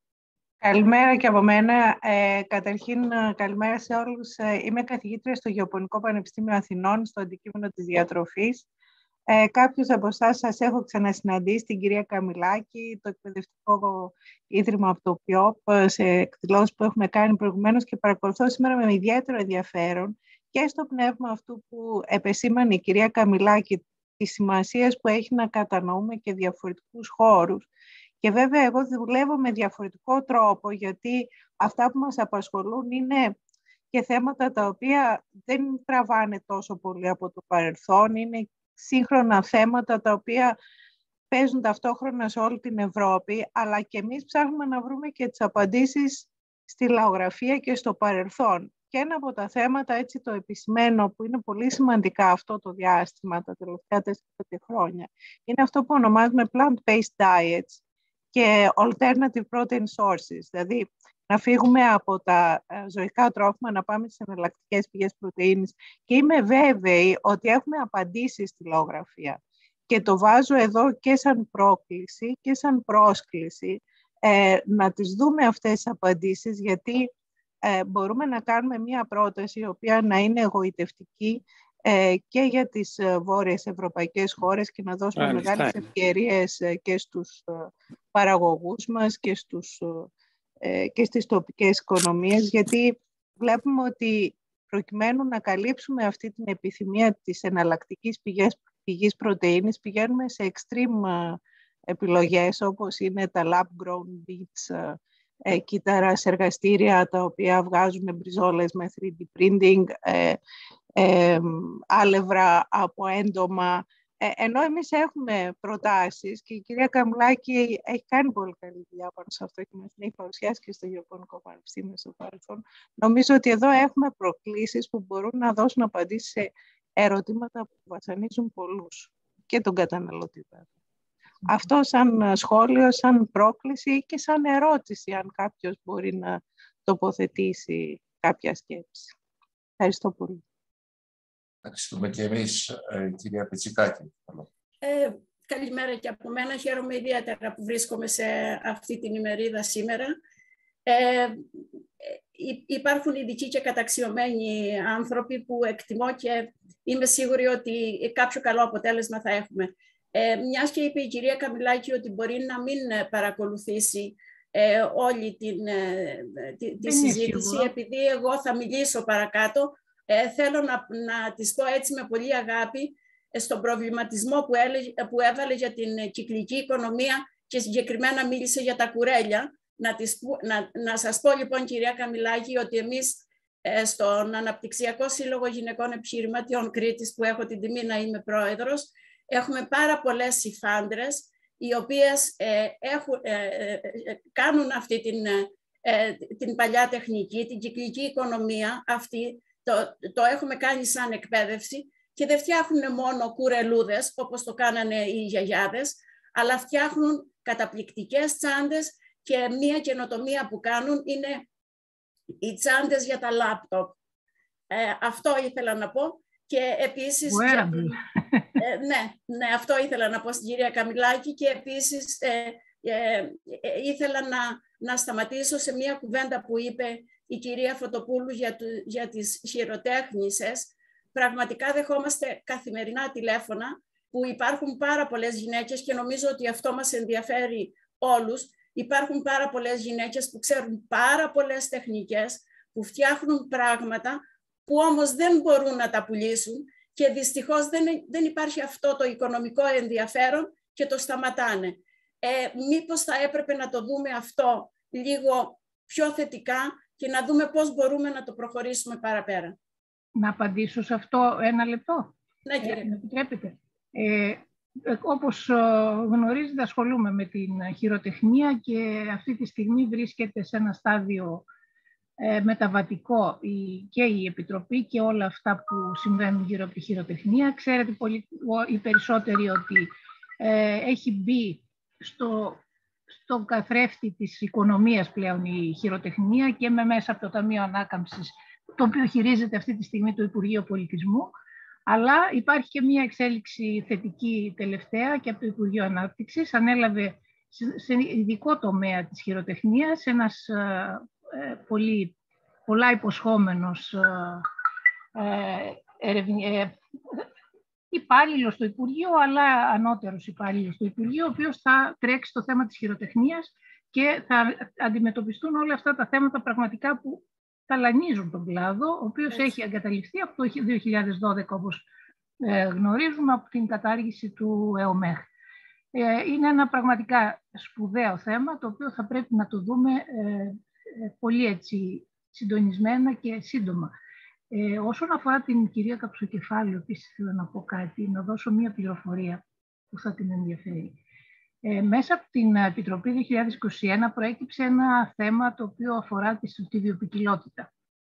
Καλημέρα και από μένα. Ε, καταρχήν, καλημέρα σε όλους. Ε, είμαι καθηγήτρια στο Γεωπονικό Πανεπιστήμιο Αθηνών, στο αντικείμενο της διατροφής. Ε, κάποιους από εσάς σας έχω ξανασυναντήσει, την κυρία Καμιλάκη, το εκπαιδευτικό ίδρυμα από το ΠΙΟΠ, σε εκδηλώσεις που έχουμε κάνει προηγουμένως και παρακολουθώ σήμερα με ιδιαίτερο ενδιαφέρον και στο πνεύμα αυτού που επεσήμανε η κυρία Καμιλάκη, της σημασίας που έχει να κατανοούμε και διαφορετικούς χώρους. Και βέβαια εγώ δουλεύω με διαφορετικό τρόπο, γιατί αυτά που μας απασχολούν είναι και θέματα τα οποία δεν τραβάνε τόσο πολύ από το παρελθόν, είναι σύγχρονα θέματα τα οποία παίζουν ταυτόχρονα σε όλη την Ευρώπη, αλλά και εμείς ψάχνουμε να βρούμε και τις απαντήσεις στη λαογραφία και στο παρελθόν. Και ένα από τα θέματα, έτσι το επισημαίνω, που είναι πολύ σημαντικά αυτό το διάστημα, τα τελευταία τέσσερα πέντε χρόνια, είναι αυτό που ονομάζουμε plant-based diets και alternative protein sources, δηλαδή να φύγουμε από τα ζωικά τρόφιμα, να πάμε στις εναλλακτικές πηγές πρωτεΐνης. Και είμαι βέβαιη ότι έχουμε απαντήσεις στη λαογραφία. Και το βάζω εδώ και σαν πρόκληση και σαν πρόσκληση ε, να τις δούμε αυτές τις απαντήσεις, γιατί ε, μπορούμε να κάνουμε μία πρόταση η οποία να είναι εγωιτευτική ε, και για τις ε, βόρειες ευρωπαϊκές χώρες και να δώσουμε Άρα, μεγάλες φτάνει. ευκαιρίες ε, και στους ε, παραγωγούς μας και στους... Ε, και στις τοπικές οικονομίες, γιατί βλέπουμε ότι προκειμένου να καλύψουμε αυτή την επιθυμία της εναλλακτικής πηγής, πηγής πρωτεΐνης, πηγαίνουμε σε extreme επιλογές, όπως είναι τα lab-grown beets, ε, κύτταρα σε εργαστήρια, τα οποία βγάζουν μπριζόλες με θρι ντι printing, ε, ε, άλευρα από έντομα, Ε, ενώ εμείς έχουμε προτάσεις και η κυρία Καμιλάκη έχει κάνει πολύ καλή δουλειά πάνω σε αυτό και μας την έχει παρουσιάσει και στο Ιαπωνικό Πανεπιστήμιο στο παρελθόν, νομίζω ότι εδώ έχουμε προκλήσεις που μπορούν να δώσουν απαντήσεις σε ερωτήματα που βασανίζουν πολλούς και τον καταναλωτή. Mm. Αυτό σαν σχόλιο, σαν πρόκληση και σαν ερώτηση, αν κάποιος μπορεί να τοποθετήσει κάποια σκέψη. Ευχαριστώ πολύ. Ευχαριστούμε και εμείς, ε, κυρία Πιτσικάκη. Ε, καλημέρα και από μένα. Χαίρομαι ιδιαίτερα που βρίσκομαι σε αυτή την ημερίδα σήμερα. Ε, υπάρχουν ειδικοί και καταξιωμένοι άνθρωποι που εκτιμώ και είμαι σίγουρη ότι κάποιο καλό αποτέλεσμα θα έχουμε. Ε, μιας και είπε η κυρία Καμιλάκη ότι μπορεί να μην παρακολουθήσει ε, όλη την, ε, τη, τη συζήτηση, επειδή εγώ θα μιλήσω παρακάτω, ε, θέλω να, να της πω έτσι με πολύ αγάπη ε, στον προβληματισμό που, έλε, που έβαλε για την κυκλική οικονομία και συγκεκριμένα μίλησε για τα κουρέλια. Να, της, να, να σας πω λοιπόν, κυρία Καμιλάκη, ότι εμείς ε, στον Αναπτυξιακό Σύλλογο Γυναικών Επιχειρηματιών Κρήτης, που έχω την τιμή να είμαι πρόεδρος, έχουμε πάρα πολλές υφάντρες, οι οποίες ε, έχουν, ε, ε, κάνουν αυτή την, ε, την παλιά τεχνική, την κυκλική οικονομία αυτή, το, το έχουμε κάνει σαν εκπαίδευση και δεν φτιάχνουν μόνο κουρελούδες, όπως το κάνανε οι γιαγιάδες, αλλά φτιάχνουν καταπληκτικές τσάντες και μία καινοτομία που κάνουν είναι οι τσάντες για τα λάπτοπ. Ε, αυτό ήθελα να πω. Και επίσης, και, ε, ναι, ναι, αυτό ήθελα να πω στην κυρία Καμιλάκη και επίσης ε, ε, ε, ήθελα να, να σταματήσω σε μία κουβέντα που είπε η κυρία Φωτοπούλου για, του, για τις χειροτέχνησες. Πραγματικά δεχόμαστε καθημερινά τηλέφωνα που υπάρχουν πάρα πολλές γυναίκες και νομίζω ότι αυτό μας ενδιαφέρει όλους. Υπάρχουν πάρα πολλές γυναίκες που ξέρουν πάρα πολλές τεχνικές, που φτιάχνουν πράγματα που όμως δεν μπορούν να τα πουλήσουν και δυστυχώς δεν, δεν υπάρχει αυτό το οικονομικό ενδιαφέρον και το σταματάνε. Ε, μήπως θα έπρεπε να το δούμε αυτό λίγο πιο θετικά και να δούμε πώς μπορούμε να το προχωρήσουμε παραπέρα. Να απαντήσω σε αυτό ένα λεπτό. Ναι, κύριε. Ε, επιτρέπετε. Ε, όπως γνωρίζετε, ασχολούμαι με την χειροτεχνία και αυτή τη στιγμή βρίσκεται σε ένα στάδιο μεταβατικό και η Επιτροπή και όλα αυτά που συμβαίνουν γύρω από τη χειροτεχνία. Ξέρετε πολύ, οι περισσότεροι ότι ε, έχει μπει στο, στο καθρέφτη της οικονομίας πλέον η χειροτεχνία και με μέσα από το Ταμείο Ανάκαμψης, το οποίο χειρίζεται αυτή τη στιγμή το Υπουργείο Πολιτισμού. Αλλά υπάρχει και μια εξέλιξη θετική τελευταία και από το Υπουργείο Ανάπτυξης. Ανέλαβε σε ειδικό τομέα της χειροτεχνίας ένας ε, πολύ, πολλά υποσχόμενος ε, ε, υπάλληλος στο Υπουργείο, αλλά ανώτερος υπάλληλος στο Υπουργείο, ο οποίος θα τρέξει το θέμα της χειροτεχνίας και θα αντιμετωπιστούν όλα αυτά τα θέματα πραγματικά που ταλανίζουν τον κλάδο, ο οποίος Έτσι. έχει εγκαταλειφθεί από το δύο χιλιάδες δώδεκα, όπως ε, γνωρίζουμε, από την κατάργηση του ΕΟΜΕΧ. Ε, είναι ένα πραγματικά σπουδαίο θέμα, το οποίο θα πρέπει να το δούμε ε, πολύ έτσι συντονισμένα και σύντομα. Ε, όσον αφορά την κυρία Καψοκεφάλου, επίσης θέλω να πω κάτι, να δώσω μία πληροφορία που θα την ενδιαφέρει. Ε, μέσα από την Επιτροπή δύο χιλιάδες είκοσι ένα προέκυψε ένα θέμα το οποίο αφορά τη βιοποικιλότητα.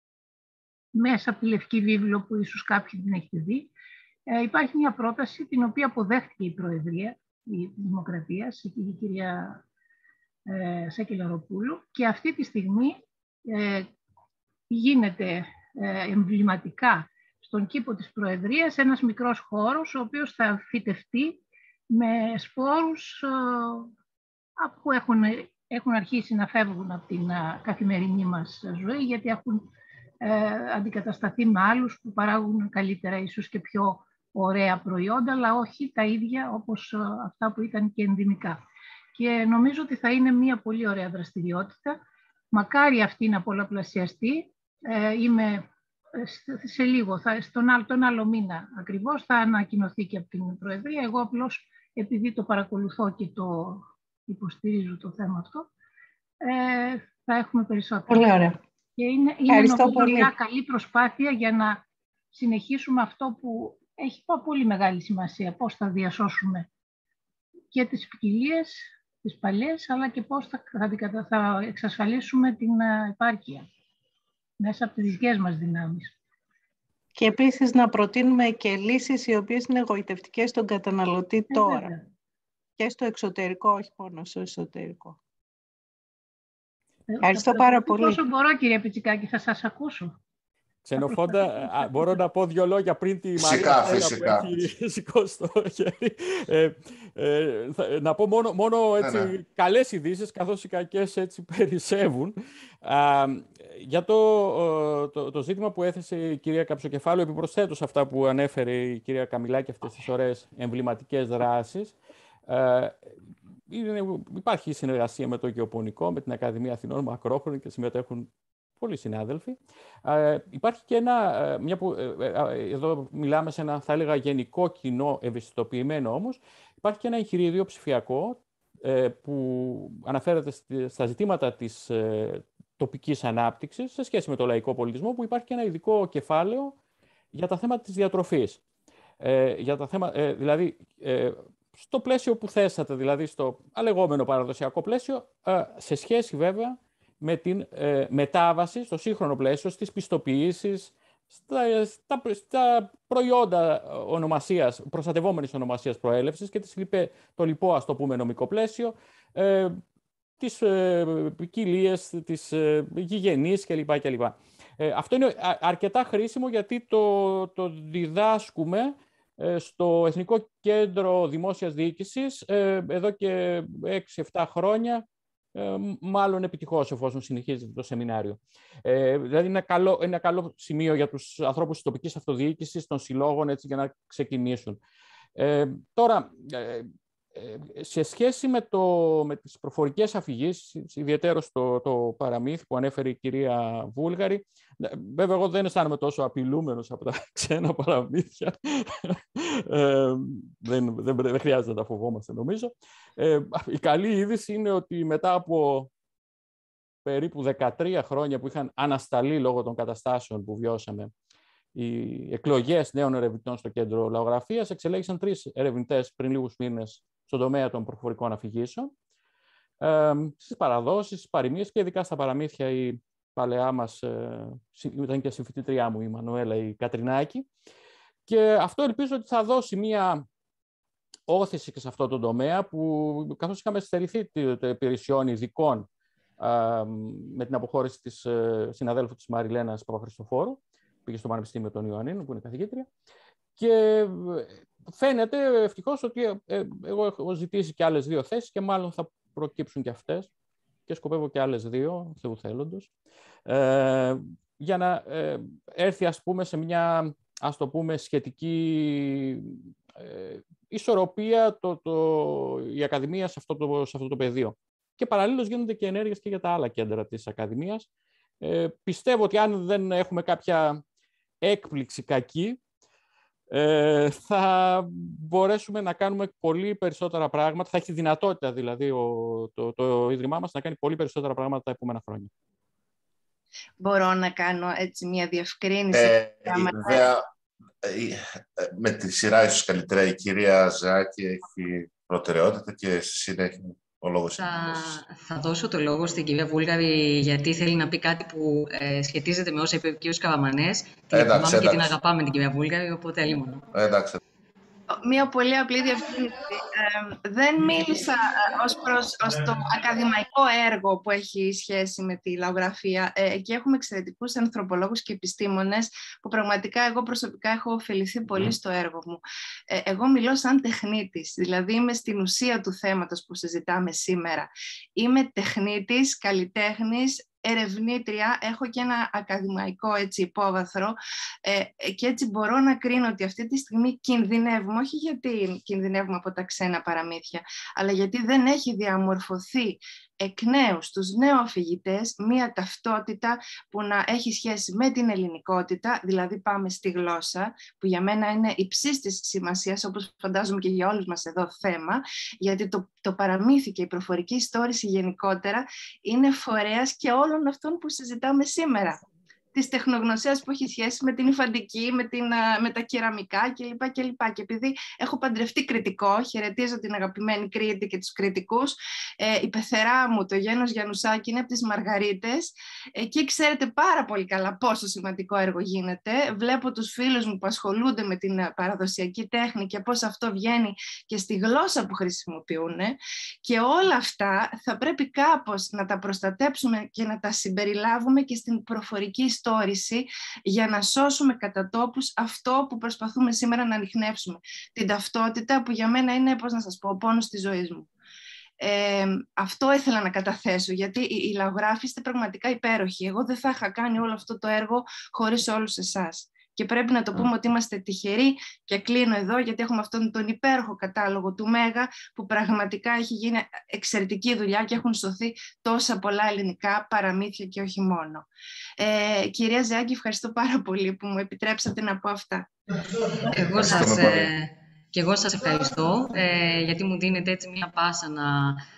Μέσα από τη Λευκή Βίβλο, που ίσως κάποιοι την έχετε δει, ε, υπάρχει μια πρόταση την οποία αποδέχτηκε η Προεδρία η Δημοκρατίας, η κυρία ε, Σακελαροπούλου, και αυτή τη στιγμή ε, γίνεται ε, εμβληματικά στον κήπο της Προεδρίας ένας μικρός χώρος, ο οποίος θα φυτευτεί με σπόρους ε, που έχουν, έχουν αρχίσει να φεύγουν από την ε, καθημερινή μας ζωή, γιατί έχουν ε, αντικατασταθεί με άλλους που παράγουν καλύτερα, ίσως και πιο ωραία προϊόντα, αλλά όχι τα ίδια όπως ε, αυτά που ήταν και ενδυμικά. Και νομίζω ότι θα είναι μια πολύ ωραία δραστηριότητα. Μακάρι αυτή να πολλαπλασιαστεί. Ε, είμαι σε λίγο, θα, στον άλλο, τον άλλο μήνα ακριβώς, θα ανακοινωθεί και από την Προεδρία. Εγώ απλώς, επειδή το παρακολουθώ και το υποστηρίζω το θέμα αυτό, ε, θα έχουμε περισσότερο. Πολύ ωραία. Και είναι, είναι νομίζω πολύ. μια καλή προσπάθεια για να συνεχίσουμε αυτό που έχει πολύ μεγάλη σημασία, πώς θα διασώσουμε και τις ποικιλίες, τις παλιές, αλλά και πώς θα, θα, θα εξασφαλίσουμε την επάρκεια μέσα από τις δικές μας δυνάμεις. Και επίσης να προτείνουμε και λύσεις οι οποίες είναι εγωιτευτικές στον καταναλωτή ε, τώρα. Βέβαια. Και στο εξωτερικό, όχι μόνο στο εσωτερικό. Ε, Ευχαριστώ πάρα πολύ. Όσο μπορώ, κύριε Πιτσικάκη, θα σας ακούσω. Ξενοφόντα, μπορώ να πω δύο λόγια πριν τη φυσικά, Μαρία φυσικά. που έχει σηκώσει το χέρι. Ε, ε, θα, να πω μόνο, μόνο έτσι, ναι, ναι. καλές ειδήσεις, καθώς οι κακές έτσι περισσεύουν. Α, για το, το, το ζήτημα που έθεσε η κυρία Καψοκεφάλου, επιπροσθέτω σε αυτά που ανέφερε η κυρία Καμιλάκη, αυτές τις ωραίες εμβληματικές δράσεις, ε, είναι, υπάρχει συνεργασία με το Γεωπονικό, με την Ακαδημία Αθηνών μακρόχρονη και συμμετέχουν πολλοί συνάδελφοι. Ε, υπάρχει και ένα, μια που, ε, ε, εδώ μιλάμε σε ένα, θα έλεγα, γενικό κοινό, ευαισθητοποιημένο όμως, υπάρχει και ένα εγχειρίδιο ψηφιακό ε, που αναφέρεται στα ζητήματα της ε, τοπικής ανάπτυξης σε σχέση με το λαϊκό πολιτισμό, που υπάρχει και ένα ειδικό κεφάλαιο για τα θέματα της διατροφής. Ε, για τα θέματα, ε, δηλαδή, ε, στο πλαίσιο που θέσατε, δηλαδή στο αλεγόμενο παραδοσιακό πλαίσιο, ε, σε σχέση βέβαια με την ε, μετάβαση στο σύγχρονο πλαίσιο, στις πιστοποιήσεις, στα, στα, στα προϊόντα ονομασίας, προστατευόμενης ονομασίας προέλευσης και τις, το λοιπό, ας το πούμε, νομικό πλαίσιο, ε, τις ε, ποικιλίες, τις ε, γηγενείς κλπ. κλπ. Ε, αυτό είναι αρκετά χρήσιμο γιατί το, το διδάσκουμε ε, στο Εθνικό Κέντρο Δημόσιας Διοίκησης ε, εδώ και έξι εφτά χρόνια, Ε, μάλλον επιτυχώς, εφόσον συνεχίζεται το σεμινάριο. Ε, δηλαδή, είναι ένα, καλό, είναι ένα καλό σημείο για τους ανθρώπους της τοπικής αυτοδιοίκησης, των συλλόγων, έτσι, για να ξεκινήσουν. Ε, τώρα, ε, ε, σε σχέση με, το, με τις προφορικές αφηγήσεις, ιδιαίτερως το, το παραμύθι που ανέφερε η κυρία Βούλγαρη, βέβαια, εγώ δεν αισθάνομαι τόσο απειλούμενος από τα ξένα παραμύθια. Ε, δεν, δεν, δεν χρειάζεται να τα φοβόμαστε, νομίζω. Ε, η καλή είδηση είναι ότι μετά από περίπου δεκατρία χρόνια που είχαν ανασταλεί λόγω των καταστάσεων που βιώσαμε οι εκλογές νέων ερευνητών στο Κέντρο Λαογραφίας, εξελέγησαν τρεις ερευνητές πριν λίγους μήνες στον τομέα των προφορικών αφηγήσεων. Ε, στις παραδόσεις, στις παροιμίες και ειδικά στα παραμύθια η παλαιά μας, ε, ήταν και συμφοιτήτριά μου η Μανουέλα η Κατρινάκη. Και αυτό ελπίζω ότι θα δώσει μία όθηση και σε αυτό το τομέα που, καθώς είχαμε στερηθεί των υπηρεσιών ειδικών α, με την αποχώρηση της ε, συναδέλφου της Μαριλένας Παπαχριστοφόρου, πήγε στο Πανεπιστήμιο των Ιωαννίνων, που είναι καθηγήτρια, και φαίνεται ευτυχώς ότι ε, εγώ έχω ζητήσει και άλλες δύο θέσεις και μάλλον θα προκύψουν και αυτές και σκοπεύω και άλλες δύο, Θεού θέλοντος, ε, για να ε, έρθει, ας πούμε, σε μια, ας το πούμε, σχετική ε, ισορροπία το, το, η Ακαδημία σε αυτό, το, σε αυτό το πεδίο. Και παραλλήλως γίνονται και ενέργειες και για τα άλλα κέντρα της Ακαδημίας. Ε, πιστεύω ότι αν δεν έχουμε κάποια έκπληξη κακή, ε, θα μπορέσουμε να κάνουμε πολύ περισσότερα πράγματα. Θα έχει δυνατότητα, δηλαδή, ο, το, το Ίδρυμά μας να κάνει πολύ περισσότερα πράγματα τα επόμενα χρόνια. Μπορώ να κάνω έτσι μια διευκρίνηση? Ε, βέβαια, με τη σειρά ίσως καλύτερα η κυρία Ζάκη έχει προτεραιότητα και στη συνέχεια ο λόγος. Θα, θα δώσω το λόγο στην κυρία Βούλγαρη γιατί θέλει να πει κάτι που ε, σχετίζεται με όσα είπε ο κύριος Καραμανές. Την εντάξει, και την αγαπάμε την κυρία Βούλγαρη, οπότε αλλήμον. Εντάξει. Μία πολύ απλή διευκρίνηση. Ε, δεν μίλησα ως προς ως το ακαδημαϊκό έργο που έχει σχέση με τη λαογραφία. Ε, εκεί έχουμε εξαιρετικούς ανθρωπολόγους και επιστήμονες που πραγματικά εγώ προσωπικά έχω ωφεληθεί πολύ στο έργο μου. Ε, εγώ μιλώ σαν τεχνίτης, δηλαδή είμαι στην ουσία του θέματος που συζητάμε σήμερα. Είμαι τεχνίτης, καλλιτέχνης, ερευνήτρια, έχω και ένα ακαδημαϊκό έτσι, υπόβαθρο ε, και έτσι μπορώ να κρίνω ότι αυτή τη στιγμή κινδυνεύουμε, όχι γιατί κινδυνεύουμε από τα ξένα παραμύθια, αλλά γιατί δεν έχει διαμορφωθεί εκ νέου στους νεοαφηγητές μία ταυτότητα που να έχει σχέση με την ελληνικότητα, δηλαδή πάμε στη γλώσσα, που για μένα είναι υψής της σημασίας, όπως φαντάζομαι και για όλους μας εδώ θέμα, γιατί το, το παραμύθι και η προφορική ιστόρηση γενικότερα είναι φορέας και όλων αυτών που συζητάμε σήμερα. της τεχνογνωσίας που έχει σχέση με την υφαντική, με, την, με τα κεραμικά κλπ. κλπ. Και επειδή έχω παντρευτεί κριτικό, χαιρετίζω την αγαπημένη Κρήτη και τους κριτικούς, ε, η πεθερά μου, το Γένος Γιαννουσάκη, είναι από τις Μαργαρίτες. Εκεί ξέρετε πάρα πολύ καλά πόσο σημαντικό έργο γίνεται. Βλέπω τους φίλους μου που ασχολούνται με την παραδοσιακή τέχνη και πώς αυτό βγαίνει και στη γλώσσα που χρησιμοποιούν. Και όλα αυτά θα πρέπει κάπως να τα προστατέψουμε και να τα συμπεριλάβουμε και στην προφορική ιστόρηση για να σώσουμε κατά τόπους αυτό που προσπαθούμε σήμερα να ανιχνεύσουμε. Την ταυτότητα που για μένα είναι, πώς να σας πω, ο πόνος της ζωής μου. Ε, αυτό ήθελα να καταθέσω, γιατί οι, οι λαογράφοι είστε πραγματικά υπέροχοι. Εγώ δεν θα είχα κάνει όλο αυτό το έργο χωρίς όλους εσάς. Και πρέπει να το πούμε ότι είμαστε τυχεροί, και κλείνω εδώ γιατί έχουμε αυτόν τον υπέροχο κατάλογο του Μέγα που πραγματικά έχει γίνει εξαιρετική δουλειά και έχουν σωθεί τόσα πολλά ελληνικά παραμύθια και όχι μόνο. Ε, κυρία Ζεάκη, ευχαριστώ πάρα πολύ που μου επιτρέψατε να πω αυτά. Εγώ σας, ε, και εγώ σας ευχαριστώ ε, γιατί μου δίνετε έτσι μια πάσα να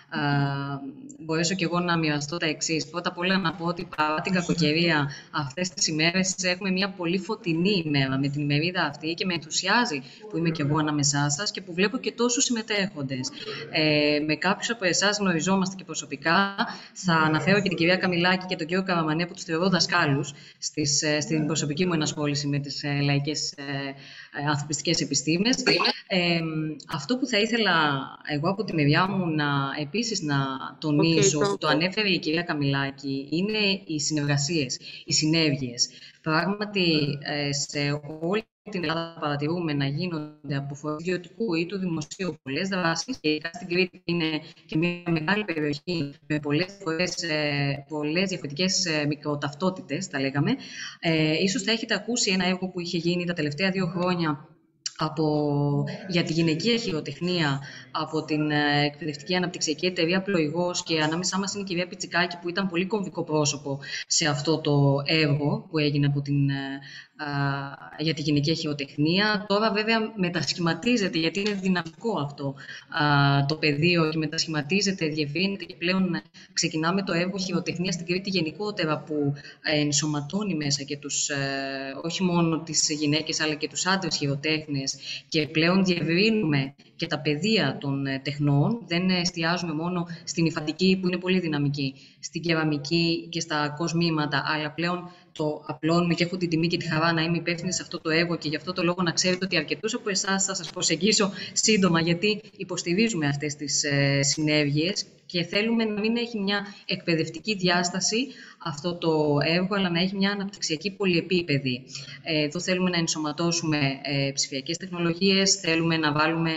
ε, μπορέσω και εγώ να μοιραστώ τα εξής. Πρώτα απ' όλα να πω ότι παρά την κακοκαιρία αυτές τις ημέρες έχουμε μια πολύ φωτεινή ημέρα με την ημερίδα αυτή και με ενθουσιάζει που είμαι και εγώ ανάμεσά σας και που βλέπω και τόσους συμμετέχοντες. Ε, με κάποιους από εσάς γνωριζόμαστε και προσωπικά. Θα αναφέρω και την κυρία Καμιλάκη και τον κύριο Καραμανέα που τους θεωρώ δασκάλους στις, στην προσωπική μου ενασχόληση με τις ε, λαϊκές ε, ανθρωπιστικές επιστήμες. Ε, αυτό που θα ήθελα εγώ από τη μεριά μου να, επίσης να τονίσω, okay, που το ανέφερε η κυρία Καμιλάκη, είναι οι συνεργασίες, οι συνέργειες. Πράγματι, σε όλη την Ελλάδα παρατηρούμε να γίνονται από φορείς ιδιωτικού ή του δημοσίου πολλές δράσεις, και στην Κρήτη είναι και μια μεγάλη περιοχή με πολλές φορές πολλές διαφορετικές μικροταυτότητες, τα λέγαμε. Ε, ίσως θα έχετε ακούσει ένα έργο που είχε γίνει τα τελευταία δύο χρόνια από, για τη γυναικεία χειροτεχνία από την εκπαιδευτική αναπτυξιακή εταιρεία Πλοηγός, και ανάμεσά μας είναι η κυρία Πιτσικάκη που ήταν πολύ κομβικό πρόσωπο σε αυτό το έργο που έγινε από την, α, για τη γυναικεία χειροτεχνία. Τώρα βέβαια μετασχηματίζεται, γιατί είναι δυναμικό αυτό α, το πεδίο, και μετασχηματίζεται, διευρύνεται και πλέον ξεκινάμε το έργο χειροτεχνία στην Κρήτη γενικότερα, που ενσωματώνει μέσα και τους, όχι μόνο τις γυναίκες αλλά και τους άντρες χειροτέχνες, και πλέον διευρύνουμε και τα πεδία των τεχνών. Δεν εστιάζουμε μόνο στην υφαντική που είναι πολύ δυναμική, στην κεραμική και στα κοσμήματα, αλλά πλέον το απλώνουμε, και έχω την τιμή και τη χαρά να είμαι υπεύθυνη σε αυτό το έργο, και γι' αυτό το λόγο να ξέρετε ότι αρκετούς από εσάς θα σας προσεγγίσω σύντομα, γιατί υποστηρίζουμε αυτές τις ε, συνέργειες και θέλουμε να μην έχει μια εκπαιδευτική διάσταση αυτό το έργο, αλλά να έχει μια αναπτυξιακή πολυεπίπεδη. Ε, εδώ θέλουμε να ενσωματώσουμε ε, ψηφιακές τεχνολογίες, θέλουμε να βάλουμε,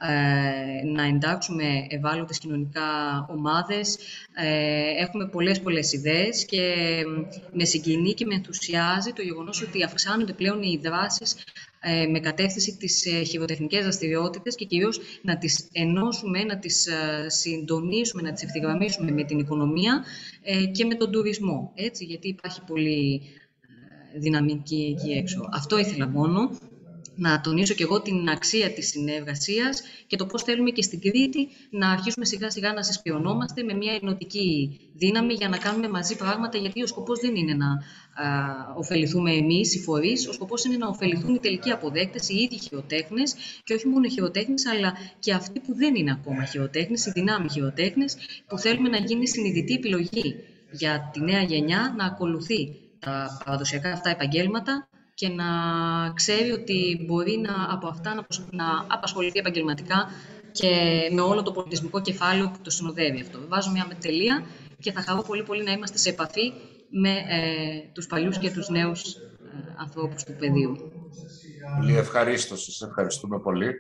ε, να εντάξουμε ευάλωτες κοινωνικά ομάδες. Ε, έχουμε πολλές πολλές ιδέες και με συγκινεί και με ενθουσιάζει το γεγονός ότι αυξάνονται πλέον οι δράσεις ε, με κατεύθυνση τις ε, χειροτεχνικές δραστηριότητες, και κυρίως να τις ενώσουμε, να τις ε, συντονίσουμε, να τις ευθυγραμμίσουμε με την οικονομία ε, και με τον τουρισμό, έτσι, γιατί υπάρχει πολύ ε, δυναμική εκεί έξω. Αυτό ήθελα μόνο. Να τονίσω και εγώ την αξία της συνεργασίας και το πώς θέλουμε και στην Κρήτη να αρχίσουμε σιγά σιγά να συσπιωνόμαστε με μια ενωτική δύναμη για να κάνουμε μαζί πράγματα, γιατί ο σκοπός δεν είναι να α, ωφεληθούμε εμείς οι φορείς, ο σκοπός είναι να ωφεληθούν οι τελικοί αποδέκτες, οι ίδιοι χειροτέχνες, και όχι μόνο οι χειροτέχνες, αλλά και αυτοί που δεν είναι ακόμα χειροτέχνες, οι δυνάμοι χειροτέχνες, που θέλουμε να γίνει συνειδητή επιλογή για τη νέα γενιά να ακολουθεί τα παραδοσιακά αυτά επαγγέλματα και να ξέρει ότι μπορεί να, από αυτά να, να απασχοληθεί επαγγελματικά και με όλο το πολιτισμικό κεφάλαιο που το συνοδεύει αυτό. Βάζω μια τελεία και θα χαρώ πολύ πολύ να είμαστε σε επαφή με ε, τους παλιούς και τους νέους ε, ανθρώπους του πεδίου. Πολύ ευχαρίστως. Σας ευχαριστούμε πολύ.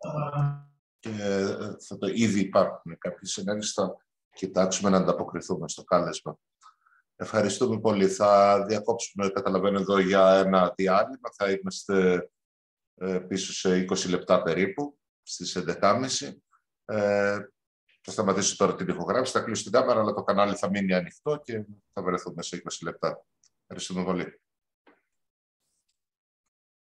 Και θα το, ήδη υπάρχουν κάποιες συνέργειες, θα κοιτάξουμε να ανταποκριθούμε στο κάλεσμα. Ευχαριστούμε πολύ. Θα διακόψουμε, καταλαβαίνω, εδώ για ένα διάλειμμα. Θα είμαστε ε, πίσω σε είκοσι λεπτά περίπου, στις έντεκα και μισή. Ε, θα σταματήσω τώρα την ηχογράφηση, θα κλείσω την κάμερα, αλλά το κανάλι θα μείνει ανοιχτό και θα βρεθούμε σε είκοσι λεπτά. Ευχαριστούμε πολύ.